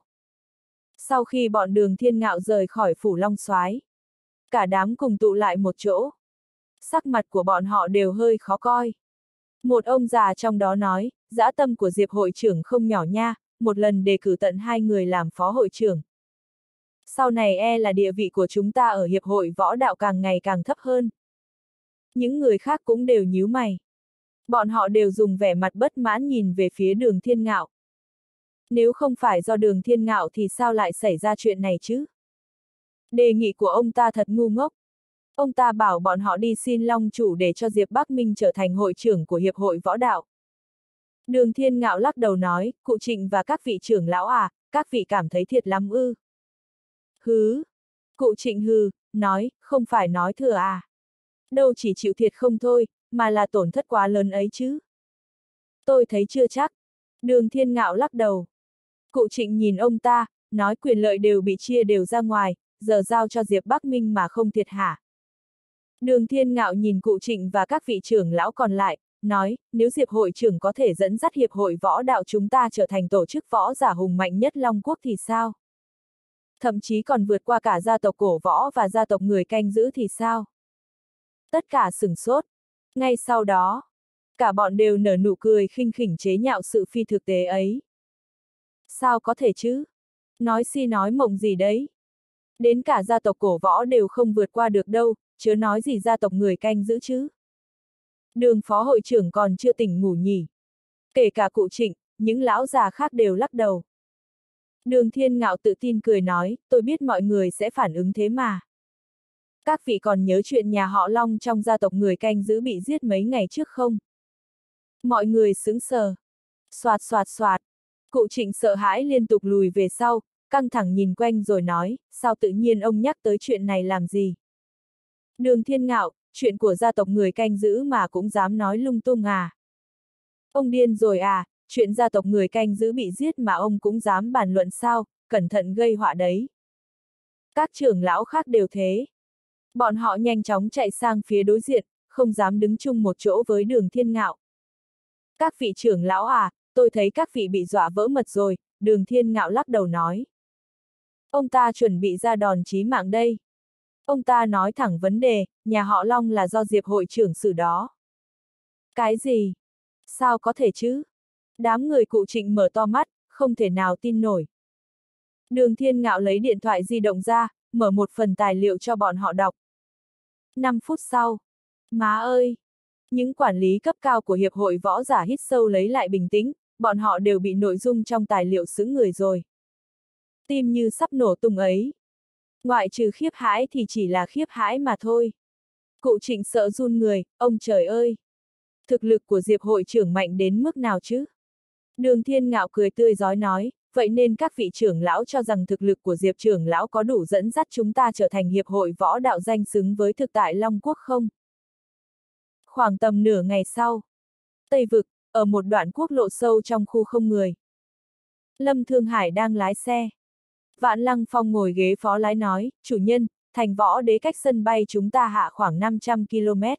Sau khi bọn Đường Thiên Ngạo rời khỏi phủ Long Soái, cả đám cùng tụ lại một chỗ. Sắc mặt của bọn họ đều hơi khó coi. Một ông già trong đó nói, dã tâm của Diệp hội trưởng không nhỏ nha, một lần đề cử tận hai người làm phó hội trưởng. Sau này e là địa vị của chúng ta ở Hiệp hội Võ Đạo càng ngày càng thấp hơn. Những người khác cũng đều nhíu mày. Bọn họ đều dùng vẻ mặt bất mãn nhìn về phía Đường Thiên Ngạo. Nếu không phải do Đường Thiên Ngạo thì sao lại xảy ra chuyện này chứ? Đề nghị của ông ta thật ngu ngốc. Ông ta bảo bọn họ đi xin Long chủ để cho Diệp Bắc Minh trở thành hội trưởng của Hiệp hội Võ Đạo. Đường Thiên Ngạo lắc đầu nói, cụ Trịnh và các vị trưởng lão à, các vị cảm thấy thiệt lắm ư. Hứ. Cụ Trịnh hừ, nói, không phải nói thừa à. Đâu chỉ chịu thiệt không thôi, mà là tổn thất quá lớn ấy chứ. Tôi thấy chưa chắc. Đường Thiên Ngạo lắc đầu. Cụ Trịnh nhìn ông ta, nói quyền lợi đều bị chia đều ra ngoài, giờ giao cho Diệp Bắc Minh mà không thiệt hả. Đường Thiên Ngạo nhìn cụ Trịnh và các vị trưởng lão còn lại, nói, nếu Diệp hội trưởng có thể dẫn dắt Hiệp hội Võ Đạo chúng ta trở thành tổ chức võ giả hùng mạnh nhất Long Quốc thì sao? Thậm chí còn vượt qua cả gia tộc cổ võ và gia tộc người canh giữ thì sao? Tất cả sửng sốt. Ngay sau đó, cả bọn đều nở nụ cười khinh khỉnh chế nhạo sự phi thực tế ấy. Sao có thể chứ? Nói si nói mộng gì đấy? Đến cả gia tộc cổ võ đều không vượt qua được đâu, chớ nói gì gia tộc người canh giữ chứ. Đường phó hội trưởng còn chưa tỉnh ngủ nhỉ. Kể cả cụ Trịnh, những lão già khác đều lắc đầu. Đường Thiên Ngạo tự tin cười nói, tôi biết mọi người sẽ phản ứng thế mà. Các vị còn nhớ chuyện nhà họ Long trong gia tộc người canh giữ bị giết mấy ngày trước không? Mọi người sững sờ. Soạt soạt soạt. Cụ Trịnh sợ hãi liên tục lùi về sau, căng thẳng nhìn quanh rồi nói, sao tự nhiên ông nhắc tới chuyện này làm gì? Đường Thiên Ngạo, chuyện của gia tộc người canh giữ mà cũng dám nói lung tung à? Ông điên rồi à, chuyện gia tộc người canh giữ bị giết mà ông cũng dám bàn luận sao, cẩn thận gây họa đấy. Các trưởng lão khác đều thế. Bọn họ nhanh chóng chạy sang phía đối diện, không dám đứng chung một chỗ với Đường Thiên Ngạo. Các vị trưởng lão à, tôi thấy các vị bị dọa vỡ mật rồi, Đường Thiên Ngạo lắc đầu nói. Ông ta chuẩn bị ra đòn chí mạng đây. Ông ta nói thẳng vấn đề, nhà họ Long là do Diệp hội trưởng xử đó. Cái gì? Sao có thể chứ? Đám người cụ Trịnh mở to mắt, không thể nào tin nổi. Đường Thiên Ngạo lấy điện thoại di động ra, mở một phần tài liệu cho bọn họ đọc. năm phút sau. Má ơi! Những quản lý cấp cao của Hiệp hội Võ giả hít sâu lấy lại bình tĩnh, bọn họ đều bị nội dung trong tài liệu sững người rồi. Tim như sắp nổ tung ấy. Ngoại trừ khiếp hãi thì chỉ là khiếp hãi mà thôi. Cụ Trịnh sợ run người, ông trời ơi! Thực lực của Diệp hội trưởng mạnh đến mức nào chứ? Đường Thiên Ngạo cười tươi rói nói, vậy nên các vị trưởng lão cho rằng thực lực của Diệp trưởng lão có đủ dẫn dắt chúng ta trở thành hiệp hội võ đạo danh xứng với thực tại Long Quốc không? Khoảng tầm nửa ngày sau, Tây Vực, ở một đoạn quốc lộ sâu trong khu không người. Lâm Thương Hải đang lái xe. Vạn Lăng Phong ngồi ghế phó lái nói, chủ nhân, thành võ đế cách sân bay chúng ta hạ khoảng năm trăm ki lô mét.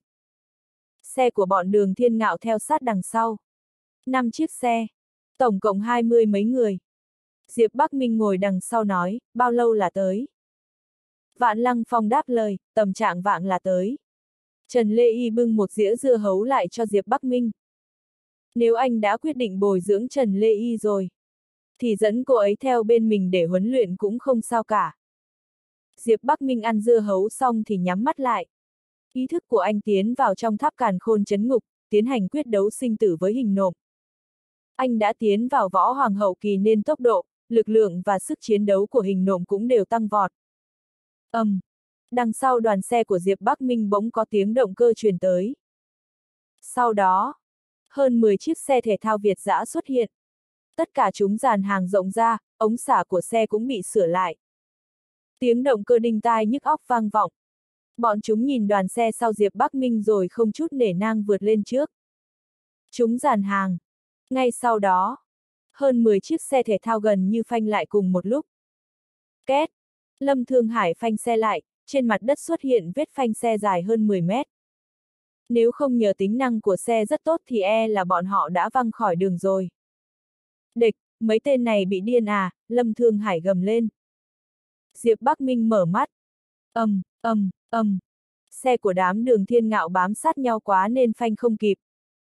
Xe của bọn Đường Thiên Ngạo theo sát đằng sau. năm chiếc xe, tổng cộng hai mươi mấy người. Diệp Bắc Minh ngồi đằng sau nói, bao lâu là tới? Vạn Lăng Phong đáp lời, tầm trạng vạng là tới. Trần Lê Y bưng một dĩa dưa hấu lại cho Diệp Bắc Minh. Nếu anh đã quyết định bồi dưỡng Trần Lê Y rồi, thì dẫn cô ấy theo bên mình để huấn luyện cũng không sao cả. Diệp Bắc Minh ăn dưa hấu xong thì nhắm mắt lại. Ý thức của anh tiến vào trong tháp càn khôn trấn ngục, tiến hành quyết đấu sinh tử với hình nộm. Anh đã tiến vào võ hoàng hậu kỳ nên tốc độ, lực lượng và sức chiến đấu của hình nộm cũng đều tăng vọt. Ầm! Um, đằng sau đoàn xe của Diệp Bắc Minh bỗng có tiếng động cơ truyền tới. Sau đó, hơn mười chiếc xe thể thao Việt dã xuất hiện. Tất cả chúng dàn hàng rộng ra, ống xả của xe cũng bị sửa lại. Tiếng động cơ đinh tai nhức óc vang vọng. Bọn chúng nhìn đoàn xe sau Diệp Bắc Minh rồi không chút nể nang vượt lên trước. Chúng dàn hàng. Ngay sau đó, hơn mười chiếc xe thể thao gần như phanh lại cùng một lúc. Két! Lâm Thương Hải phanh xe lại, trên mặt đất xuất hiện vết phanh xe dài hơn mười mét. Nếu không nhờ tính năng của xe rất tốt thì e là bọn họ đã văng khỏi đường rồi. Địch, mấy tên này bị điên à, Lâm Thương Hải gầm lên. Diệp Bắc Minh mở mắt. Ầm, ầm, ầm. Xe của đám Đường Thiên Ngạo bám sát nhau quá nên phanh không kịp.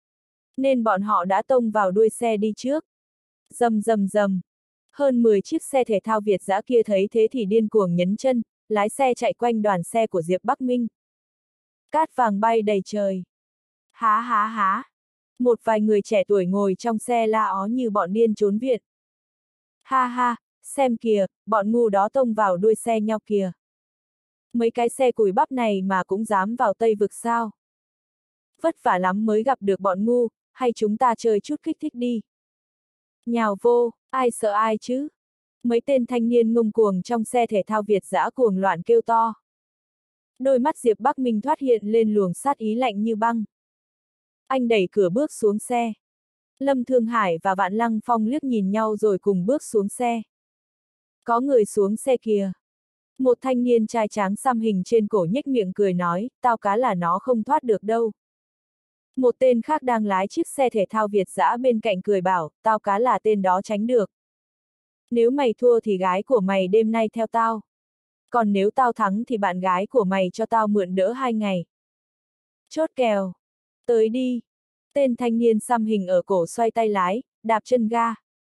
Nên bọn họ đã tông vào đuôi xe đi trước. Rầm rầm rầm. Hơn mười chiếc xe thể thao Việt dã kia thấy thế thì điên cuồng nhấn chân, lái xe chạy quanh đoàn xe của Diệp Bắc Minh. Cát vàng bay đầy trời. Há há há. Một vài người trẻ tuổi ngồi trong xe la ó như bọn điên trốn viện. Ha ha, xem kìa, bọn ngu đó tông vào đuôi xe nhau kìa. Mấy cái xe cùi bắp này mà cũng dám vào Tây Vực sao? Vất vả lắm mới gặp được bọn ngu, hay chúng ta chơi chút kích thích đi. Nhào vô, ai sợ ai chứ? Mấy tên thanh niên ngông cuồng trong xe thể thao Việt dã cuồng loạn kêu to. Đôi mắt Diệp Bắc Minh thoát hiện lên luồng sát ý lạnh như băng. Anh đẩy cửa bước xuống xe. Lâm Thương Hải và Vạn Lăng Phong liếc nhìn nhau rồi cùng bước xuống xe. Có người xuống xe kìa. Một thanh niên trai tráng xăm hình trên cổ nhếch miệng cười nói, tao cá là nó không thoát được đâu. Một tên khác đang lái chiếc xe thể thao Việt dã bên cạnh cười bảo, tao cá là tên đó tránh được. Nếu mày thua thì gái của mày đêm nay theo tao. Còn nếu tao thắng thì bạn gái của mày cho tao mượn đỡ hai ngày. Chốt kèo. Tới đi. Tên thanh niên xăm hình ở cổ xoay tay lái, đạp chân ga.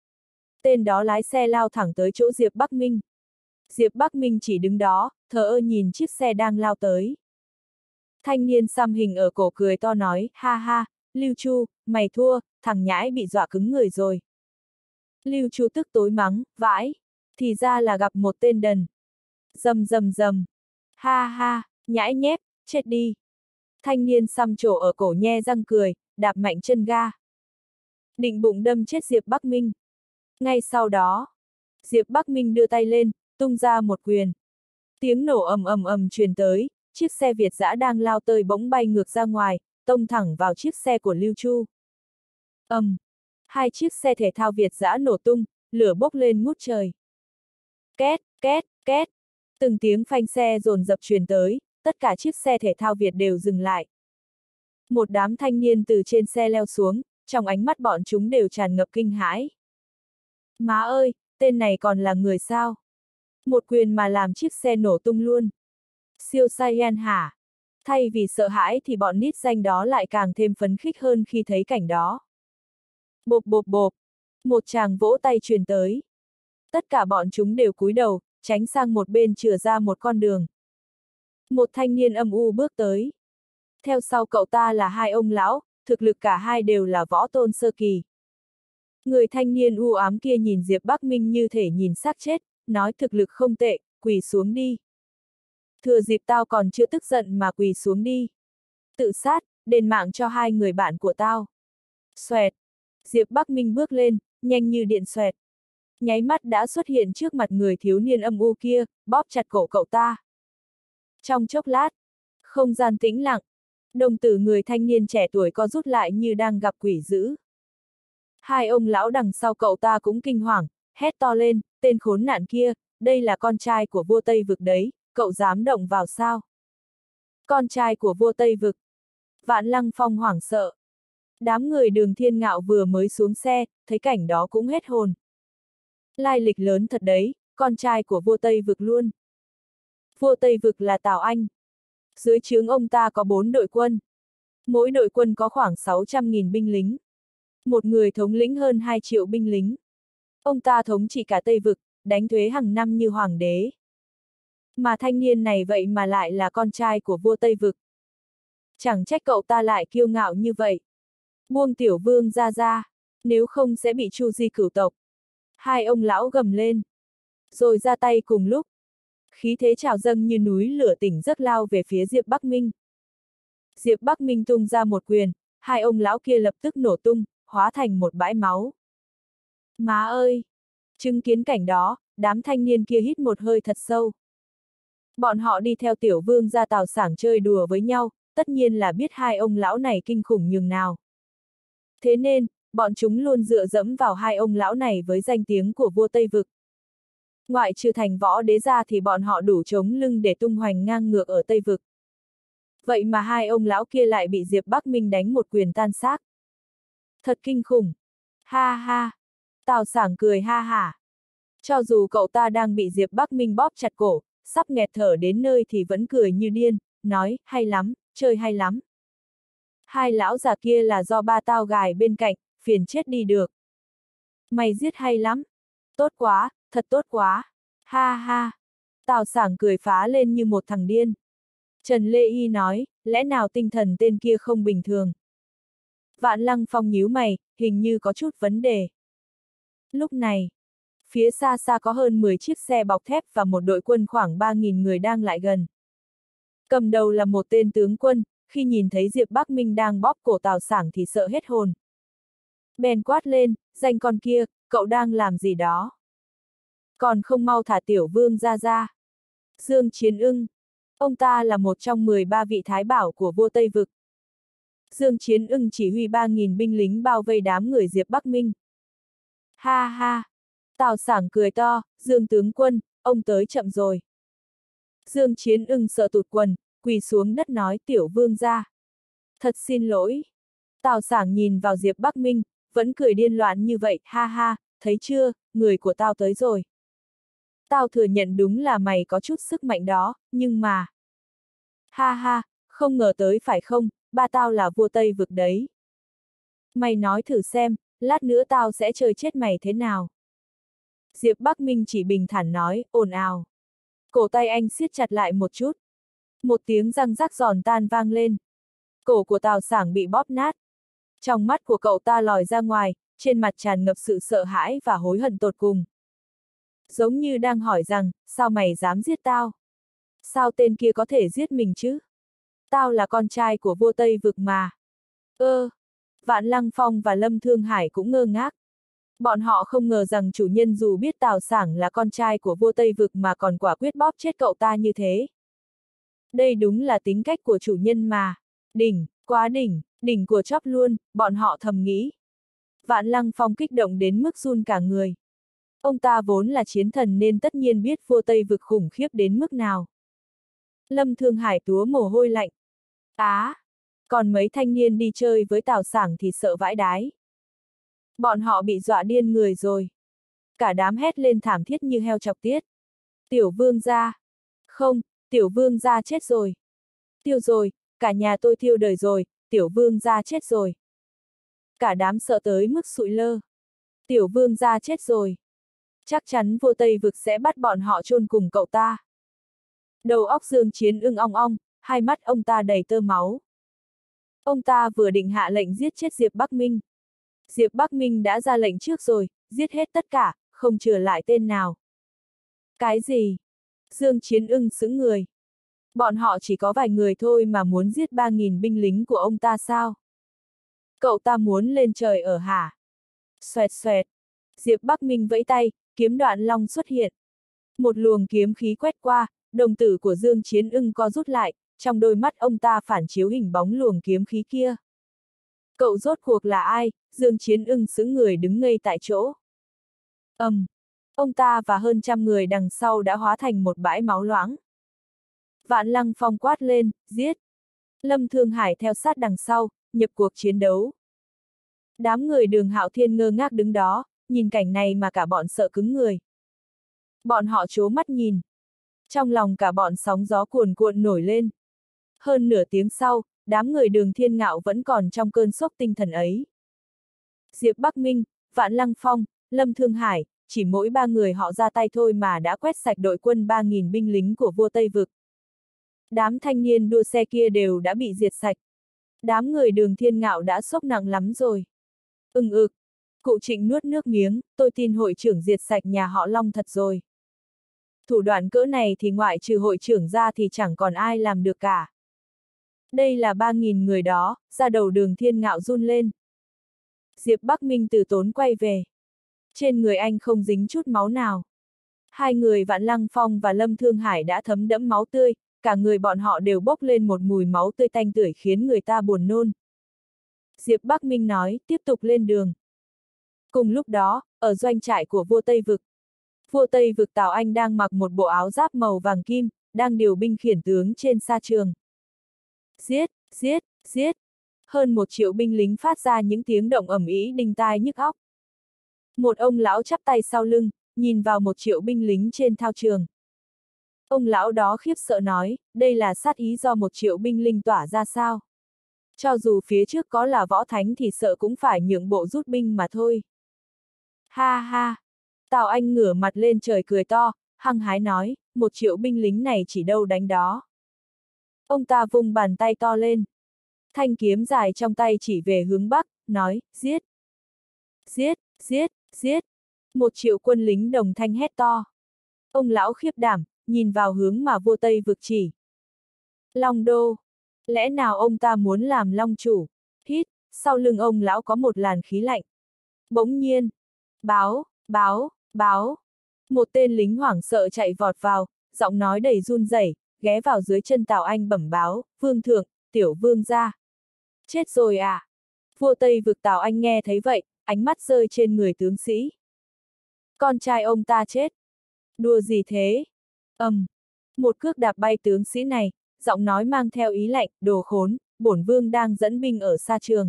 Tên đó lái xe lao thẳng tới chỗ Diệp Bắc Minh. Diệp Bắc Minh chỉ đứng đó, thờ ơ nhìn chiếc xe đang lao tới. Thanh niên xăm hình ở cổ cười to nói, ha ha, Lưu Chu, mày thua, thằng nhãi bị dọa cứng người rồi. Lưu Chu tức tối mắng, vãi, thì ra là gặp một tên đần. Rầm rầm rầm. Ha ha, nhãi nhép, chết đi. Thanh niên xăm trổ ở cổ nhe răng cười, đạp mạnh chân ga. Định bụng đâm chết Diệp Bắc Minh. Ngay sau đó, Diệp Bắc Minh đưa tay lên, tung ra một quyền. Tiếng nổ ầm ầm ầm truyền tới, chiếc xe Việt dã đang lao tới bỗng bay ngược ra ngoài, tông thẳng vào chiếc xe của Lưu Chu. Ầm. Um, hai chiếc xe thể thao Việt dã nổ tung, lửa bốc lên ngút trời. Két, két, két. Từng tiếng phanh xe dồn dập truyền tới, tất cả chiếc xe thể thao Việt đều dừng lại. Một đám thanh niên từ trên xe leo xuống, trong ánh mắt bọn chúng đều tràn ngập kinh hãi. Má ơi, tên này còn là người sao? Một quyền mà làm chiếc xe nổ tung luôn. Siêu Saiyan hả? Thay vì sợ hãi thì bọn nít danh đó lại càng thêm phấn khích hơn khi thấy cảnh đó. Bộp bộp bộp. Một tràng vỗ tay truyền tới. Tất cả bọn chúng đều cúi đầu, tránh sang một bên chừa ra một con đường. Một thanh niên âm u bước tới. Theo sau cậu ta là hai ông lão, thực lực cả hai đều là võ tôn sơ kỳ. Người thanh niên u ám kia nhìn Diệp Bắc Minh như thể nhìn xác chết, nói thực lực không tệ, quỳ xuống đi. Thừa dịp tao còn chưa tức giận mà quỳ xuống đi. Tự sát, đền mạng cho hai người bạn của tao. Xoẹt. Diệp Bắc Minh bước lên, nhanh như điện xoẹt. Nháy mắt đã xuất hiện trước mặt người thiếu niên âm u kia, bóp chặt cổ cậu ta. Trong chốc lát, không gian tĩnh lặng, đồng tử người thanh niên trẻ tuổi co rút lại như đang gặp quỷ dữ. Hai ông lão đằng sau cậu ta cũng kinh hoàng, hét to lên, tên khốn nạn kia, đây là con trai của vua Tây Vực đấy, cậu dám động vào sao? Con trai của vua Tây Vực. Vạn Lăng Phong hoảng sợ. Đám người Đường Thiên Ngạo vừa mới xuống xe, thấy cảnh đó cũng hết hồn. Lai lịch lớn thật đấy, con trai của vua Tây Vực luôn. Vua Tây Vực là Tào Anh. Dưới trướng ông ta có bốn đội quân. Mỗi đội quân có khoảng sáu trăm nghìn binh lính. Một người thống lĩnh hơn hai triệu binh lính. Ông ta thống trị cả Tây Vực, đánh thuế hàng năm như hoàng đế. Mà thanh niên này vậy mà lại là con trai của vua Tây Vực. Chẳng trách cậu ta lại kiêu ngạo như vậy. Buông tiểu vương ra ra, nếu không sẽ bị tru di cửu tộc. Hai ông lão gầm lên. Rồi ra tay cùng lúc. Khí thế trào dâng như núi lửa tỉnh giấc lao về phía Diệp Bắc Minh. Diệp Bắc Minh tung ra một quyền, hai ông lão kia lập tức nổ tung, hóa thành một bãi máu. Má ơi! Chứng kiến cảnh đó, đám thanh niên kia hít một hơi thật sâu. Bọn họ đi theo tiểu vương ra Tào Sảng chơi đùa với nhau, tất nhiên là biết hai ông lão này kinh khủng nhường nào. Thế nên, bọn chúng luôn dựa dẫm vào hai ông lão này với danh tiếng của vua Tây Vực. Ngoại trừ thành võ đế ra thì bọn họ đủ chống lưng để tung hoành ngang ngược ở Tây Vực. Vậy mà hai ông lão kia lại bị Diệp Bắc Minh đánh một quyền tan xác. Thật kinh khủng. Ha ha. Tào Sảng cười ha hả. Cho dù cậu ta đang bị Diệp Bắc Minh bóp chặt cổ, sắp nghẹt thở đến nơi thì vẫn cười như điên, nói, hay lắm, chơi hay lắm. Hai lão già kia là do ba tao gài bên cạnh, phiền chết đi được. Mày giết hay lắm. Tốt quá, thật tốt quá. Ha ha. Tào Sảng cười phá lên như một thằng điên. Trần Lê Y nói, lẽ nào tinh thần tên kia không bình thường. Vạn Lăng Phong nhíu mày, hình như có chút vấn đề. Lúc này, phía xa xa có hơn mười chiếc xe bọc thép và một đội quân khoảng ba nghìn người đang lại gần. Cầm đầu là một tên tướng quân, khi nhìn thấy Diệp Bắc Minh đang bóp cổ Tào Sảng thì sợ hết hồn. Bèn quát lên, danh con kia, cậu đang làm gì đó? Còn không mau thả tiểu vương ra ra. Dương Chiến Ưng. Ông ta là một trong mười ba vị thái bảo của vua Tây Vực. Dương Chiến Ưng chỉ huy ba nghìn binh lính bao vây đám người Diệp Bắc Minh. Ha ha. Tào Sảng cười to, Dương tướng quân, ông tới chậm rồi. Dương Chiến Ưng sợ tụt quần, quỳ xuống đất nói tiểu vương ra. Thật xin lỗi. Tào Sảng nhìn vào Diệp Bắc Minh, vẫn cười điên loạn như vậy, ha ha, thấy chưa, người của tao tới rồi. Tao thừa nhận đúng là mày có chút sức mạnh đó, nhưng mà... Ha ha, không ngờ tới phải không, ba tao là vua Tây Vực đấy. Mày nói thử xem, lát nữa tao sẽ chơi chết mày thế nào. Diệp Bắc Minh chỉ bình thản nói, ồn ào. Cổ tay anh siết chặt lại một chút. Một tiếng răng rắc giòn tan vang lên. Cổ của Tào Sảng bị bóp nát. Trong mắt của cậu ta lòi ra ngoài, trên mặt tràn ngập sự sợ hãi và hối hận tột cùng. Giống như đang hỏi rằng, sao mày dám giết tao? Sao tên kia có thể giết mình chứ? Tao là con trai của vua Tây Vực mà. Ơ! Vạn Lăng Phong và Lâm Thương Hải cũng ngơ ngác. Bọn họ không ngờ rằng chủ nhân dù biết Tào Sảng là con trai của vua Tây Vực mà còn quả quyết bóp chết cậu ta như thế. Đây đúng là tính cách của chủ nhân mà. Đỉnh, quá đỉnh, đỉnh của chóp luôn, bọn họ thầm nghĩ. Vạn Lăng Phong kích động đến mức run cả người. Ông ta vốn là chiến thần nên tất nhiên biết vua Tây Vực khủng khiếp đến mức nào. Lâm Thương Hải túa mồ hôi lạnh. Á! Còn mấy thanh niên đi chơi với Tào Sảng thì sợ vãi đái. Bọn họ bị dọa điên người rồi. Cả đám hét lên thảm thiết như heo chọc tiết. Tiểu vương gia! Không, tiểu vương gia chết rồi. Tiêu rồi, cả nhà tôi tiêu đời rồi, tiểu vương gia chết rồi. Cả đám sợ tới mức sụi lơ. Tiểu vương gia chết rồi. Chắc chắn vua Tây Vực sẽ bắt bọn họ chôn cùng cậu ta. Đầu óc Dương Chiến ưng ong ong, hai mắt ông ta đầy tơ máu. Ông ta vừa định hạ lệnh giết chết Diệp Bắc Minh. Diệp Bắc Minh đã ra lệnh trước rồi, giết hết tất cả, không chừa lại tên nào. Cái gì? Dương Chiến ưng sững người. Bọn họ chỉ có vài người thôi mà muốn giết ba nghìn binh lính của ông ta sao? Cậu ta muốn lên trời ở hả? Xoẹt xoẹt. Diệp Bắc Minh vẫy tay, kiếm đoạn long xuất hiện. Một luồng kiếm khí quét qua, đồng tử của Dương Chiến ưng co rút lại, trong đôi mắt ông ta phản chiếu hình bóng luồng kiếm khí kia. Cậu rốt cuộc là ai? Dương Chiến ưng sững người đứng ngây tại chỗ. Ầm, um, ông ta và hơn trăm người đằng sau đã hóa thành một bãi máu loãng. Vạn Lăng Phong quát lên, giết. Lâm Thương Hải theo sát đằng sau, nhập cuộc chiến đấu. Đám người Đường Hạo Thiên ngơ ngác đứng đó, nhìn cảnh này mà cả bọn sợ cứng người. Bọn họ trố mắt nhìn. Trong lòng cả bọn sóng gió cuồn cuộn nổi lên. Hơn nửa tiếng sau, đám người Đường Thiên Ngạo vẫn còn trong cơn sốc tinh thần ấy. Diệp Bắc Minh, Vạn Lăng Phong, Lâm Thương Hải, chỉ mỗi ba người họ ra tay thôi mà đã quét sạch đội quân ba nghìn binh lính của vua Tây Vực. Đám thanh niên đua xe kia đều đã bị diệt sạch. Đám người Đường Thiên Ngạo đã sốc nặng lắm rồi. Ưng ực. Cụ Trịnh nuốt nước miếng, tôi tin hội trưởng diệt sạch nhà họ Long thật rồi. Thủ đoạn cỡ này thì ngoại trừ hội trưởng ra thì chẳng còn ai làm được cả. Đây là ba nghìn người đó, ra đầu Đường Thiên Ngạo run lên. Diệp Bắc Minh từ tốn quay về. Trên người anh không dính chút máu nào. Hai người Vạn Lăng Phong và Lâm Thương Hải đã thấm đẫm máu tươi, cả người bọn họ đều bốc lên một mùi máu tươi tanh tưởi khiến người ta buồn nôn. Diệp Bắc Minh nói, tiếp tục lên đường. Cùng lúc đó, ở doanh trại của vua Tây Vực. Vua Tây Vực Tào Anh đang mặc một bộ áo giáp màu vàng kim, đang điều binh khiển tướng trên sa trường. Giết, giết, giết. Hơn một triệu binh lính phát ra những tiếng động ầm ĩ đinh tai nhức óc. Một ông lão chắp tay sau lưng, nhìn vào một triệu binh lính trên thao trường. Ông lão đó khiếp sợ nói, đây là sát ý do một triệu binh lính tỏa ra sao? Cho dù phía trước có là võ thánh thì sợ cũng phải nhượng bộ rút binh mà thôi. Ha ha! Tào Anh ngửa mặt lên trời cười to, hăng hái nói, một triệu binh lính này chỉ đâu đánh đó. Ông ta vung bàn tay to lên. Thanh kiếm dài trong tay chỉ về hướng bắc, nói, giết! Giết, giết, giết! Một triệu quân lính đồng thanh hét to. Ông lão khiếp đảm, nhìn vào hướng mà vua Tây Vực chỉ. Long Đô! Lẽ nào ông ta muốn làm long chủ? Hít, sau lưng ông lão có một làn khí lạnh. Bỗng nhiên, báo, báo, báo. Một tên lính hoảng sợ chạy vọt vào, giọng nói đầy run rẩy, ghé vào dưới chân Tào Anh bẩm báo, vương thượng, tiểu vương gia. Chết rồi à? Vua Tây Vực Tào Anh nghe thấy vậy, ánh mắt rơi trên người tướng sĩ. Con trai ông ta chết. Đùa gì thế? Ầm. Um, một cước đạp bay tướng sĩ này, giọng nói mang theo ý lạnh, đồ khốn, bổn vương đang dẫn binh ở sa trường.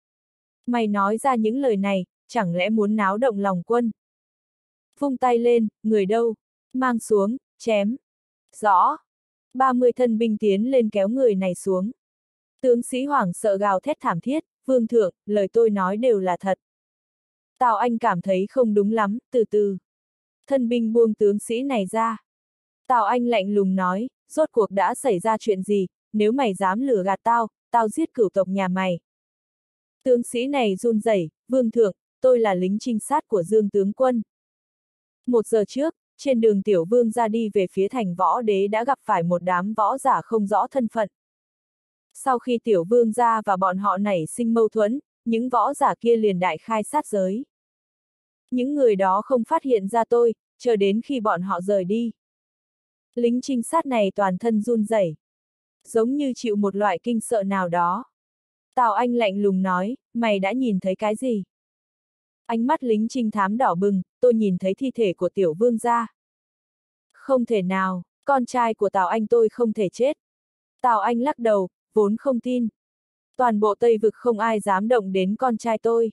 Mày nói ra những lời này, chẳng lẽ muốn náo động lòng quân? Vung tay lên, người đâu? Mang xuống, chém. Rõ. ba mươi thân binh tiến lên kéo người này xuống. Tướng sĩ hoảng sợ gào thét thảm thiết, vương thượng, lời tôi nói đều là thật. Tào Anh cảm thấy không đúng lắm, từ từ. Thân binh buông tướng sĩ này ra. Tào Anh lạnh lùng nói, rốt cuộc đã xảy ra chuyện gì, nếu mày dám lừa gạt tao, tao giết cửu tộc nhà mày. Tướng sĩ này run rẩy, vương thượng, tôi là lính trinh sát của Dương tướng quân. Một giờ trước, trên đường tiểu vương ra đi về phía thành võ đế đã gặp phải một đám võ giả không rõ thân phận. Sau khi tiểu vương ra và bọn họ nảy sinh mâu thuẫn, những võ giả kia liền đại khai sát giới. Những người đó không phát hiện ra tôi, chờ đến khi bọn họ rời đi. Lính trinh sát này toàn thân run rẩy, giống như chịu một loại kinh sợ nào đó. Tào Anh lạnh lùng nói, mày đã nhìn thấy cái gì? Ánh mắt lính trinh thám đỏ bừng, tôi nhìn thấy thi thể của tiểu vương gia. Không thể nào, con trai của Tào Anh tôi không thể chết. Tào Anh lắc đầu, vốn không tin. Toàn bộ Tây Vực không ai dám động đến con trai tôi.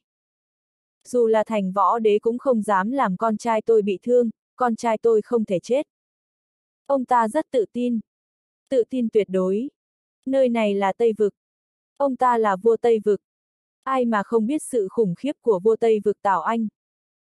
Dù là thành võ đế cũng không dám làm con trai tôi bị thương, con trai tôi không thể chết. Ông ta rất tự tin. Tự tin tuyệt đối. Nơi này là Tây Vực. Ông ta là vua Tây Vực. Ai mà không biết sự khủng khiếp của vua Tây Vực Tào Anh.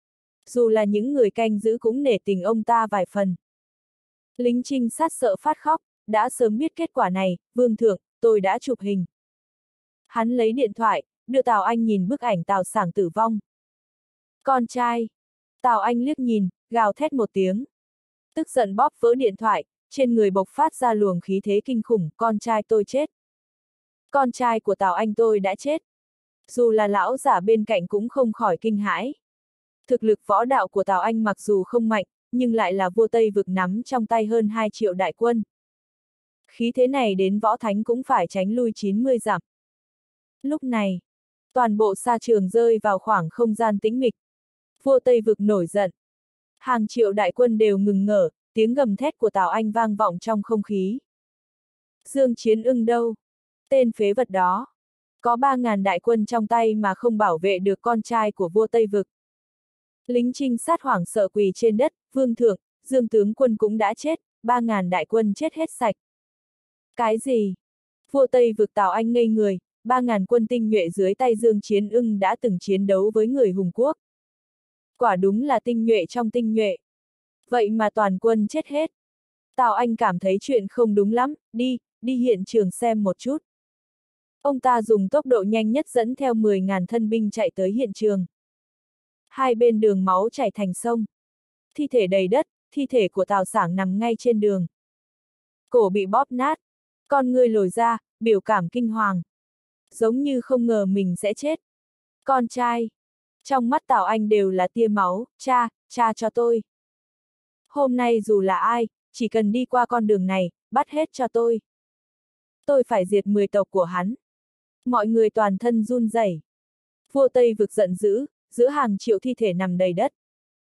Dù là những người canh giữ cũng nể tình ông ta vài phần. Lính trinh sát sợ phát khóc, đã sớm biết kết quả này, vương thượng, tôi đã chụp hình. Hắn lấy điện thoại, đưa Tào Anh nhìn bức ảnh Tào Sảng tử vong. Con trai! Tào Anh liếc nhìn, gào thét một tiếng. Tức giận bóp vỡ điện thoại, trên người bộc phát ra luồng khí thế kinh khủng, con trai tôi chết. Con trai của Tào Anh tôi đã chết. Dù là lão giả bên cạnh cũng không khỏi kinh hãi. Thực lực võ đạo của Tào Anh mặc dù không mạnh, nhưng lại là vua Tây Vực nắm trong tay hơn hai triệu đại quân. Khí thế này đến võ thánh cũng phải tránh lui chín mươi dặm. Lúc này, toàn bộ sa trường rơi vào khoảng không gian tĩnh mịch. Vua Tây Vực nổi giận. Hàng triệu đại quân đều ngừng ngở, tiếng gầm thét của Tào Anh vang vọng trong không khí. Dương Chiến Ưng đâu? Tên phế vật đó. Có ba ngàn đại quân trong tay mà không bảo vệ được con trai của vua Tây Vực. Lính trinh sát hoảng sợ quỳ trên đất, vương thượng, Dương tướng quân cũng đã chết, ba ngàn đại quân chết hết sạch. Cái gì? Vua Tây Vực Tào Anh ngây người, ba ngàn quân tinh nhuệ dưới tay Dương Chiến Ưng đã từng chiến đấu với người hùng quốc. Quả đúng là tinh nhuệ trong tinh nhuệ. Vậy mà toàn quân chết hết. Tào Anh cảm thấy chuyện không đúng lắm, đi, đi hiện trường xem một chút. Ông ta dùng tốc độ nhanh nhất dẫn theo mười ngàn thân binh chạy tới hiện trường. Hai bên đường máu chảy thành sông. Thi thể đầy đất, thi thể của Tào Sảng nằm ngay trên đường. Cổ bị bóp nát, con ngươi lồi ra, biểu cảm kinh hoàng. Giống như không ngờ mình sẽ chết. Con trai. Trong mắt Tào Anh đều là tia máu, cha, cha cho tôi. Hôm nay dù là ai, chỉ cần đi qua con đường này, bắt hết cho tôi. Tôi phải diệt mười tộc của hắn. Mọi người toàn thân run rẩy. Vua Tây Vực giận dữ, giữa hàng triệu thi thể nằm đầy đất.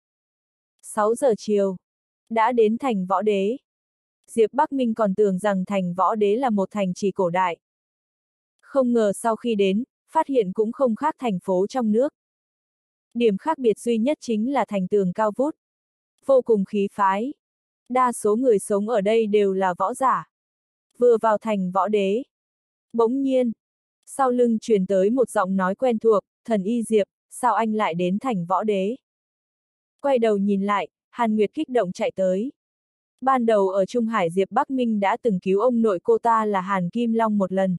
sáu giờ chiều. Đã đến thành Võ Đế. Diệp Bắc Minh còn tưởng rằng thành Võ Đế là một thành trì cổ đại. Không ngờ sau khi đến, phát hiện cũng không khác thành phố trong nước. Điểm khác biệt duy nhất chính là thành tường cao vút. Vô cùng khí phái. Đa số người sống ở đây đều là võ giả. Vừa vào thành Võ Đế. Bỗng nhiên, sau lưng truyền tới một giọng nói quen thuộc, thần y Diệp, sao anh lại đến thành Võ Đế? Quay đầu nhìn lại, Hàn Nguyệt kích động chạy tới. Ban đầu ở Trung Hải Diệp Bắc Minh đã từng cứu ông nội cô ta là Hàn Kim Long một lần.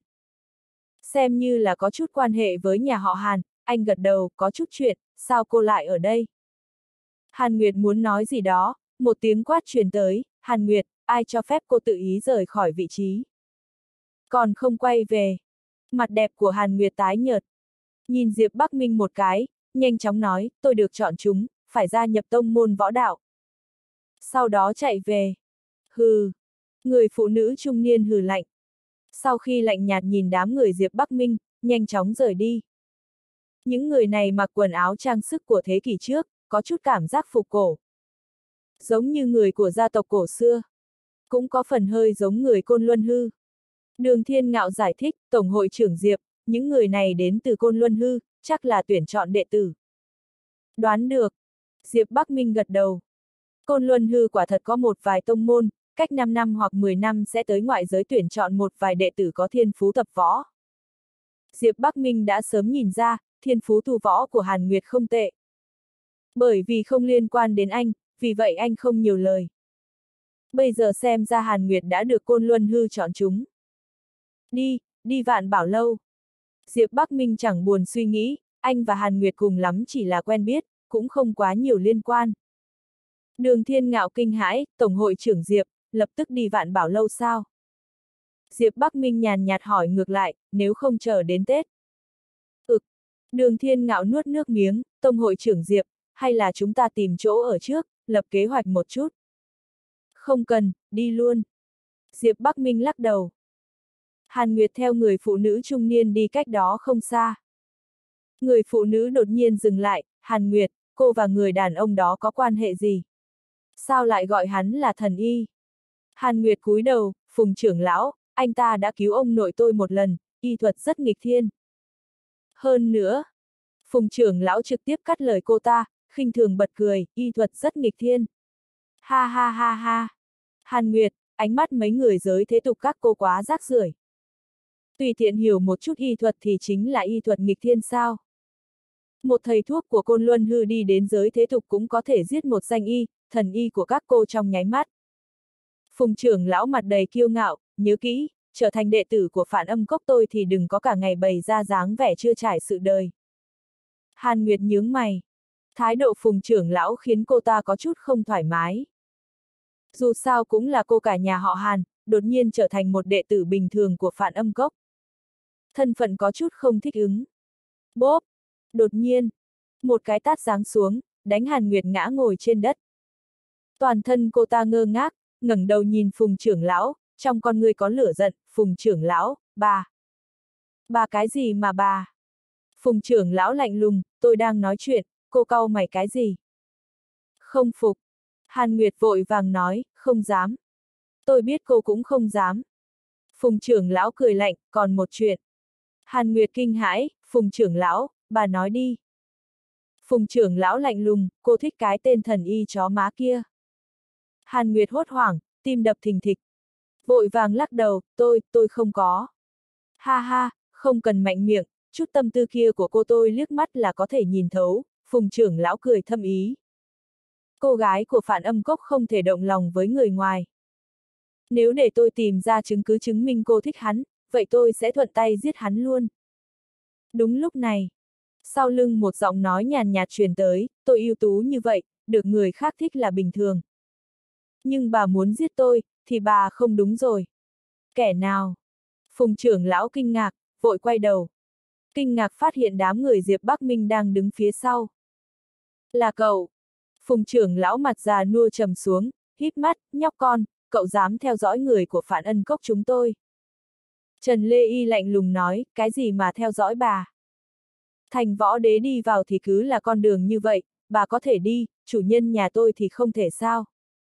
Xem như là có chút quan hệ với nhà họ Hàn, anh gật đầu, có chút chuyện, sao cô lại ở đây? Hàn Nguyệt muốn nói gì đó, một tiếng quát truyền tới, Hàn Nguyệt, ai cho phép cô tự ý rời khỏi vị trí? Còn không quay về. Mặt đẹp của Hàn Nguyệt tái nhợt. Nhìn Diệp Bắc Minh một cái, nhanh chóng nói, tôi được chọn chúng, phải gia nhập tông môn võ đạo. Sau đó chạy về. Hừ. Người phụ nữ trung niên hừ lạnh. Sau khi lạnh nhạt nhìn đám người Diệp Bắc Minh, nhanh chóng rời đi. Những người này mặc quần áo trang sức của thế kỷ trước, có chút cảm giác phục cổ. Giống như người của gia tộc cổ xưa. Cũng có phần hơi giống người Côn Luân Hư. Đường Thiên Ngạo giải thích, Tổng hội trưởng Diệp, những người này đến từ Côn Luân Hư, chắc là tuyển chọn đệ tử. Đoán được. Diệp Bắc Minh gật đầu. Côn Luân Hư quả thật có một vài tông môn, cách năm năm hoặc mười năm sẽ tới ngoại giới tuyển chọn một vài đệ tử có thiên phú tập võ. Diệp Bắc Minh đã sớm nhìn ra, thiên phú tu võ của Hàn Nguyệt không tệ. Bởi vì không liên quan đến anh, vì vậy anh không nhiều lời. Bây giờ xem ra Hàn Nguyệt đã được Côn Luân Hư chọn chúng. Đi, đi Vạn Bảo Lâu. Diệp Bắc Minh chẳng buồn suy nghĩ, anh và Hàn Nguyệt cùng lắm chỉ là quen biết, cũng không quá nhiều liên quan. Đường Thiên Ngạo kinh hãi, Tổng hội trưởng Diệp, lập tức đi Vạn Bảo Lâu sao? Diệp Bắc Minh nhàn nhạt hỏi ngược lại, nếu không chờ đến Tết. Ực. Đường Thiên Ngạo nuốt nước miếng, Tổng hội trưởng Diệp, hay là chúng ta tìm chỗ ở trước, lập kế hoạch một chút. Không cần, đi luôn. Diệp Bắc Minh lắc đầu. Hàn Nguyệt theo người phụ nữ trung niên đi cách đó không xa. Người phụ nữ đột nhiên dừng lại, Hàn Nguyệt, cô và người đàn ông đó có quan hệ gì? Sao lại gọi hắn là thần y? Hàn Nguyệt cúi đầu, Phùng trưởng lão, anh ta đã cứu ông nội tôi một lần, y thuật rất nghịch thiên. Hơn nữa, Phùng trưởng lão trực tiếp cắt lời cô ta, khinh thường bật cười, y thuật rất nghịch thiên. Ha ha ha ha. Hàn Nguyệt, ánh mắt mấy người giới thế tục các cô quá rác rưởi. Tùy tiện hiểu một chút y thuật thì chính là y thuật nghịch thiên sao? Một thầy thuốc của Côn Luân Hư đi đến giới thế tục cũng có thể giết một danh y, thần y của các cô trong nháy mắt. Phùng trưởng lão mặt đầy kiêu ngạo, nhớ kỹ, trở thành đệ tử của Phản Âm Cốc tôi thì đừng có cả ngày bày ra dáng vẻ chưa trải sự đời. Hàn Nguyệt nhướng mày. Thái độ Phùng trưởng lão khiến cô ta có chút không thoải mái. Dù sao cũng là cô cả nhà họ Hàn, đột nhiên trở thành một đệ tử bình thường của Phản Âm Cốc. Thân phận có chút không thích ứng. Bốp! Đột nhiên, một cái tát giáng xuống, đánh Hàn Nguyệt ngã ngồi trên đất. Toàn thân cô ta ngơ ngác, ngẩng đầu nhìn Phùng trưởng lão, trong con ngươi có lửa giận. Phùng trưởng lão, bà. Bà cái gì mà bà? Phùng trưởng lão lạnh lùng, tôi đang nói chuyện, cô cau mày cái gì? Không phục. Hàn Nguyệt vội vàng nói, không dám. Tôi biết cô cũng không dám. Phùng trưởng lão cười lạnh, còn một chuyện. Hàn Nguyệt kinh hãi, Phùng trưởng lão, bà nói đi. Phùng trưởng lão lạnh lùng, cô thích cái tên thần y chó má kia. Hàn Nguyệt hốt hoảng, tim đập thình thịch. Vội vàng lắc đầu, tôi, tôi không có. Ha ha, không cần mạnh miệng, chút tâm tư kia của cô tôi liếc mắt là có thể nhìn thấu. Phùng trưởng lão cười thâm ý. Cô gái của Phản Âm Cốc không thể động lòng với người ngoài. Nếu để tôi tìm ra chứng cứ chứng minh cô thích hắn, vậy tôi sẽ thuận tay giết hắn luôn. Đúng lúc này, sau lưng một giọng nói nhàn nhạt truyền tới, tôi ưu tú như vậy, được người khác thích là bình thường. Nhưng bà muốn giết tôi, thì bà không đúng rồi. Kẻ nào? Phùng trưởng lão kinh ngạc, vội quay đầu. Kinh ngạc phát hiện đám người Diệp Bắc Minh đang đứng phía sau. Là cậu. Phùng trưởng lão mặt già nua trầm xuống, híp mắt, nhóc con, cậu dám theo dõi người của Phản Ân Cốc chúng tôi. Trần Lê Y lạnh lùng nói, cái gì mà theo dõi bà? Thành võ đế đi vào thì cứ là con đường như vậy, bà có thể đi, chủ nhân nhà tôi thì không thể sao.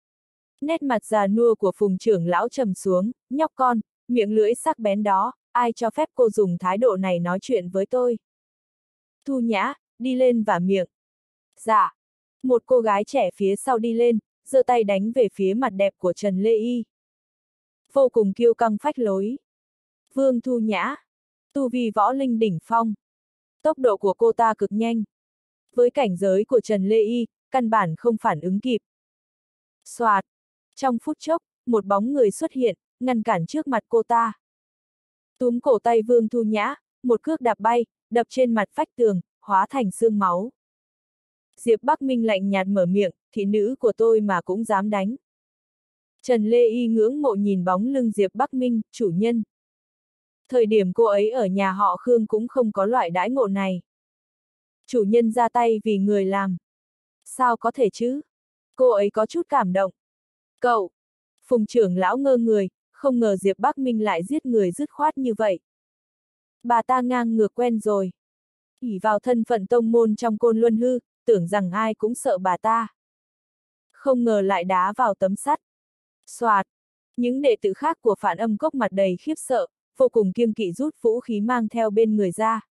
Nét mặt già nua của Phùng trưởng lão trầm xuống, nhóc con, miệng lưỡi sắc bén đó, ai cho phép cô dùng thái độ này nói chuyện với tôi? Thu Nhã, đi lên vả miệng. Dạ. Một cô gái trẻ phía sau đi lên, giơ tay đánh về phía mặt đẹp của Trần Lê Y. Vô cùng kiêu căng phách lối. Vương Thu Nhã. Tu vi võ linh đỉnh phong. Tốc độ của cô ta cực nhanh. Với cảnh giới của Trần Lê Y, căn bản không phản ứng kịp. Soạt. Trong phút chốc, một bóng người xuất hiện, ngăn cản trước mặt cô ta. Túm cổ tay Vương Thu Nhã, một cước đạp bay, đập trên mặt vách tường, hóa thành xương máu. Diệp Bắc Minh lạnh nhạt mở miệng, thị nữ của tôi mà cũng dám đánh. Trần Lê Y ngưỡng mộ nhìn bóng lưng Diệp Bắc Minh, chủ nhân. Thời điểm cô ấy ở nhà họ Khương cũng không có loại đãi ngộ này. Chủ nhân ra tay vì người làm. Sao có thể chứ? Cô ấy có chút cảm động. Cậu! Phùng trưởng lão ngơ người, không ngờ Diệp Bắc Minh lại giết người dứt khoát như vậy. Bà ta ngang ngược quen rồi. ỷ vào thân phận tông môn trong Côn Luân Hư, tưởng rằng ai cũng sợ bà ta. Không ngờ lại đá vào tấm sắt. Soạt! Những đệ tử khác của Phản Âm Cốc mặt đầy khiếp sợ, vô cùng kiêng kỵ rút vũ khí mang theo bên người ra.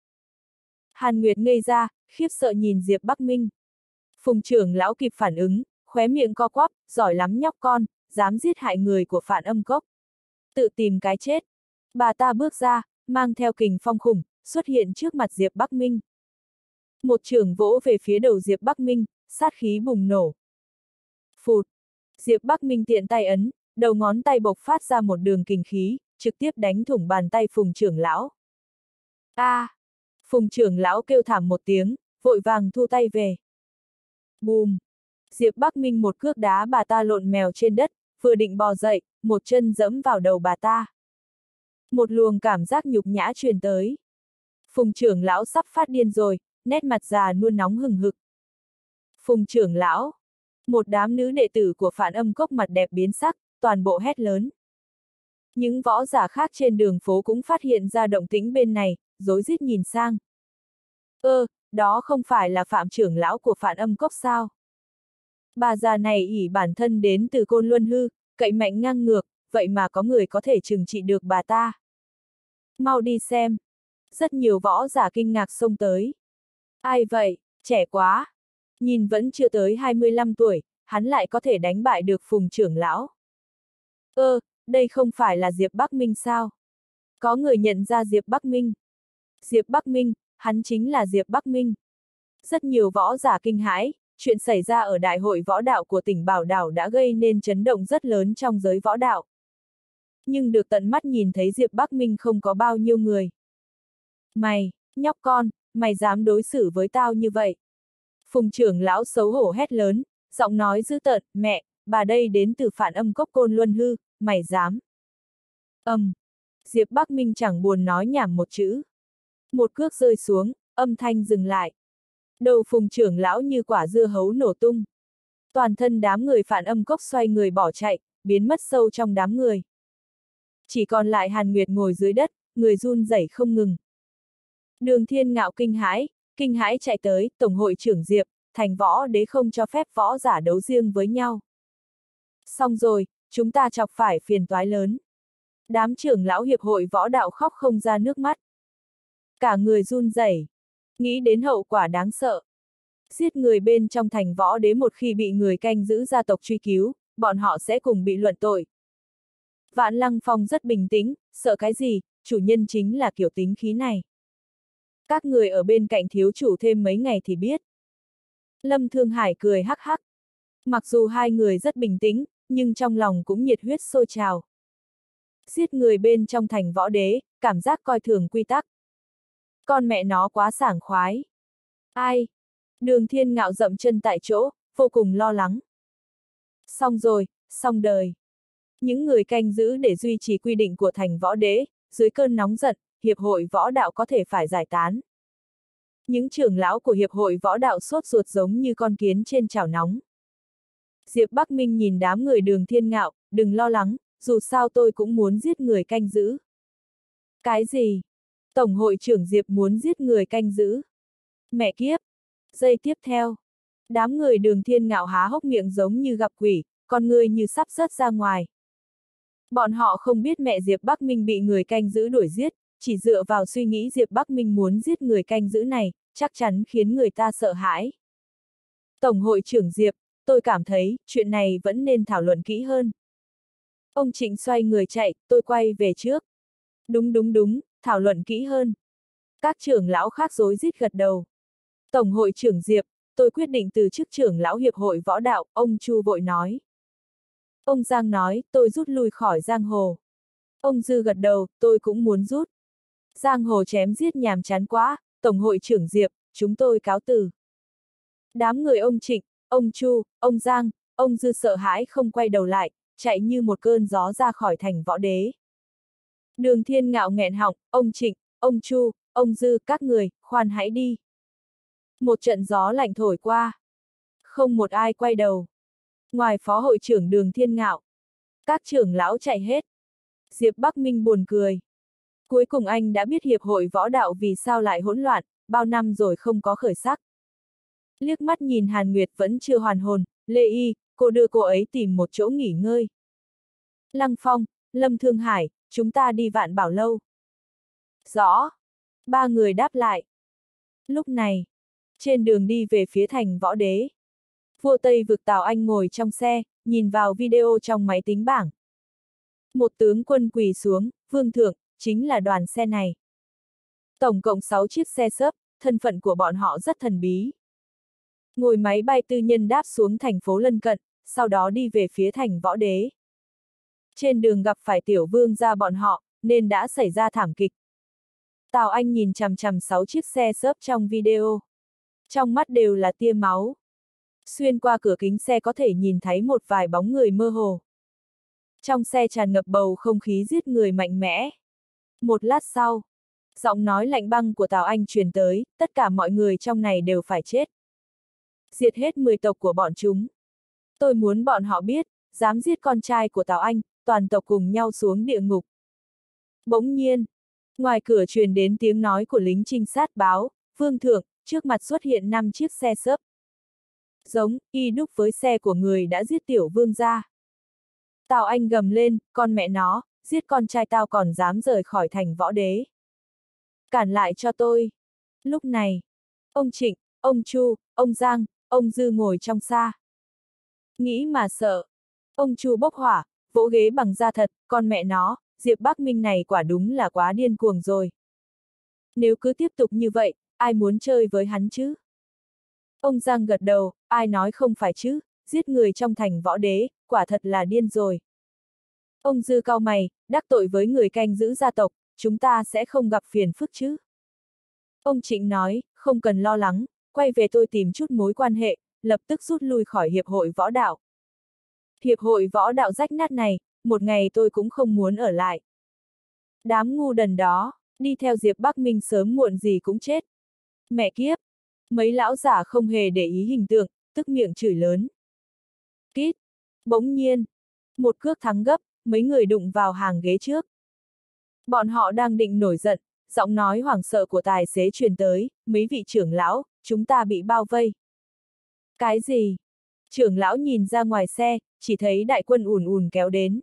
Hàn Nguyệt ngây ra, khiếp sợ nhìn Diệp Bắc Minh. Phùng trưởng lão kịp phản ứng, khóe miệng co quắp, giỏi lắm nhóc con, dám giết hại người của Phản Âm Cốc. Tự tìm cái chết. Bà ta bước ra, mang theo kình phong khủng, xuất hiện trước mặt Diệp Bắc Minh. Một chưởng vỗ về phía đầu Diệp Bắc Minh, sát khí bùng nổ. Phụt! Diệp Bắc Minh tiện tay ấn, đầu ngón tay bộc phát ra một đường kình khí, trực tiếp đánh thủng bàn tay Phùng trưởng lão. A! À, Phùng trưởng lão kêu thảm một tiếng, vội vàng thu tay về. Bùm! Diệp Bắc Minh một cước đá bà ta lộn mèo trên đất, vừa định bò dậy, một chân giẫm vào đầu bà ta. Một luồng cảm giác nhục nhã truyền tới. Phùng trưởng lão sắp phát điên rồi, nét mặt già nua nóng hừng hực. Phùng trưởng lão! Một đám nữ đệ tử của Phản Âm Cốc mặt đẹp biến sắc, toàn bộ hét lớn. Những võ giả khác trên đường phố cũng phát hiện ra động tĩnh bên này, rối rít nhìn sang. Ơ, đó không phải là Phạm trưởng lão của Phản Âm Cốc sao? Bà già này ỷ bản thân đến từ Côn Luân Hư, cậy mạnh ngang ngược, vậy mà có người có thể trừng trị được bà ta. Mau đi xem. Rất nhiều võ giả kinh ngạc xông tới. Ai vậy, trẻ quá. Nhìn vẫn chưa tới hai mươi lăm tuổi, hắn lại có thể đánh bại được Phùng trưởng lão. Ơ, đây không phải là Diệp Bắc Minh sao? Có người nhận ra Diệp Bắc Minh. Diệp Bắc Minh, hắn chính là Diệp Bắc Minh. Rất nhiều võ giả kinh hãi, chuyện xảy ra ở đại hội võ đạo của tỉnh Bảo Đảo đã gây nên chấn động rất lớn trong giới võ đạo. Nhưng được tận mắt nhìn thấy Diệp Bắc Minh không có bao nhiêu người. Mày, nhóc con, mày dám đối xử với tao như vậy? Phùng trưởng lão xấu hổ hét lớn, giọng nói dữ tợn, mẹ, bà đây đến từ Phản Âm Cốc Côn Luân Hư, mày dám. Âm. Um, Diệp Bắc Minh chẳng buồn nói nhảm một chữ. Một cước rơi xuống, âm thanh dừng lại. Đầu Phùng trưởng lão như quả dưa hấu nổ tung. Toàn thân đám người Phản Âm Cốc xoay người bỏ chạy, biến mất sâu trong đám người. Chỉ còn lại Hàn Nguyệt ngồi dưới đất, người run rẩy không ngừng. Đường Thiên Ngạo kinh hãi, kinh hãi chạy tới, Tổng hội trưởng Diệp, thành võ đế không cho phép võ giả đấu riêng với nhau. Xong rồi, chúng ta chọc phải phiền toái lớn. Đám trưởng lão hiệp hội võ đạo khóc không ra nước mắt. Cả người run rẩy, nghĩ đến hậu quả đáng sợ. Giết người bên trong thành võ đế một khi bị người canh giữ gia tộc truy cứu, bọn họ sẽ cùng bị luận tội. Vạn Lăng Phong rất bình tĩnh, sợ cái gì, chủ nhân chính là kiểu tính khí này. Các người ở bên cạnh thiếu chủ thêm mấy ngày thì biết. Lâm Thương Hải cười hắc hắc. Mặc dù hai người rất bình tĩnh, nhưng trong lòng cũng nhiệt huyết sôi trào. Giết người bên trong thành võ đế, cảm giác coi thường quy tắc. Con mẹ nó quá sảng khoái. Ai? Đường Thiên Ngạo dậm chân tại chỗ, vô cùng lo lắng. Xong rồi, xong đời. Những người canh giữ để duy trì quy định của thành võ đế, dưới cơn nóng giận, hiệp hội võ đạo có thể phải giải tán. Những trưởng lão của hiệp hội võ đạo sốt ruột giống như con kiến trên chảo nóng. Diệp Bắc Minh nhìn đám người Đường Thiên Ngạo, đừng lo lắng, dù sao tôi cũng muốn giết người canh giữ. Cái gì? Tổng hội trưởng Diệp muốn giết người canh giữ? Mẹ kiếp! Giây tiếp theo, đám người Đường Thiên Ngạo há hốc miệng giống như gặp quỷ, con người như sắp rớt ra ngoài. Bọn họ không biết mẹ Diệp Bắc Minh bị người canh giữ đuổi giết, chỉ dựa vào suy nghĩ Diệp Bắc Minh muốn giết người canh giữ này, chắc chắn khiến người ta sợ hãi. Tổng hội trưởng Diệp, tôi cảm thấy, chuyện này vẫn nên thảo luận kỹ hơn. Ông Trịnh xoay người chạy, tôi quay về trước. Đúng đúng đúng, thảo luận kỹ hơn. Các trưởng lão khác rối rít gật đầu. Tổng hội trưởng Diệp, tôi quyết định từ chức trưởng lão hiệp hội võ đạo, ông Chu vội nói. Ông Giang nói, tôi rút lui khỏi giang hồ. Ông Dư gật đầu, tôi cũng muốn rút. Giang hồ chém giết nhàm chán quá, Tổng hội trưởng Diệp, chúng tôi cáo từ. Đám người ông Trịnh, ông Chu, ông Giang, ông Dư sợ hãi không quay đầu lại, chạy như một cơn gió ra khỏi thành võ đế. Đường Thiên Ngạo nghẹn họng, ông Trịnh, ông Chu, ông Dư, các người, khoan hãy đi. Một trận gió lạnh thổi qua. Không một ai quay đầu. Ngoài phó hội trưởng Đường Thiên Ngạo, các trưởng lão chạy hết. Diệp Bắc Minh buồn cười. Cuối cùng anh đã biết hiệp hội võ đạo vì sao lại hỗn loạn, bao năm rồi không có khởi sắc. Liếc mắt nhìn Hàn Nguyệt vẫn chưa hoàn hồn, Lê Y, cô đưa cô ấy tìm một chỗ nghỉ ngơi. Lăng Phong, Lâm Thương Hải, chúng ta đi Vạn Bảo Lâu. Rõ. Ba người đáp lại. Lúc này, trên đường đi về phía thành võ đế. Vua Tây Vực Tào Anh ngồi trong xe, nhìn vào video trong máy tính bảng. Một tướng quân quỳ xuống, vương thượng, chính là đoàn xe này. Tổng cộng sáu chiếc xe xớp, thân phận của bọn họ rất thần bí. Ngồi máy bay tư nhân đáp xuống thành phố lân cận, sau đó đi về phía thành võ đế. Trên đường gặp phải tiểu vương gia bọn họ, nên đã xảy ra thảm kịch. Tào Anh nhìn chằm chằm sáu chiếc xe xớp trong video. Trong mắt đều là tia máu. Xuyên qua cửa kính xe có thể nhìn thấy một vài bóng người mơ hồ. Trong xe tràn ngập bầu không khí giết người mạnh mẽ. Một lát sau, giọng nói lạnh băng của Tào Anh truyền tới, tất cả mọi người trong này đều phải chết. Diệt hết mười tộc của bọn chúng. Tôi muốn bọn họ biết, dám giết con trai của Tào Anh, toàn tộc cùng nhau xuống địa ngục. Bỗng nhiên, ngoài cửa truyền đến tiếng nói của lính trinh sát báo, vương thượng, trước mặt xuất hiện năm chiếc xe xớp. Giống, y đúc với xe của người đã giết tiểu vương gia. Tào Anh gầm lên, con mẹ nó, giết con trai tao còn dám rời khỏi thành võ đế. Cản lại cho tôi. Lúc này, ông Trịnh, ông Chu, ông Giang, ông Dư ngồi trong xa. Nghĩ mà sợ. Ông Chu bốc hỏa, vỗ ghế bằng da thật, con mẹ nó, Diệp Bắc Minh này quả đúng là quá điên cuồng rồi. Nếu cứ tiếp tục như vậy, ai muốn chơi với hắn chứ? Ông Giang gật đầu, ai nói không phải chứ, giết người trong thành võ đế, quả thật là điên rồi. Ông Dư cau mày, đắc tội với người canh giữ gia tộc, chúng ta sẽ không gặp phiền phức chứ. Ông Trịnh nói, không cần lo lắng, quay về tôi tìm chút mối quan hệ, lập tức rút lui khỏi hiệp hội võ đạo. Hiệp hội võ đạo rách nát này, một ngày tôi cũng không muốn ở lại. Đám ngu đần đó, đi theo Diệp Bắc Minh sớm muộn gì cũng chết. Mẹ kiếp! Mấy lão giả không hề để ý hình tượng, tức miệng chửi lớn. Kít! Bỗng nhiên! Một cước thắng gấp, mấy người đụng vào hàng ghế trước. Bọn họ đang định nổi giận, giọng nói hoảng sợ của tài xế truyền tới, mấy vị trưởng lão, chúng ta bị bao vây. Cái gì? Trưởng lão nhìn ra ngoài xe, chỉ thấy đại quân ùn ùn kéo đến.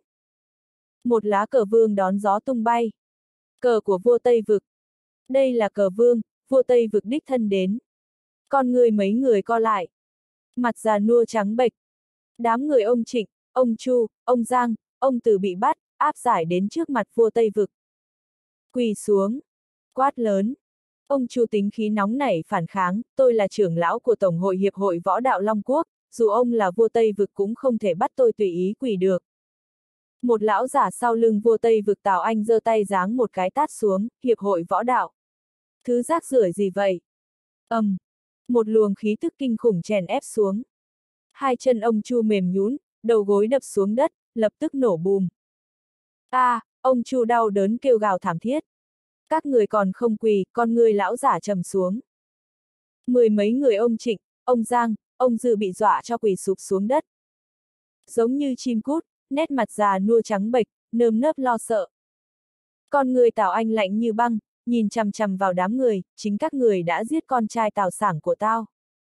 Một lá cờ vương đón gió tung bay. Cờ của vua Tây Vực. Đây là cờ vương, vua Tây Vực đích thân đến. Con người mấy người co lại. Mặt già nua trắng bệch. Đám người ông Trịnh, ông Chu, ông Giang, ông Từ bị bắt, áp giải đến trước mặt vua Tây Vực. Quỳ xuống. Quát lớn. Ông Chu tính khí nóng nảy phản kháng, tôi là trưởng lão của Tổng hội Hiệp hội Võ đạo Long Quốc, dù ông là vua Tây Vực cũng không thể bắt tôi tùy ý quỳ được. Một lão giả sau lưng vua Tây Vực Tào Anh giơ tay giáng một cái tát xuống, Hiệp hội Võ đạo. Thứ rác rưởi gì vậy? Ầm. Um, một luồng khí tức kinh khủng chèn ép xuống. Hai chân ông Chu mềm nhũn, đầu gối đập xuống đất, lập tức nổ bùm. A, à, ông Chu đau đớn kêu gào thảm thiết. Các người còn không quỳ, con người lão giả trầm xuống. Mười mấy người ông Trịnh, ông Giang, ông Dư bị dọa cho quỳ sụp xuống đất. Giống như chim cút, nét mặt già nua trắng bệch, nơm nớp lo sợ. Con người Tào Anh lạnh như băng, nhìn chằm chằm vào đám người, chính các người đã giết con trai Tào Sảng của tao.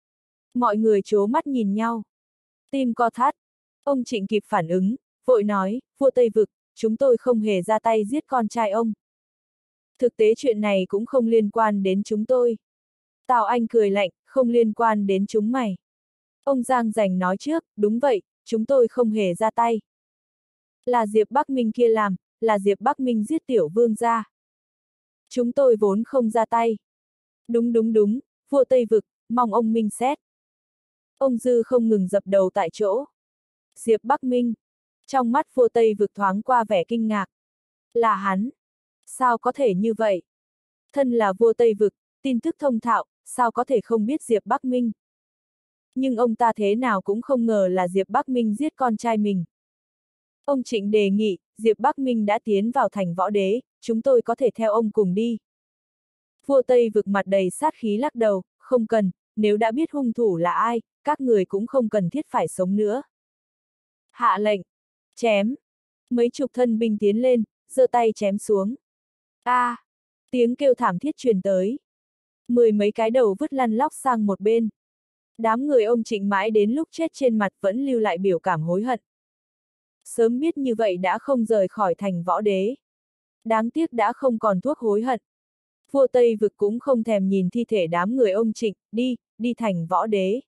Mọi người trố mắt nhìn nhau. Tim co thắt. Ông Trịnh kịp phản ứng, vội nói, vua Tây Vực, chúng tôi không hề ra tay giết con trai ông. Thực tế chuyện này cũng không liên quan đến chúng tôi. Tào Anh cười lạnh, không liên quan đến chúng mày. Ông Giang Giành nói trước, đúng vậy, chúng tôi không hề ra tay. Là Diệp Bắc Minh kia làm, là Diệp Bắc Minh giết tiểu vương gia. Chúng tôi vốn không ra tay. Đúng đúng đúng, vua Tây Vực, mong ông minh xét. Ông Dư không ngừng dập đầu tại chỗ. Diệp Bắc Minh. Trong mắt vua Tây Vực thoáng qua vẻ kinh ngạc. Là hắn. Sao có thể như vậy? Thân là vua Tây Vực, tin tức thông thạo, sao có thể không biết Diệp Bắc Minh? Nhưng ông ta thế nào cũng không ngờ là Diệp Bắc Minh giết con trai mình. Ông Trịnh đề nghị, Diệp Bắc Minh đã tiến vào thành võ đế, chúng tôi có thể theo ông cùng đi. Vua Tây Vực mặt đầy sát khí lắc đầu, không cần, nếu đã biết hung thủ là ai, các người cũng không cần thiết phải sống nữa. Hạ lệnh, chém. Mấy chục thân binh tiến lên, giơ tay chém xuống. A, à, tiếng kêu thảm thiết truyền tới. Mười mấy cái đầu vứt lăn lóc sang một bên. Đám người ông Trịnh mãi đến lúc chết trên mặt vẫn lưu lại biểu cảm hối hận. Sớm biết như vậy đã không rời khỏi thành võ đế. Đáng tiếc đã không còn thuốc hối hận. Vua Tây Vực cũng không thèm nhìn thi thể đám người ông Trịnh, đi, đi thành võ đế.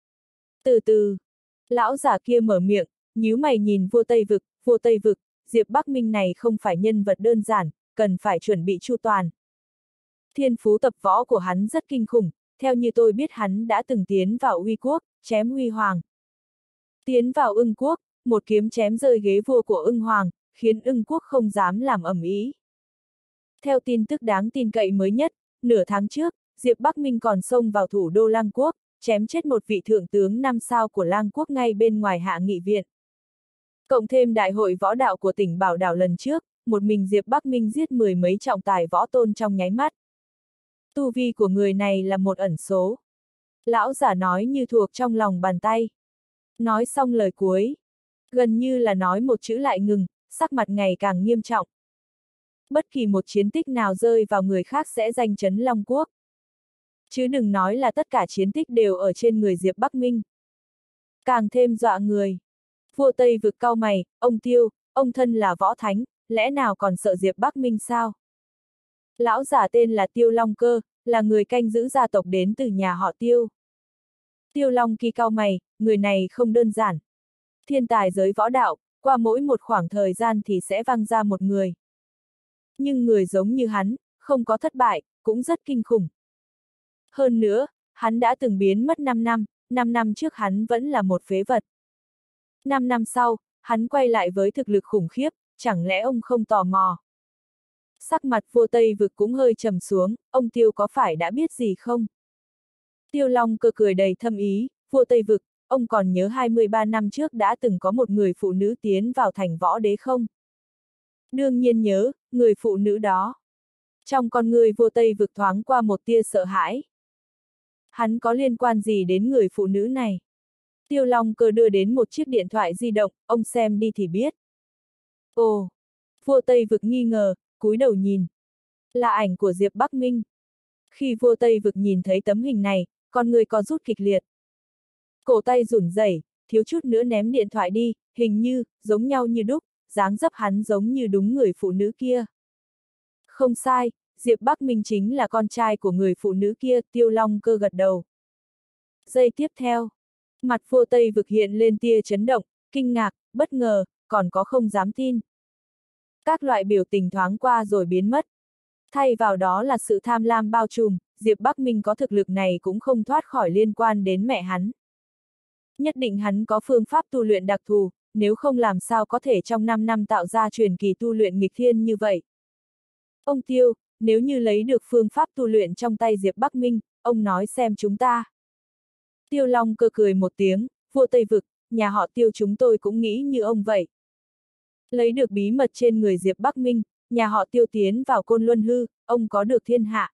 Từ từ, lão giả kia mở miệng, nhíu mày nhìn vua Tây Vực, vua Tây Vực, Diệp Bắc Minh này không phải nhân vật đơn giản, cần phải chuẩn bị chu toàn. Thiên phú tập võ của hắn rất kinh khủng, theo như tôi biết hắn đã từng tiến vào Uy Quốc, chém Huy Hoàng. Tiến vào Ưng Quốc, một kiếm chém rơi ghế vua của Ưng Hoàng, khiến Ưng Quốc không dám làm ầm ĩ. Theo tin tức đáng tin cậy mới nhất, nửa tháng trước, Diệp Bắc Minh còn xông vào thủ đô Lang Quốc, chém chết một vị thượng tướng năm sao của Lang Quốc ngay bên ngoài Hạ Nghị Viện. Cộng thêm đại hội võ đạo của tỉnh Bảo Đảo lần trước, một mình Diệp Bắc Minh giết mười mấy trọng tài võ tôn trong nháy mắt. Tu vi của người này là một ẩn số. Lão giả nói như thuộc trong lòng bàn tay. Nói xong lời cuối. Gần như là nói một chữ lại ngừng, sắc mặt ngày càng nghiêm trọng. Bất kỳ một chiến tích nào rơi vào người khác sẽ danh chấn Long Quốc. Chứ đừng nói là tất cả chiến tích đều ở trên người Diệp Bắc Minh. Càng thêm dọa người. Vua Tây Vực cau mày, ông Tiêu, ông thân là võ thánh, lẽ nào còn sợ Diệp Bắc Minh sao? Lão giả tên là Tiêu Long Cơ, là người canh giữ gia tộc đến từ nhà họ Tiêu. Tiêu Long Kỳ cau mày, người này không đơn giản. Thiên tài giới võ đạo, qua mỗi một khoảng thời gian thì sẽ văng ra một người. Nhưng người giống như hắn, không có thất bại, cũng rất kinh khủng. Hơn nữa, Hắn đã từng biến mất năm năm, năm năm trước hắn vẫn là một phế vật. năm năm sau, hắn quay lại với thực lực khủng khiếp, chẳng lẽ ông không tò mò? Sắc mặt vua Tây Vực cũng hơi trầm xuống, ông Tiêu có phải đã biết gì không? Tiêu Long Cơ cười đầy thâm ý, vua Tây Vực, ông còn nhớ hai mươi ba năm trước đã từng có một người phụ nữ tiến vào thành võ đế không? Đương nhiên nhớ, người phụ nữ đó. Trong con người vua Tây Vực thoáng qua một tia sợ hãi. Hắn có liên quan gì đến người phụ nữ này? Tiêu Long Cơ đưa đến một chiếc điện thoại di động, ông xem đi thì biết. Ồ! Vua Tây Vực nghi ngờ, cúi đầu nhìn. Là ảnh của Diệp Bắc Minh. Khi vua Tây Vực nhìn thấy tấm hình này, con người co rút kịch liệt. Cổ tay run rẩy, thiếu chút nữa ném điện thoại đi, hình như, giống nhau như đúc, dáng dấp hắn giống như đúng người phụ nữ kia. Không sai, Diệp Bắc Minh chính là con trai của người phụ nữ kia, Tiêu Long Cơ gật đầu. Giây tiếp theo, mặt vua Tây Vực hiện lên tia chấn động, kinh ngạc, bất ngờ, còn có không dám tin. Các loại biểu tình thoáng qua rồi biến mất. Thay vào đó là sự tham lam bao trùm, Diệp Bắc Minh có thực lực này cũng không thoát khỏi liên quan đến mẹ hắn. Nhất định hắn có phương pháp tu luyện đặc thù, nếu không làm sao có thể trong năm năm tạo ra truyền kỳ tu luyện nghịch thiên như vậy. Ông Tiêu, nếu như lấy được phương pháp tu luyện trong tay Diệp Bắc Minh, ông nói xem chúng ta. Tiêu Long Cơ cười một tiếng, vua Tây Vực, nhà họ Tiêu chúng tôi cũng nghĩ như ông vậy. Lấy được bí mật trên người Diệp Bắc Minh, nhà họ Tiêu tiến vào Côn Luân Hư, ông có được thiên hạ.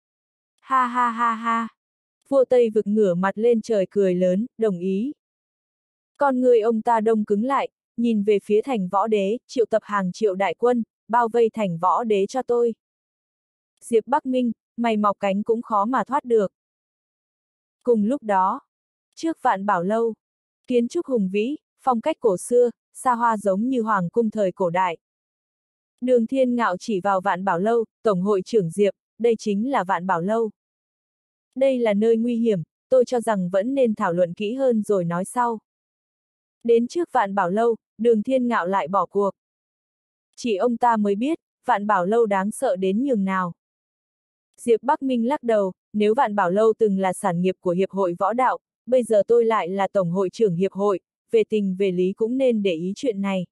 Ha ha ha ha. Vua Tây Vực ngửa mặt lên trời cười lớn, đồng ý. Con người ông ta đông cứng lại, nhìn về phía thành võ đế, triệu tập hàng triệu đại quân, bao vây thành võ đế cho tôi. Diệp Bắc Minh, mày mọc cánh cũng khó mà thoát được. Cùng lúc đó, trước Vạn Bảo Lâu, kiến trúc hùng vĩ, phong cách cổ xưa, xa hoa giống như hoàng cung thời cổ đại. Đường Thiên Ngạo chỉ vào Vạn Bảo Lâu, Tổng hội trưởng Diệp, đây chính là Vạn Bảo Lâu. Đây là nơi nguy hiểm, tôi cho rằng vẫn nên thảo luận kỹ hơn rồi nói sau. Đến trước Vạn Bảo Lâu, Đường Thiên Ngạo lại bỏ cuộc. Chỉ ông ta mới biết, Vạn Bảo Lâu đáng sợ đến nhường nào. Diệp Bắc Minh lắc đầu, nếu Vạn Bảo Lâu từng là sản nghiệp của Hiệp hội Võ Đạo, bây giờ tôi lại là Tổng hội trưởng Hiệp hội, về tình về lý cũng nên để ý chuyện này.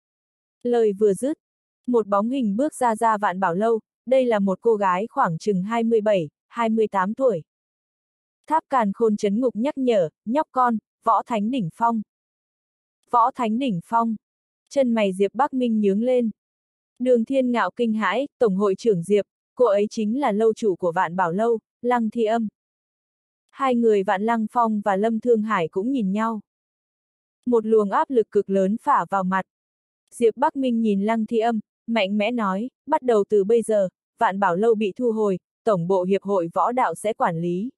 Lời vừa dứt, một bóng hình bước ra ra Vạn Bảo Lâu, đây là một cô gái khoảng chừng hai mươi bảy, hai mươi tám tuổi. Tháp Càn Khôn Trấn Ngục nhắc nhở, nhóc con, Võ Thánh Đỉnh Phong. Võ Thánh Đỉnh Phong. Chân mày Diệp Bắc Minh nhướng lên. Đường Thiên Ngạo kinh hãi, Tổng hội trưởng Diệp, cô ấy chính là lâu chủ của Vạn Bảo Lâu, Lăng Thi Âm. Hai người Vạn Lăng Phong và Lâm Thương Hải cũng nhìn nhau. Một luồng áp lực cực lớn phả vào mặt. Diệp Bắc Minh nhìn Lăng Thi Âm, mạnh mẽ nói, bắt đầu từ bây giờ, Vạn Bảo Lâu bị thu hồi, Tổng bộ Hiệp hội Võ Đạo sẽ quản lý.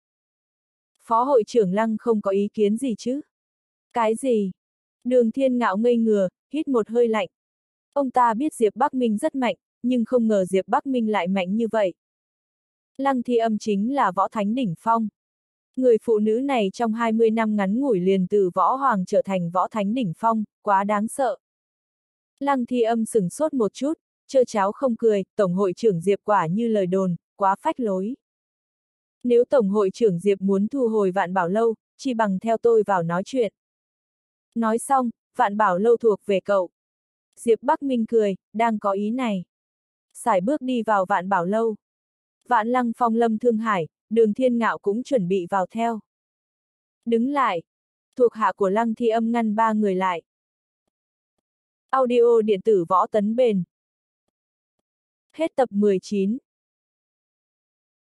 Phó hội trưởng Lăng không có ý kiến gì chứ? Cái gì? Đường Thiên Ngạo ngây ngừa, hít một hơi lạnh. Ông ta biết Diệp Bắc Minh rất mạnh, nhưng không ngờ Diệp Bắc Minh lại mạnh như vậy. Lăng Thi Âm chính là Võ Thánh Đỉnh Phong. Người phụ nữ này trong hai mươi năm ngắn ngủi liền từ Võ Hoàng trở thành Võ Thánh Đỉnh Phong, quá đáng sợ. Lăng Thi Âm sửng sốt một chút, trơ cháo không cười, Tổng hội trưởng Diệp quả như lời đồn, quá phách lối. Nếu Tổng hội trưởng Diệp muốn thu hồi Vạn Bảo Lâu, chỉ bằng theo tôi vào nói chuyện. Nói xong, Vạn Bảo Lâu thuộc về cậu. Diệp Bắc Minh cười, đang có ý này. Sải bước đi vào Vạn Bảo Lâu. Vạn Lăng Phong Lâm Thương Hải, Đường Thiên Ngạo cũng chuẩn bị vào theo. Đứng lại. Thuộc hạ của Lăng Thi Âm ngăn ba người lại. Audio điện tử Võ Tấn Bền. Hết tập mười chín.